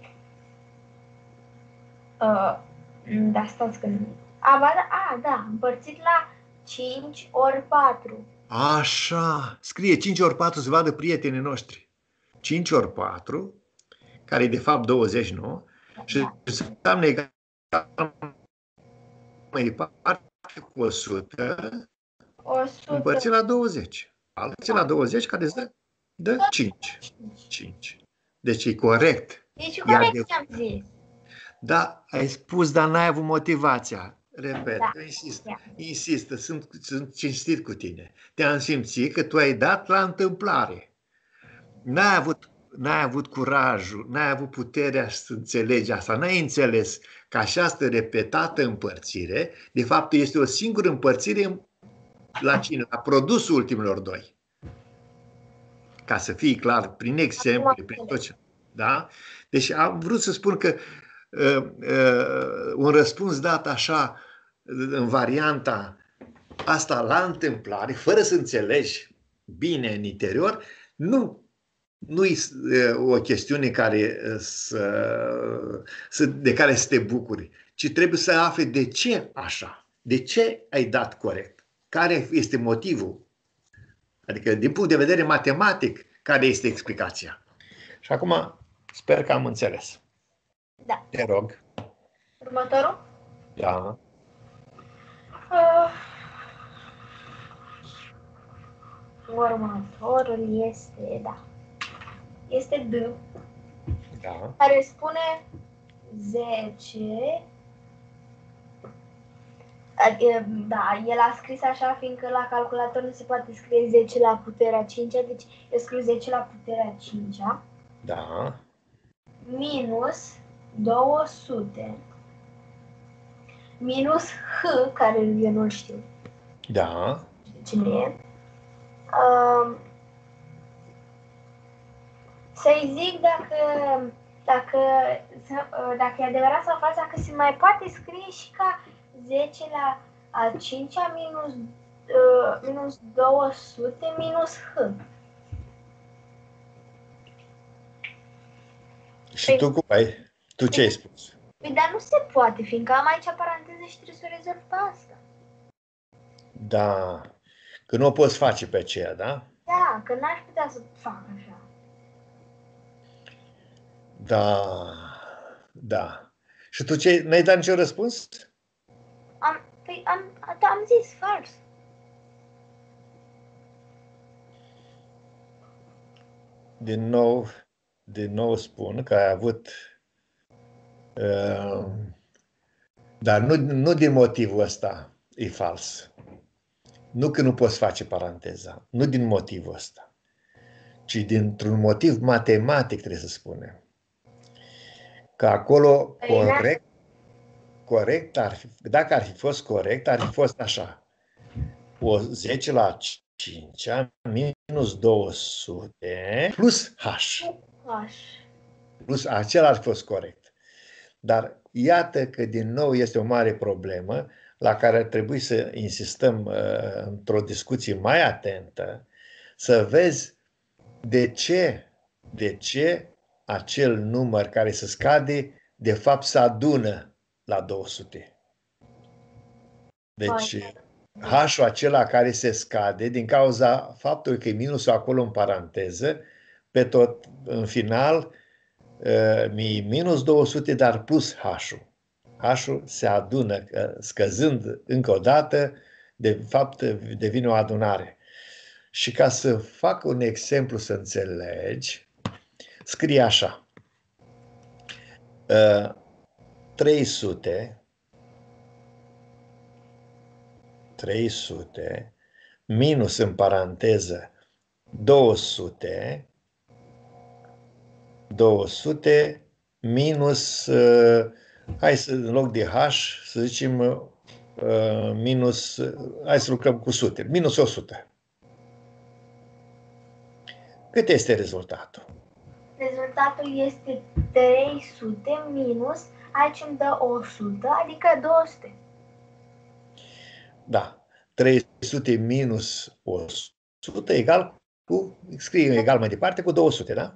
Da, stați că nu. Da, împărțit la 5 ori 4. Așa, scrie 5 ori 4 să vadă prietenii noștri. 5 ori 4, care e de fapt 20, nu? Și Da. înseamnă egal mai departe cu 100 împărțit la 20. Împărțit la 20 care îți dă 5. 5. Deci e corect. Deci corect ce-am zis. Da, ai spus, dar n-ai avut motivația. Repet, Da. insist, sunt cinstit cu tine. Te-am simțit că tu ai dat la întâmplare. N-ai avut curajul, n-ai avut puterea să înțelegi asta, n-ai înțeles că această repetată împărțire, de fapt, este o singură împărțire la cine? La produsul ultimilor doi. Ca să fie clar, prin exemple, prin tot ce... Da? Deci am vrut să spun că un răspuns dat așa, în varianta asta la întâmplare, fără să înțelegi bine în interior, nu e o chestiune de care să te bucuri, ci trebuie să afli de ce așa, de ce ai dat corect, care este motivul, adică din punct de vedere matematic, care este explicația. Și acum sper că am înțeles. Da. Te rog. Următorul? Da. Următorul este, este D, Da. care spune 10. Da, el a scris așa, fiindcă la calculator nu se poate scrie 10 la puterea 5, deci eu scriu 10 la puterea 5. Da. Minus 200 minus H, care eu nu știu. Da. Cine e? Să-i zic dacă e adevărat sau fals, dacă se mai poate scrie și ca 10 la a 5-a minus 200 minus H. Și tu cum ai? Tu ce ai spus? Păi, dar nu se poate, fiindcă am aici paranteză și trebuie să o rezolv pe asta. Da. Că nu o poți face pe aceea, da? Da, că n-aș putea să fac așa. Da. Da. Și tu ce? N-ai dat niciun răspuns? Am zis fals. Din nou spun că ai avut... dar nu din motivul ăsta e fals. Nu că nu poți face paranteza. Nu din motivul ăsta. Ci dintr-un motiv matematic, trebuie să spunem. Că acolo corect dacă ar fi fost corect, ar fi fost așa. O 10 la 5 minus 200 plus H. Plus acela ar fi fost corect. Dar iată că din nou este o mare problemă la care ar trebui să insistăm într-o discuție mai atentă, să vezi de ce acel număr care se scade, de fapt se adună la 200. Deci H-ul acela care se scade, din cauza faptului că e minusul acolo în paranteză, pe tot, în final, minus 200, dar plus H-ul. H-ul se adună, scăzând încă o dată, de fapt devine o adunare. Și ca să fac un exemplu să înțelegi, scrie așa. 300 minus în paranteză 200 minus, hai să în loc de H să zicem minus, hai să lucrăm cu sute, minus 100. Cât este rezultatul? Rezultatul este 300 minus, aici îmi dă 100, adică 200. Da, 300 minus 100 egal Scrie egal mai departe cu 200, da?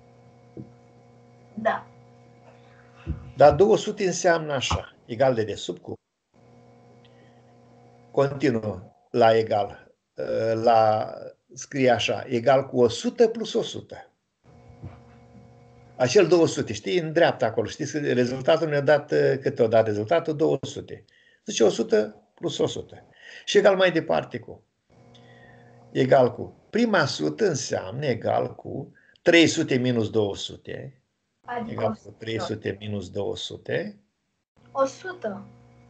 Da. Dar 200 înseamnă așa, egal de desubt cu, continuă la egal, scrie așa, egal cu 100 plus 100. Acel 200, știi, în dreapta acolo, știți, rezultatul ne-a dat, câte o dat rezultatul? 200. Zice 100 plus 100. Și egal mai departe cu, egal cu, prima sută înseamnă egal cu 300 minus 200, Adică egal cu 300 minus 200. 100.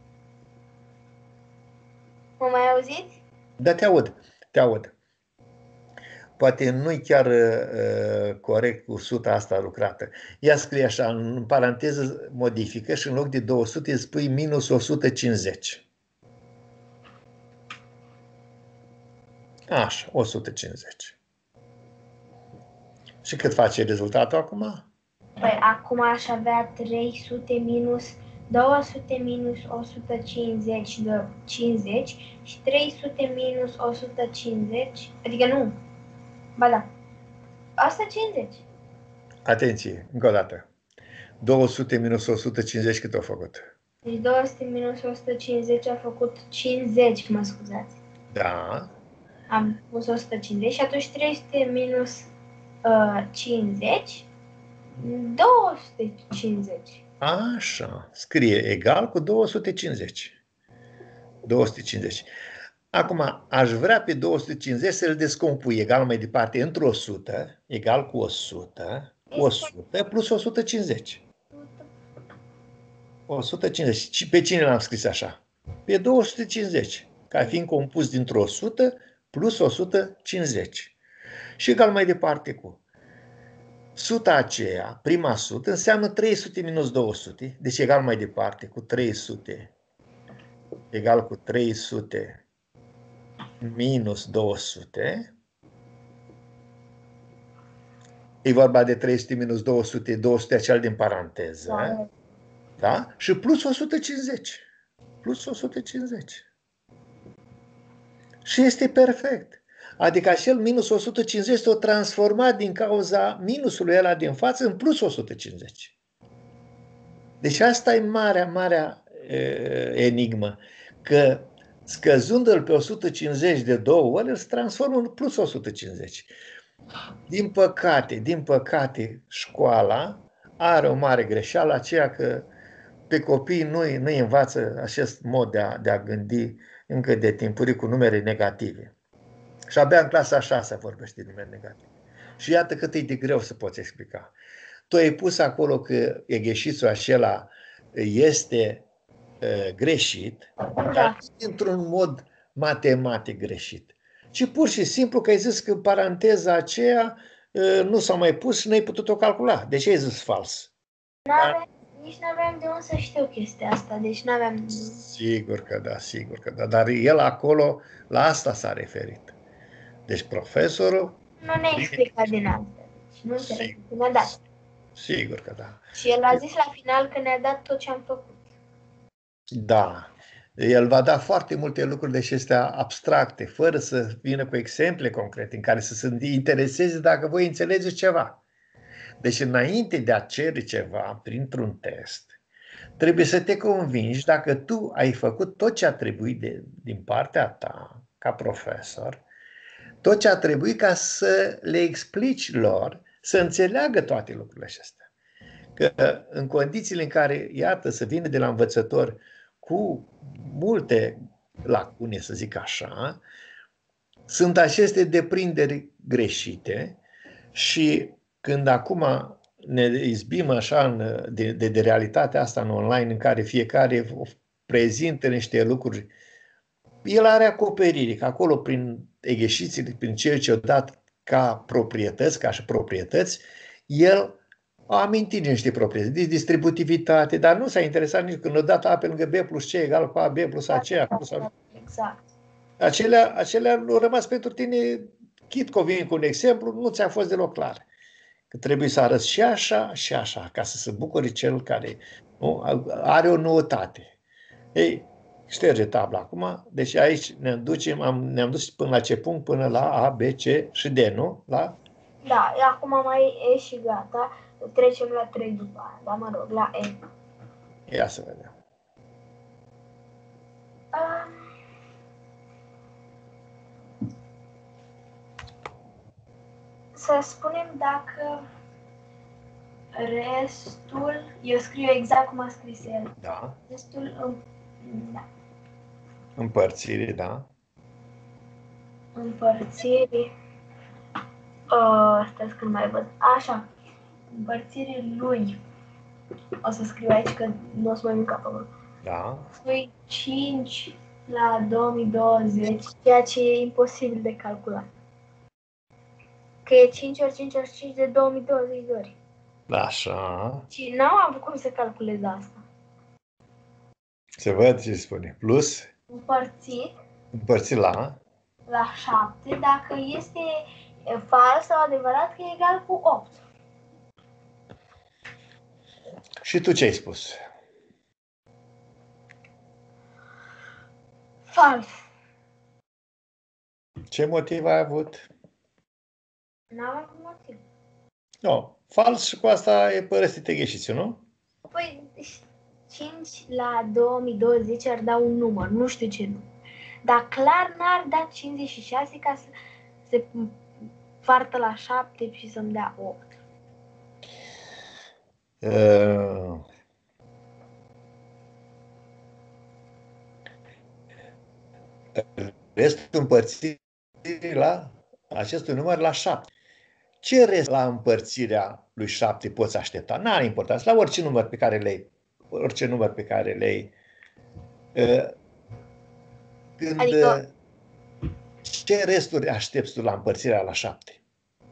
Mă mai auziți? Da, te aud. Poate nu-i chiar corect cu suta asta lucrată. Ea scrie așa, în paranteză modifică și în loc de 200 îi spui minus 150. Așa, 150. Și cât face rezultatul acum? Păi acum aș avea 300 minus 200 minus 150 de 50 și 300 minus 150, adică nu, ba da, 150. Atenție, încă o dată. 200 minus 150 cât a făcut? Deci 200 minus 150 a făcut 50, mă scuzați. Da. Am pus 150 și atunci 300 minus 50, 250. Așa, scrie egal cu 250. 250. Acum, aș vrea pe 250 să-l descompui egal mai departe într-o 100, egal cu 100, 100 plus 150. 150. Și pe cine l-am scris așa? Pe 250, ca fiind compus dintr-o 100 plus 150. Și egal mai departe cu suta aceea, prima sută, înseamnă 300 minus 200, deci egal mai departe cu 300, egal cu 300 minus 200, e vorba de 300 minus 200, 200 acel din paranteză, da? Și plus 150, plus 150. Și este perfect. Adică acel minus 150 s-a transformat din cauza minusului ăla din față în plus 150. Deci asta e marea enigmă, că scăzându-l pe 150 de 2 ori, îl se transformă în plus 150. Din păcate, școala are o mare greșeală, aceea că pe copii nu-i învață acest mod de a gândi încă de timpurii cu numere negative. Și abia în clasa a 6 vorbește de numere negative. Și iată cât e de greu să poți explica. Tu ai pus acolo că egheșițul acela este greșit, dar într-un mod matematic greșit. Ci pur și simplu că ai zis că paranteza aceea nu s-a mai pus și n-ai putut-o calcula. De ce ai zis fals? Nici nu aveam de unde să știu chestia asta, deci nu aveam... Sigur că da, dar el acolo la asta s-a referit. Deci profesorul... Nu ne-a explicat din asta, deci nu înțeleg că ne-a dat. Sigur că da. Și el a zis la final că ne-a dat tot ce am făcut. Da. El va da foarte multe lucruri de acestea abstracte, fără să vină cu exemple concrete, în care să se intereseze dacă voi înțelegeți ceva. Deci înainte de a cere ceva printr-un test, trebuie să te convingi dacă tu ai făcut tot ce a trebuit din partea ta, ca profesor, tot ce a trebuit ca să le explici lor, să înțeleagă toate lucrurile acestea. Că în condițiile în care, iată, să vină de la învățător cu multe lacune, să zic așa, sunt aceste deprinderi greșite și când acum ne izbim așa de realitatea asta în online, în care fiecare prezintă niște lucruri, el are acoperire, că acolo prin egheșițile, prin ceea ce a dat ca proprietăți, ca și proprietăți, el a amintit niște proprietăți, de distributivitate, dar nu s-a interesat nici când a dat A pe lângă B plus C egal cu A, B plus AC. Exact. Acelea au rămas pentru tine, chit că vin cu un exemplu, nu ți-a fost deloc clar. Că trebuie să arăți și așa și așa, ca să se bucure cel care are o noutate. Ei, Șterge tabla acum. Deci aici ne-am dus până la ce punct? Până la A, B, C și D, nu? La? Da, acum mai E și gata. Trecem la 3 după aia, dar mă rog, la E. Ia să vedem. Să spunem dacă restul, eu scriu exact cum a scris el. Da. Restul, da. Împărțire, da. Împărțire. Stai că nu mai văd. Așa. Împărțire lui. O să scriu aici că nu o să mai mica pe acolo. Da. Lui 5 la 2020, ceea ce e imposibil de calculat. Că e 5 ori 5 ori 5 de 2020 de ori. Așa. Și n-am avut cum să calculez asta. Se văd ce spune. Plus. Împărțit la 7, dacă este fals sau adevărat că e egal cu 8. Și tu ce ai spus? Fals. Ce motiv ai avut? N-am avut motiv. Nu. Fals și cu asta e părăsite greșiți, nu? Păi 5 la 2020 ar da un număr, nu știu ce număr. Dar clar n-ar da 56 ca să se partă la 7 și să-mi dea 8. Restul împărțirii la acestui număr la 7. Ce rest la împărțirea lui 7 poți aștepta? N-are importanță. La orice număr pe care le iei. Adică, ce resturi aștepți tu la împărțirea la 7?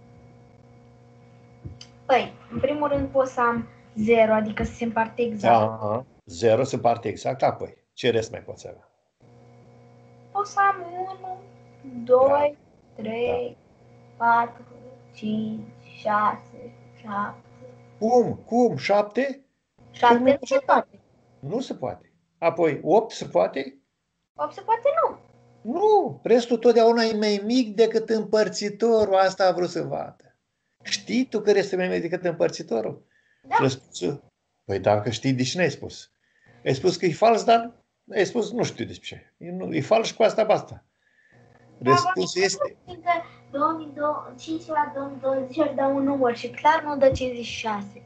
Păi, în primul rând pot să am 0, adică să se împarte exact. 0 se împarte exact, apoi ce rest mai poți avea? Pot să am 1, 2, 3, 4, 5, 6, 7. Cum? 7? 7 nu se poate. Nu se poate. Apoi 8 se poate? 8 se poate nu. Nu, restul totdeauna e mai mic decât împărțitorul, asta a vrut să vadă. Știi tu că restul e mai mic decât împărțitorul? Da. Și răspunsul, păi dacă știi, de ce n-ai spus? Ai spus că e fals, dar ai spus nu știu despre ce. E fals și cu asta basta. Răspunsul este... 5 la 2020 ar da un număr și clar nu dă 56.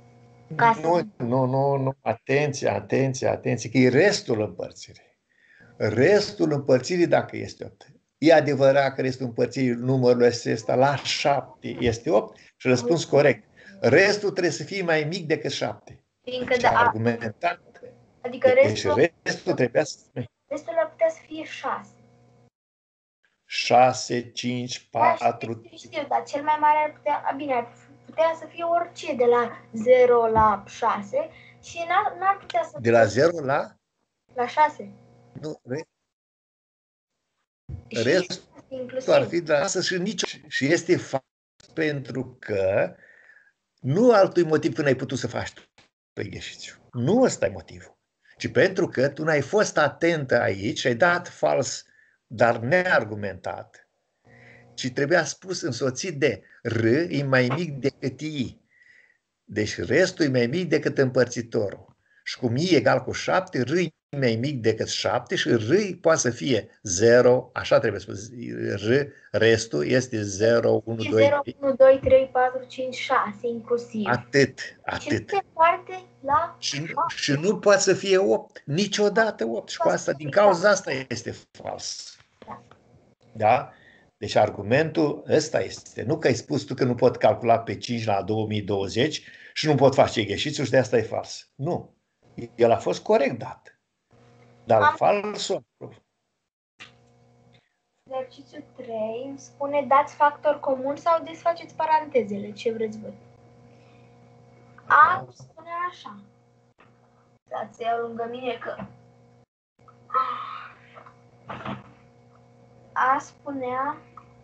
Nu, atenție, că e restul împărțirii. Restul împărțirii dacă este 8. E adevărat că restul împărțirii numărul ăsta la 7 este 8 și răspuns corect. Restul trebuie să fie mai mic decât 7. Fiindcă da, argumentat. Adică restul trebuia să fie. Restul ar putea să fie 6. 6, 5, 4. Știu, dar cel mai mare ar putea să fie orice de la 0 la 6 și n-ar putea să de la 0 la 6. Nu, restul ar fi de la 6 și nicio. Și este fals pentru că nu altui motiv tu n-ai putut să faci tu exercițiu. Nu ăsta e motivul. Ci pentru că tu n-ai fost atentă aici și ai dat fals, dar neargumentat, ci trebuia spus însoțit de R e mai mic decât I. Deci restul e mai mic decât împărțitorul. Și cum I egal cu 7, R e mai mic decât 7 și R poate să fie 0, așa trebuie spus, restul este 0, 1, 2, 0, 1, 2, 3, 4, 5, 6 inclusiv. Atât. Și se împarte la și nu poate să fie 8, niciodată 8. Și cu asta, din cauza asta este fals. Da? Deci argumentul ăsta este, nu că ai spus tu că nu pot calcula pe 5 la 2020 și nu pot face exercițiul și de asta e fals. Nu. El a fost corect dat. Dar falsul. Exercițiul 3 îmi spune dați factor comun sau desfaceți parantezele. Ce vreți voi? A spune așa. Dați iau lângă mine că... A spunea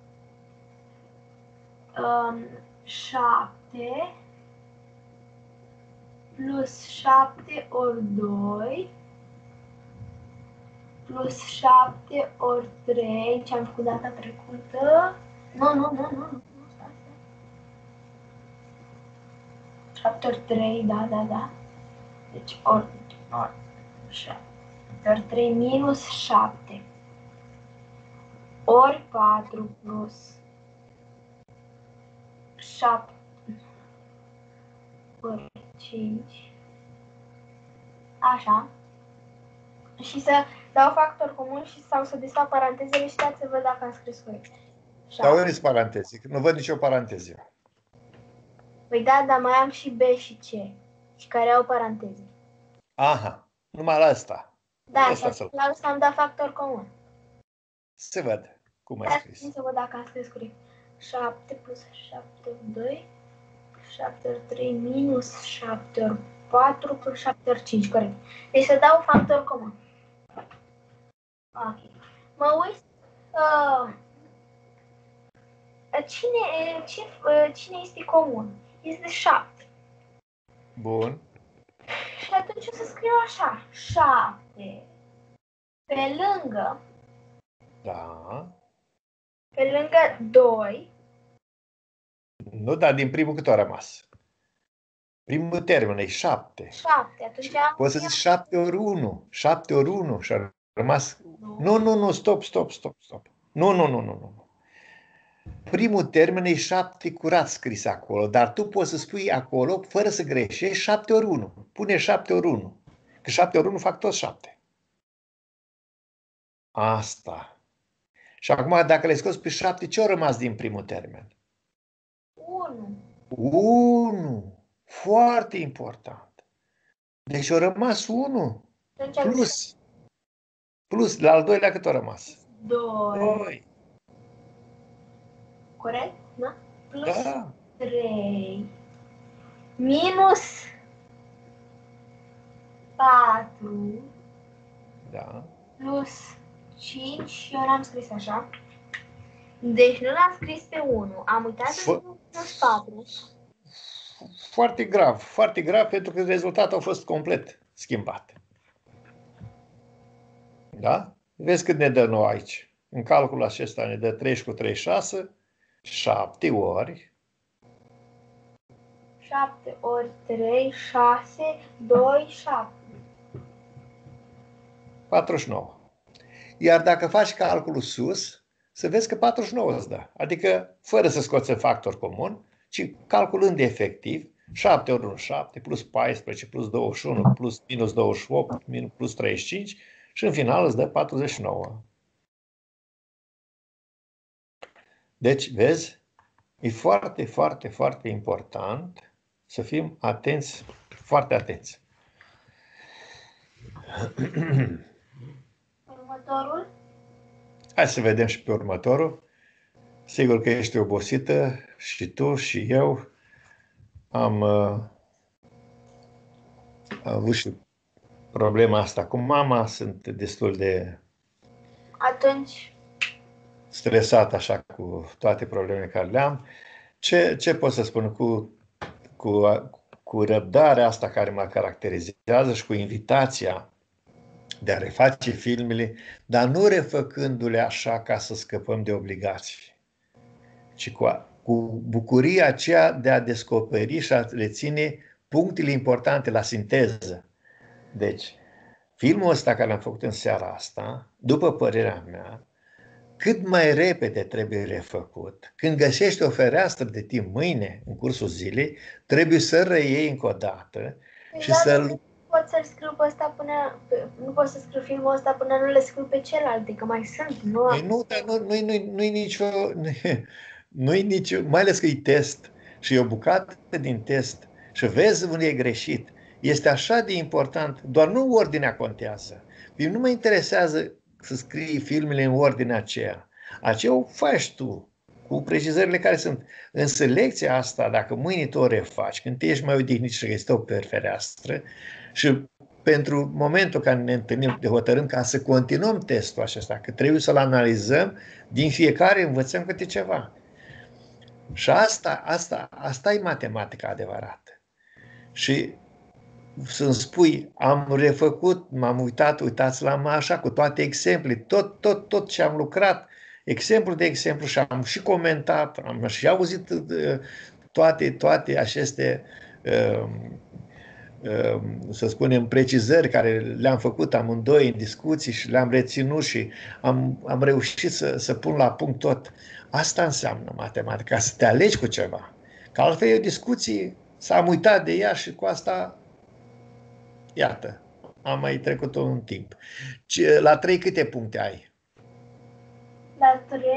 7 plus 7 ori 2 plus 7 ori 3, ce am făcut data trecută. Nu. 7 ori 3, da. Deci ori 7 ori 3 minus 7 ori 4 plus 7 ori 5. Așa. Și să dau factor comun sau să desfac parantezele și să văd dacă am scris corect. Dar unde sunt paranteze? Nu văd nicio paranteză. Păi da, dar mai am și B și C, și care au paranteze. Aha, numai la asta. Da, și la asta am dat factor comun. Se văd cum ai scris. Să văd dacă am scris corect. 7 plus 7 ori 2, 7 ori 3 minus 7 ori 4 plus 7 ori 5, corect. Deci să dau factor comun. Ok. Mă uit. Cine este comun? Este 7. Bun. Și atunci o să scriu așa. 7 pe lângă. Da. Pe lângă 2. Nu, dar din primul cât a rămas? Primul termen e 7. 7. Atunci am... Poți să zici 7 ori 1. 7 ori 1 și a rămas... Nu, stop. Nu. Primul termen e 7 curat scris acolo, dar tu poți să spui acolo, fără să greșești, 7 ori 1. Pune 7 ori 1. Că 7 ori 1 fac tot 7. Asta. Și acum, dacă le scoți pe 7, ce-a rămas din primul termen? 1. Foarte important. Deci a rămas 1. Plus, la al doilea cât a rămas? 2. Corect? Da? Plus Da. 3 minus 4 Da. plus 5 și eu l-am scris așa. Deci nu l-am scris pe 1. Am uitat să plus 4. Foarte grav, pentru că rezultatul a fost complet schimbat. Da? Vezi cât ne dă nou aici. În calculul acesta ne dă 30 cu 36, 7 ori. 7 ori 3, 6, 2, 7. 49. Iar dacă faci calculul sus, să vezi că 49 îți dă. Adică fără să scoți în factor comun, ci calculând efectiv, 7 ori 1, 7, plus 14, plus 21, plus minus 28, plus 35 și în final îți dă 49. Deci, vezi, e foarte important să fim atenți, foarte atenți. Următorul? Hai să vedem și pe următorul. Sigur că ești obosită și tu și eu. Am avut și problema asta cu mama. Sunt destul de stresat așa cu toate problemele care le am. Ce pot să spun? Cu răbdarea asta care mă caracterizează și cu invitația de a reface filmele, dar nu refăcându-le așa ca să scăpăm de obligații, ci cu bucuria aceea de a descoperi și a le ține punctele importante la sinteză. Deci, filmul ăsta care l-am făcut în seara asta, după părerea mea, cât mai repede trebuie refăcut. Când găsești o fereastră de timp mâine, în cursul zilei, trebuie să reiei încă o dată și să-l... Pot să-l scriu pe ăsta până... Nu pot să scriu filmul ăsta până nu le scriu pe celelalte, că mai sunt, nu? Nu, dar nu-i nicio... Nu-i nicio... Mai ales că e test și e o bucată din test și vezi unde e greșit. Este așa de important, doar nu ordinea contează. Nu mă interesează să scrii filmele în ordinea aceea. Aceea o faci tu, cu precizările care sunt. Însă lecția asta, dacă mâine tu o refaci, când te ești mai odihnit și găsești o pe fereastră, și pentru momentul în care ne întâlnim, de hotărâm ca să continuăm testul acesta, că trebuie să-l analizăm, din fiecare învățăm câte ceva. Și asta e matematica adevărată. Și să-mi spui, am refăcut, m-am uitat, uitați la așa, cu toate exemple, tot ce am lucrat, exemplu de exemplu și am și comentat, am și auzit toate aceste, să spunem, precizări care le-am făcut amândoi în discuții și le-am reținut și am reușit să pun la punct tot. Asta înseamnă matematica, să te alegi cu ceva. Că altfel e o discuție, s-am uitat de ea și cu asta, iată, am mai trecut un timp. La 3 câte puncte ai? La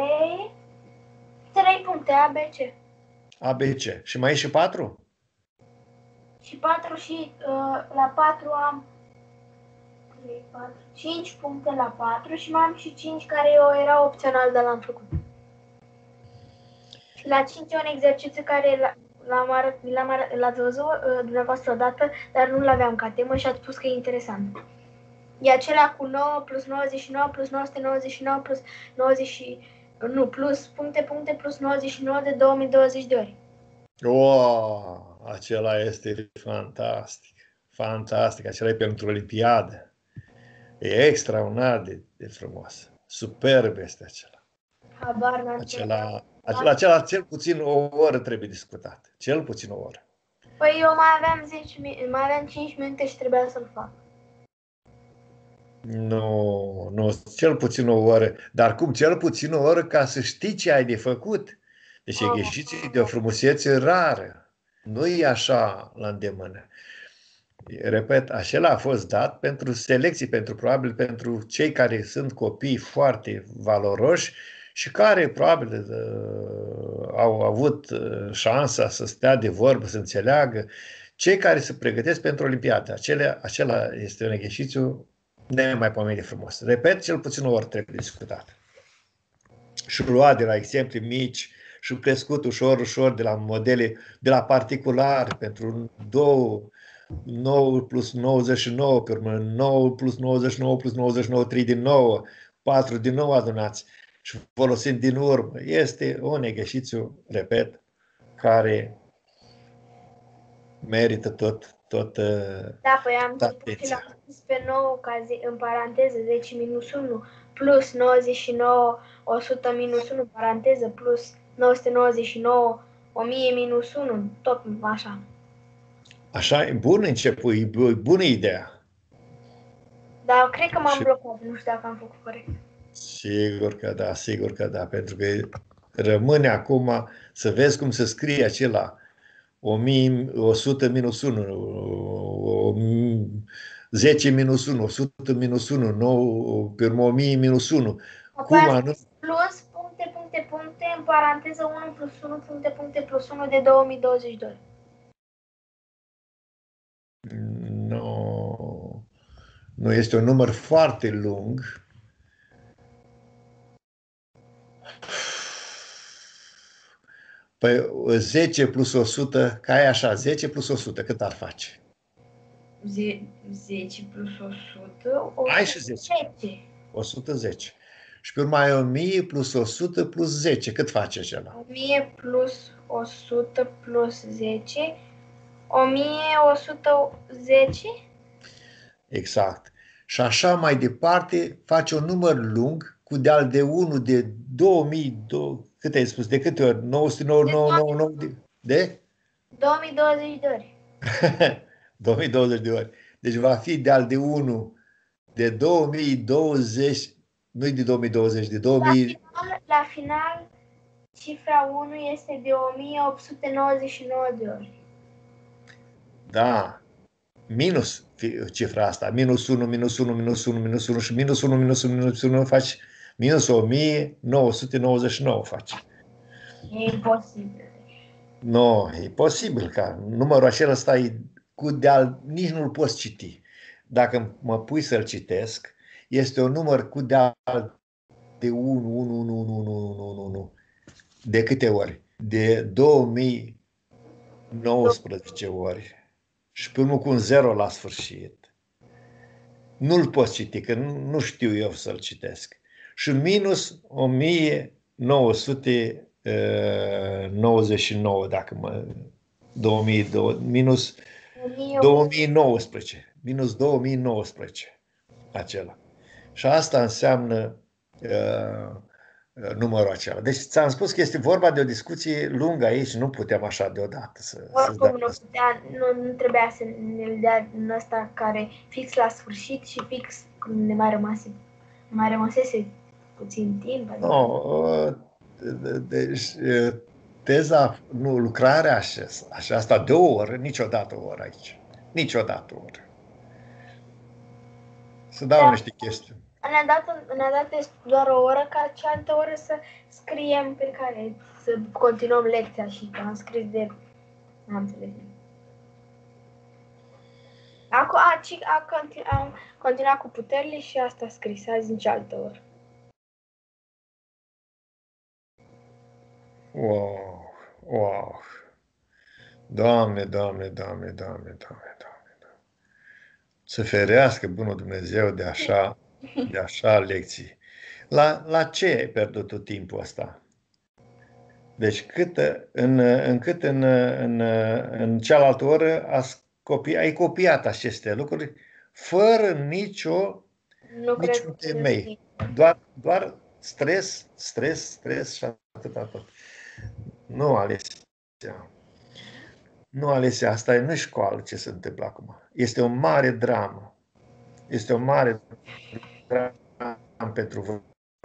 3 puncte, ABC. ABC. Și mai e și 4? Și 4 și la 4 am 3, 4, 5 puncte la 4 și mai am și 5 care era opțional, dar l-am făcut. Și la 5 e un exercițiu care l-ați văzut dumneavoastră odată, dar nu l-aveam ca temă și ați spus că e interesant. E acela cu 9 plus 99 plus 999 plus 90, nu, plus puncte plus 99 de 2020 de ori. Acela este fantastic. Fantastic. Acela e pentru Olimpiadă. E extraordinar de frumos. Superb este acela. Habar n-am. Acela cel puțin o oră trebuie discutat. Cel puțin o oră. Păi eu mai aveam 5 minute și trebuia să-l fac. Nu, cel puțin o oră. Dar cum? Cel puțin o oră ca să știi ce ai de făcut. Deci exerciții de o frumusețe rară. Nu e așa la îndemână. Repet, acela a fost dat pentru selecții, probabil pentru cei care sunt copii foarte valoroși și care probabil au avut șansa să stea de vorbă, să înțeleagă, cei care se pregătesc pentru Olimpiadă. Acela este un exercițiu nemaipomenit de frumos. Repet, cel puțin o oră trebuie discutat. Și luat de la exemple mici și crescut ușor de la modele, de la particulare pentru 9 plus 99, pe urmă 9 plus 99 plus 99, 3 din 9, 4 din 9 adunați și folosind din urmă. Este un exercițiu, repet, care merită tot da, păi am făcut și l-am scris pe 9 în paranteză 10 minus 1 plus 99 100 minus 1 paranteză plus 999 1000 minus 1, tot așa. Așa, e bun început, e bună ideea. Dar cred că m-am blocat, nu știu dacă am făcut corect. Sigur că da, pentru că rămâne acum să vezi cum se scrie acela 1100 minus 1, 10 minus 1, 100 minus 1, 9, pe urmă 1000 minus 1. Cum anume? Plus puncte, în paranteză 1 plus 1, puncte plus 1 de 2022. Nu, este un număr foarte lung. Păi 10 plus 100, ca e așa, 10 plus 100, cât ar face? 10 plus 100, Ai și 10. 110. Și pe urmă ai 1000 plus 100 plus 10, cât face acela? 1000 plus 100 plus 10, 1110? Exact. Și așa mai departe face un număr lung cu de-al de 1 de 2000, cât ai spus, de câte ori? 999 de? 2020 de ori. 2020 de ori. Deci va fi de-al de 1 de 2020, nu de 2020, de 2000. La final, cifra 1 este de 1899 de ori. Da. Minus cifra asta. Minus 1, minus 1, minus 1, minus 1 și minus 1, minus 1, minus 1 faci minus 1999 faci. E imposibil. Nu, e posibil ca numărul acela ăsta e nici nu-l poți citi. Dacă mă pui să-l citesc, este un număr cu de 1, 1, 1, 1, 1, 1. De câte ori? De 2019 ori. Și pe urmă cu un 0 la sfârșit. Nu-l poți citi, că nu știu eu să-l citesc. Și minus 1999, dacă 2002, minus 2019. Minus 2019. Acela. Și asta înseamnă numărul acela. Deci ți-am spus că este vorba de o discuție lungă aici, nu putem așa deodată să-ți dăm. Nu trebuia să ne-l dea din ăsta care fix la sfârșit și fix când ne mai rămăsese puțin timp. Adică... No, deci teza, nu, lucrarea asta de o oră, niciodată o oră aici. Niciodată o oră. Să dau niște chestiuni. Ne-a dat doar o oră ca cealaltă oră să scriem pe care, să continuăm lecția și că am scris de... N-am înțeles. Am continuat cu puterile și asta a scris azi în cealaltă oră. Wow. Doamne. Să ferească bunul Dumnezeu de așa lecții. La ce ai pierdut tu timpul ăsta? Deci încât în cealaltă oră ai copiat aceste lucruri fără niciun temei. Doar stres și atâta tot. Nu, Alesia, asta nu e școală ce se întâmplă acum. Este o mare dramă. Este o mare dramă pentru voi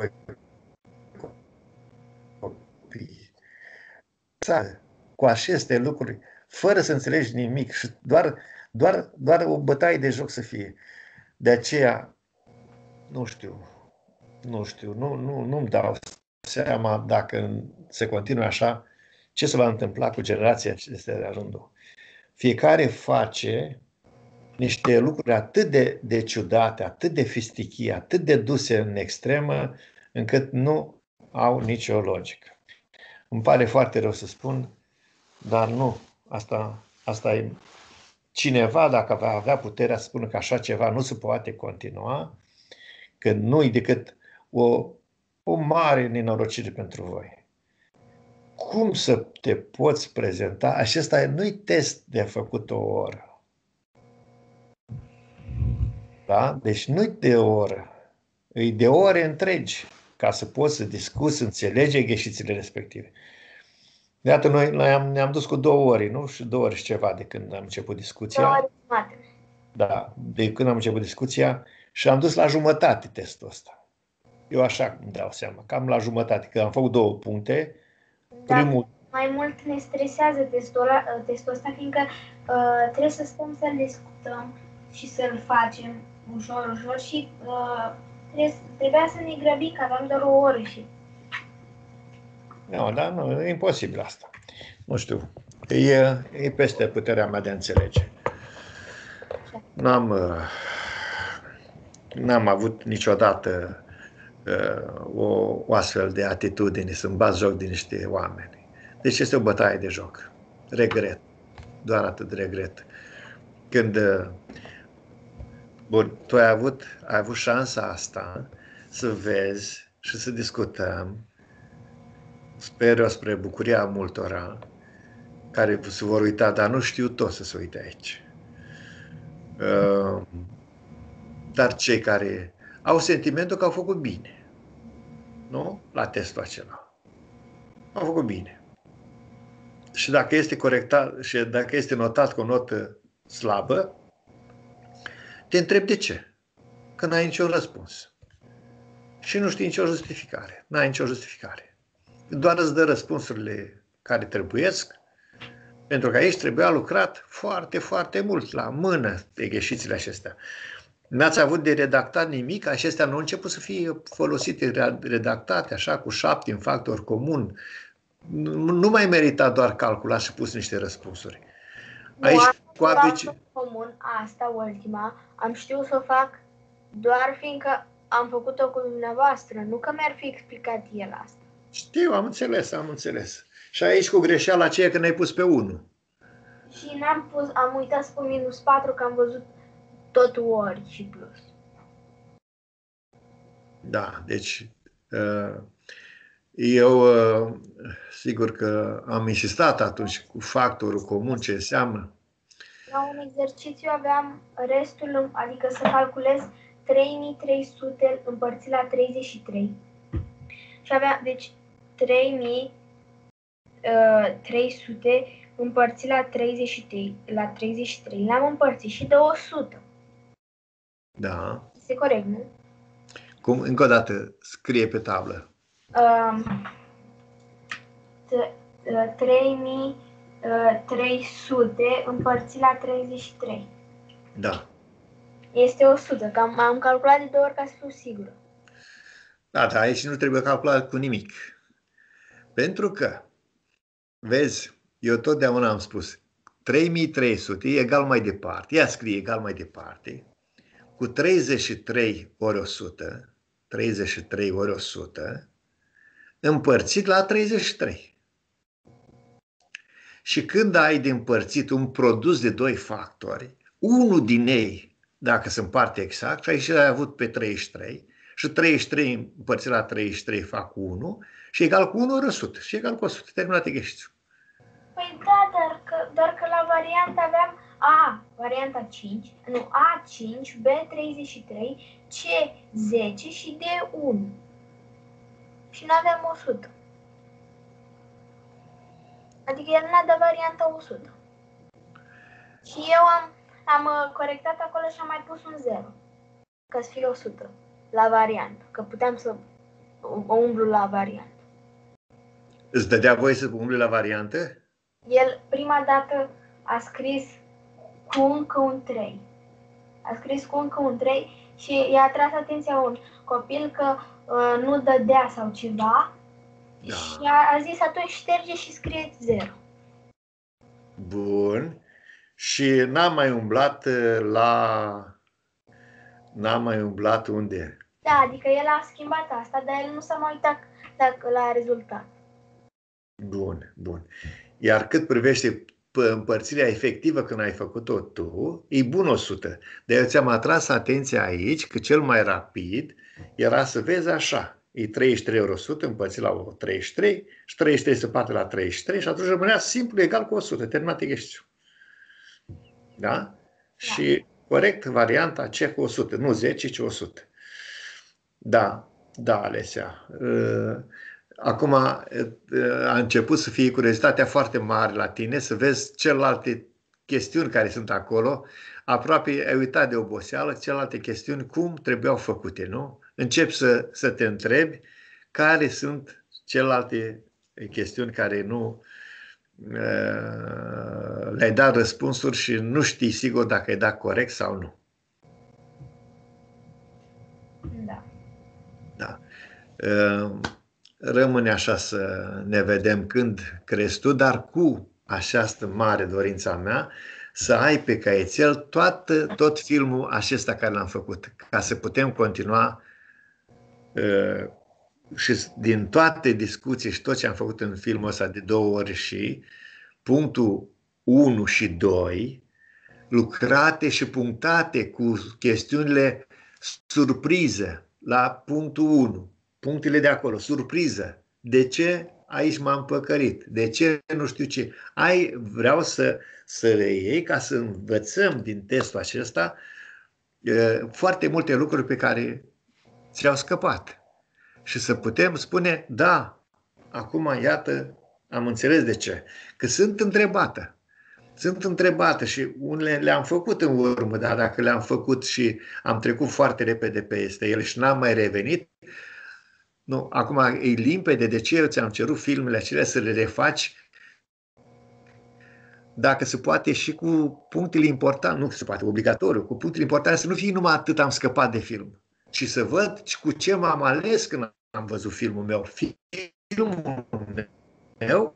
copii. Cu aceste lucruri, fără să înțelegi nimic și doar o bătaie de joc să fie. De aceea, nu știu, nu-mi dau seama dacă se continuă așa, ce se va întâmpla cu generația acestea de rândul. Fiecare face niște lucruri atât de ciudate, atât de fistichii, atât de duse în extremă, încât nu au nicio logică. Îmi pare foarte rău să spun, dar nu. Asta e. Cineva, dacă va avea puterea să spună că așa ceva nu se poate continua, că nu e decât o mare nenorocire pentru voi. Cum să te poți prezenta? Acesta nu-i test de făcut o oră. Da? Deci nu-i de o oră. E de ore întregi ca să poți să discuți, să înțelegi greșițile respective. Iată, noi ne-am dus cu 2 ore, nu? Și 2 ore și ceva de când am început discuția. Da, de când am început discuția și am dus la jumătate testul ăsta. Eu așa îmi dau seama, cam la jumătate, că am făcut 2 puncte. Primul... Mai mult ne stresează testul ăsta, fiindcă trebuie să stăm să-l discutăm și să-l facem ușor și trebuia să ne grăbim, că aveam doar o oră și... Nu, dar nu, e imposibil asta. Nu știu, e peste puterea mea de a înțelege. N-am avut niciodată o astfel de atitudine, să-mi bat joc de niște oameni. Deci este o bătaie de joc. Regret. Doar atât regret. Când bun, tu ai avut șansa asta să vezi și să discutăm, sper eu spre bucuria multora care se vor uita, dar nu știu toți să se uite aici. Dar cei care au sentimentul că au făcut bine, nu? La testul acela. Au făcut bine. Și dacă este corectat și dacă este notat cu o notă slabă, te întreb de ce. Că n-ai niciun răspuns. Și nu știi nicio justificare. N-ai nicio justificare. Doar îți dă răspunsurile care trebuiesc, pentru că aici trebuia lucrat foarte, foarte mult la mână pe greșițile acestea. N-ați avut de redactat nimic, acestea nu au început să fie folosite, redactate așa cu 7 în factor comun. Nu mai merita doar calculat și pus niște răspunsuri. Aici, cu comun, asta ultima, am știut să o fac doar fiindcă am făcut-o cu dumneavoastră, nu că mi-ar fi explicat el asta. Știu, am înțeles. Și aici cu greșeala aceea că n-ai pus pe 1. Și am uitat să pun -4, că am văzut tot ori și plus. Da, deci eu sigur că am insistat atunci cu factorul comun ce înseamnă La un exercițiu aveam restul, adică să calculez 3300 împărțit la 33. Și aveam, deci, 3300 împărțit la 33. L-am împărțit și de 100. Da. Este corect, nu? Cum? Încă o dată, scrie pe tablă. 3300 împărțit la 33. Da. Este 100, că am calculat de 2 ori ca să fiu sigură. Da, dar aici nu trebuie calculat cu nimic. Pentru că, vezi, eu totdeauna am spus, 3300 e egal mai departe, ea scrie egal mai departe, cu 33 ori 100, 33 ori 100, împărțit la 33. Și când ai de împărțit un produs de doi factori, unul din ei, dacă se împarte exact, și aici ai avut pe 33, și 33 împărțit la 33 fac 1, și egal cu 1 ori 100, și egal cu 100, terminat exercițiul. Păi da, doar că la variantă aveam varianta 5, nu, A5, B33, C10 și D1. Și nu aveam 100. Adică el n-a dat varianta 100. Și eu am corectat acolo și am mai pus un 0. Ca să fie 100 la variantă. Că puteam să o umblu la variantă. Îți dădea voie să umbli la variantă? El prima dată a scris cu încă un 3. A scris cu încă un 3 și i-a atras atenția un copil că nu dădea sau ceva. Da. Și a zis atunci șterge și scrie 0. Bun. Și n-am mai umblat N-am mai umblat unde? Da, adică el a schimbat asta, dar el nu s-a mai uitat la rezultat. Bun, bun. Iar cât privește împărțirea efectivă când ai făcut-o tu, e bun 100. Dar eu ți-am atras atenția aici că cel mai rapid era să vezi așa. E 33 ori 100 împărțit la 33 și 33 se parte la 33 și atunci rămânea simplu egal cu 100. Terminat exercițiul. Da? Și corect varianta C cu 100. Nu 10, ci 100. Da, da, Alesia. Acum a început să fie curiozitatea foarte mare la tine, să vezi celelalte chestiuni care sunt acolo. Aproape ai uitat de oboseală, celelalte chestiuni cum trebuiau făcute, nu? Începi să te întrebi care sunt celelalte chestiuni care nu le-ai dat răspunsuri și nu știi sigur dacă ai dat corect sau nu. Da. Da. Rămâne așa să ne vedem când crezi tu, dar cu această mare dorința mea să ai pe caietel tot filmul acesta care l-am făcut, ca să putem continua și din toate discuții și tot ce am făcut în filmul ăsta de 2 ori și punctul 1 și 2, lucrate și punctate cu chestiunile surpriză la punctul 1. Punctele de acolo, surpriză. De ce aici m-am păcălit? De ce nu știu ce? Vreau să le iei ca să învățăm din testul acesta foarte multe lucruri pe care ți-au scăpat. Și să putem spune, da, acum iată, am înțeles de ce. Că sunt întrebată. Sunt întrebată și unele le-am făcut în urmă, dar dacă le-am făcut și am trecut foarte repede peste ele și n-am mai revenit, nu, acum e limpede de ce eu ți-am cerut filmele acelea să le refaci, dacă se poate și cu punctele importante, nu se poate, obligatoriu, cu punctele importante, să nu fie numai atât am scăpat de film, ci să văd cu ce m-am ales când am văzut filmul meu. Filmul meu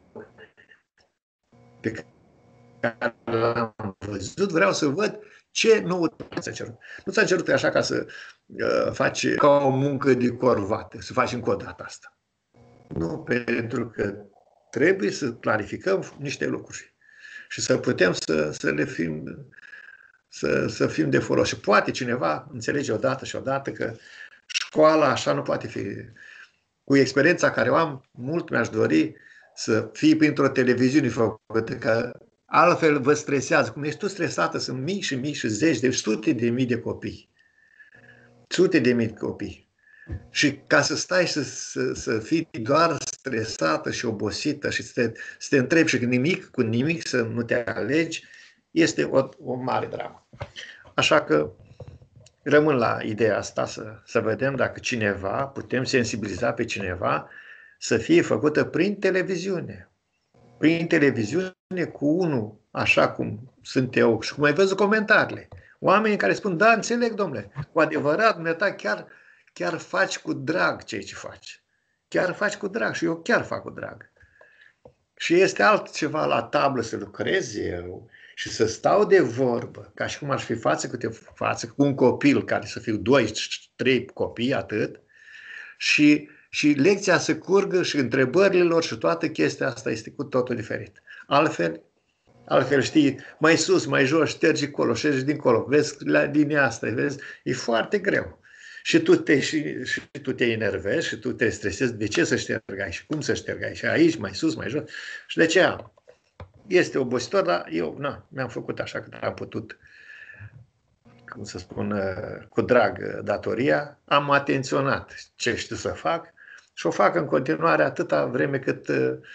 pe care l-am văzut, vreau să văd ce noutăți ți-a cerut. Nu ți-a cerut așa ca să faci ca o muncă de corvată, să faci încă o dată asta. Nu, pentru că trebuie să clarificăm niște lucruri și să putem să le fim, să fim de folos. Și poate cineva înțelege odată și odată că școala așa nu poate fi. Cu experiența care o am, mult mi-aș dori să fie printr-o televiziune făcută, că altfel vă stresează. Cum ești tu stresată, sunt mici și zeci de sute de mii de copii. Sute de mii de copii. Și ca să stai să fii doar stresată și obosită și să te întrebi și cu nimic să nu te alegi, este o mare dramă. Așa că rămân la ideea asta să vedem dacă cineva, putem sensibiliza pe cineva să fie făcută prin televiziune. Prin televiziune cu unul, așa cum sunt eu și cum ai văzut comentariile. Oamenii care spun, da, înțeleg, domnule, cu adevărat, dumneata, chiar faci cu drag ceea ce faci. Chiar faci cu drag și eu chiar fac cu drag. Și este altceva la tablă să lucrez eu și să stau de vorbă, ca și cum aș fi față cu un copil care să fiu 2-3 copii, atât, și lecția să curgă și întrebările lor și toată chestia asta este cu totul diferit. Altfel, știi, mai sus, mai jos, ștergi acolo, ștergi dincolo, vezi la linia asta, vezi, e foarte greu. Și tu te enervezi și tu te stresezi de ce să ștergai și cum să ștergai și aici, mai sus, mai jos. Și de ce este obositor, dar eu mi-am făcut așa că am putut, cum să spun, cu drag datoria, am atenționat ce știu să fac și o fac în continuare atâta vreme cât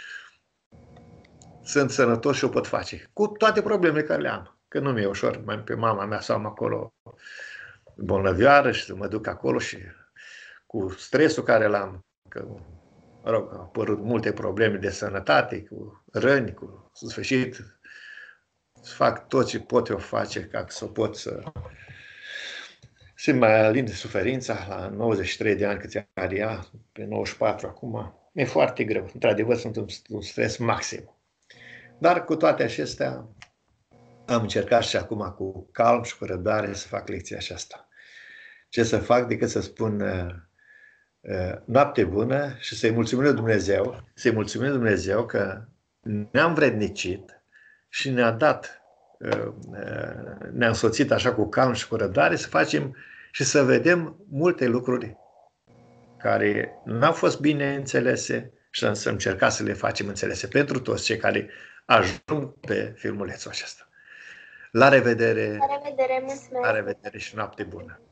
sunt sănătos și o pot face. Cu toate problemele care le am. Că nu mi-e ușor, mai pe mama mea să am acolo bolnăvioară și să mă duc acolo și cu stresul care l-am, că, mă rog, au apărut multe probleme de sănătate, cu răni, cu sfârșit, să fac tot ce pot eu face ca să pot să simt mai alin de suferința la 93 de ani câți are ea, pe 94 acum. E foarte greu. Într-adevăr, sunt un stres maxim. Dar cu toate acestea, am încercat și acum cu calm și cu răbdare să fac lecția aceasta. Ce să fac decât să spun noapte bună și să-i mulțumim lui Dumnezeu, că ne-a învrednicit și ne-a dat, ne-a însoțit așa cu calm și cu răbdare să facem și să vedem multe lucruri care nu au fost bine înțelese și să încercăm să le facem înțelese pentru toți cei care ajung pe filmulețul acesta. La revedere! La revedere, mulțumesc! La revedere și noapte bună!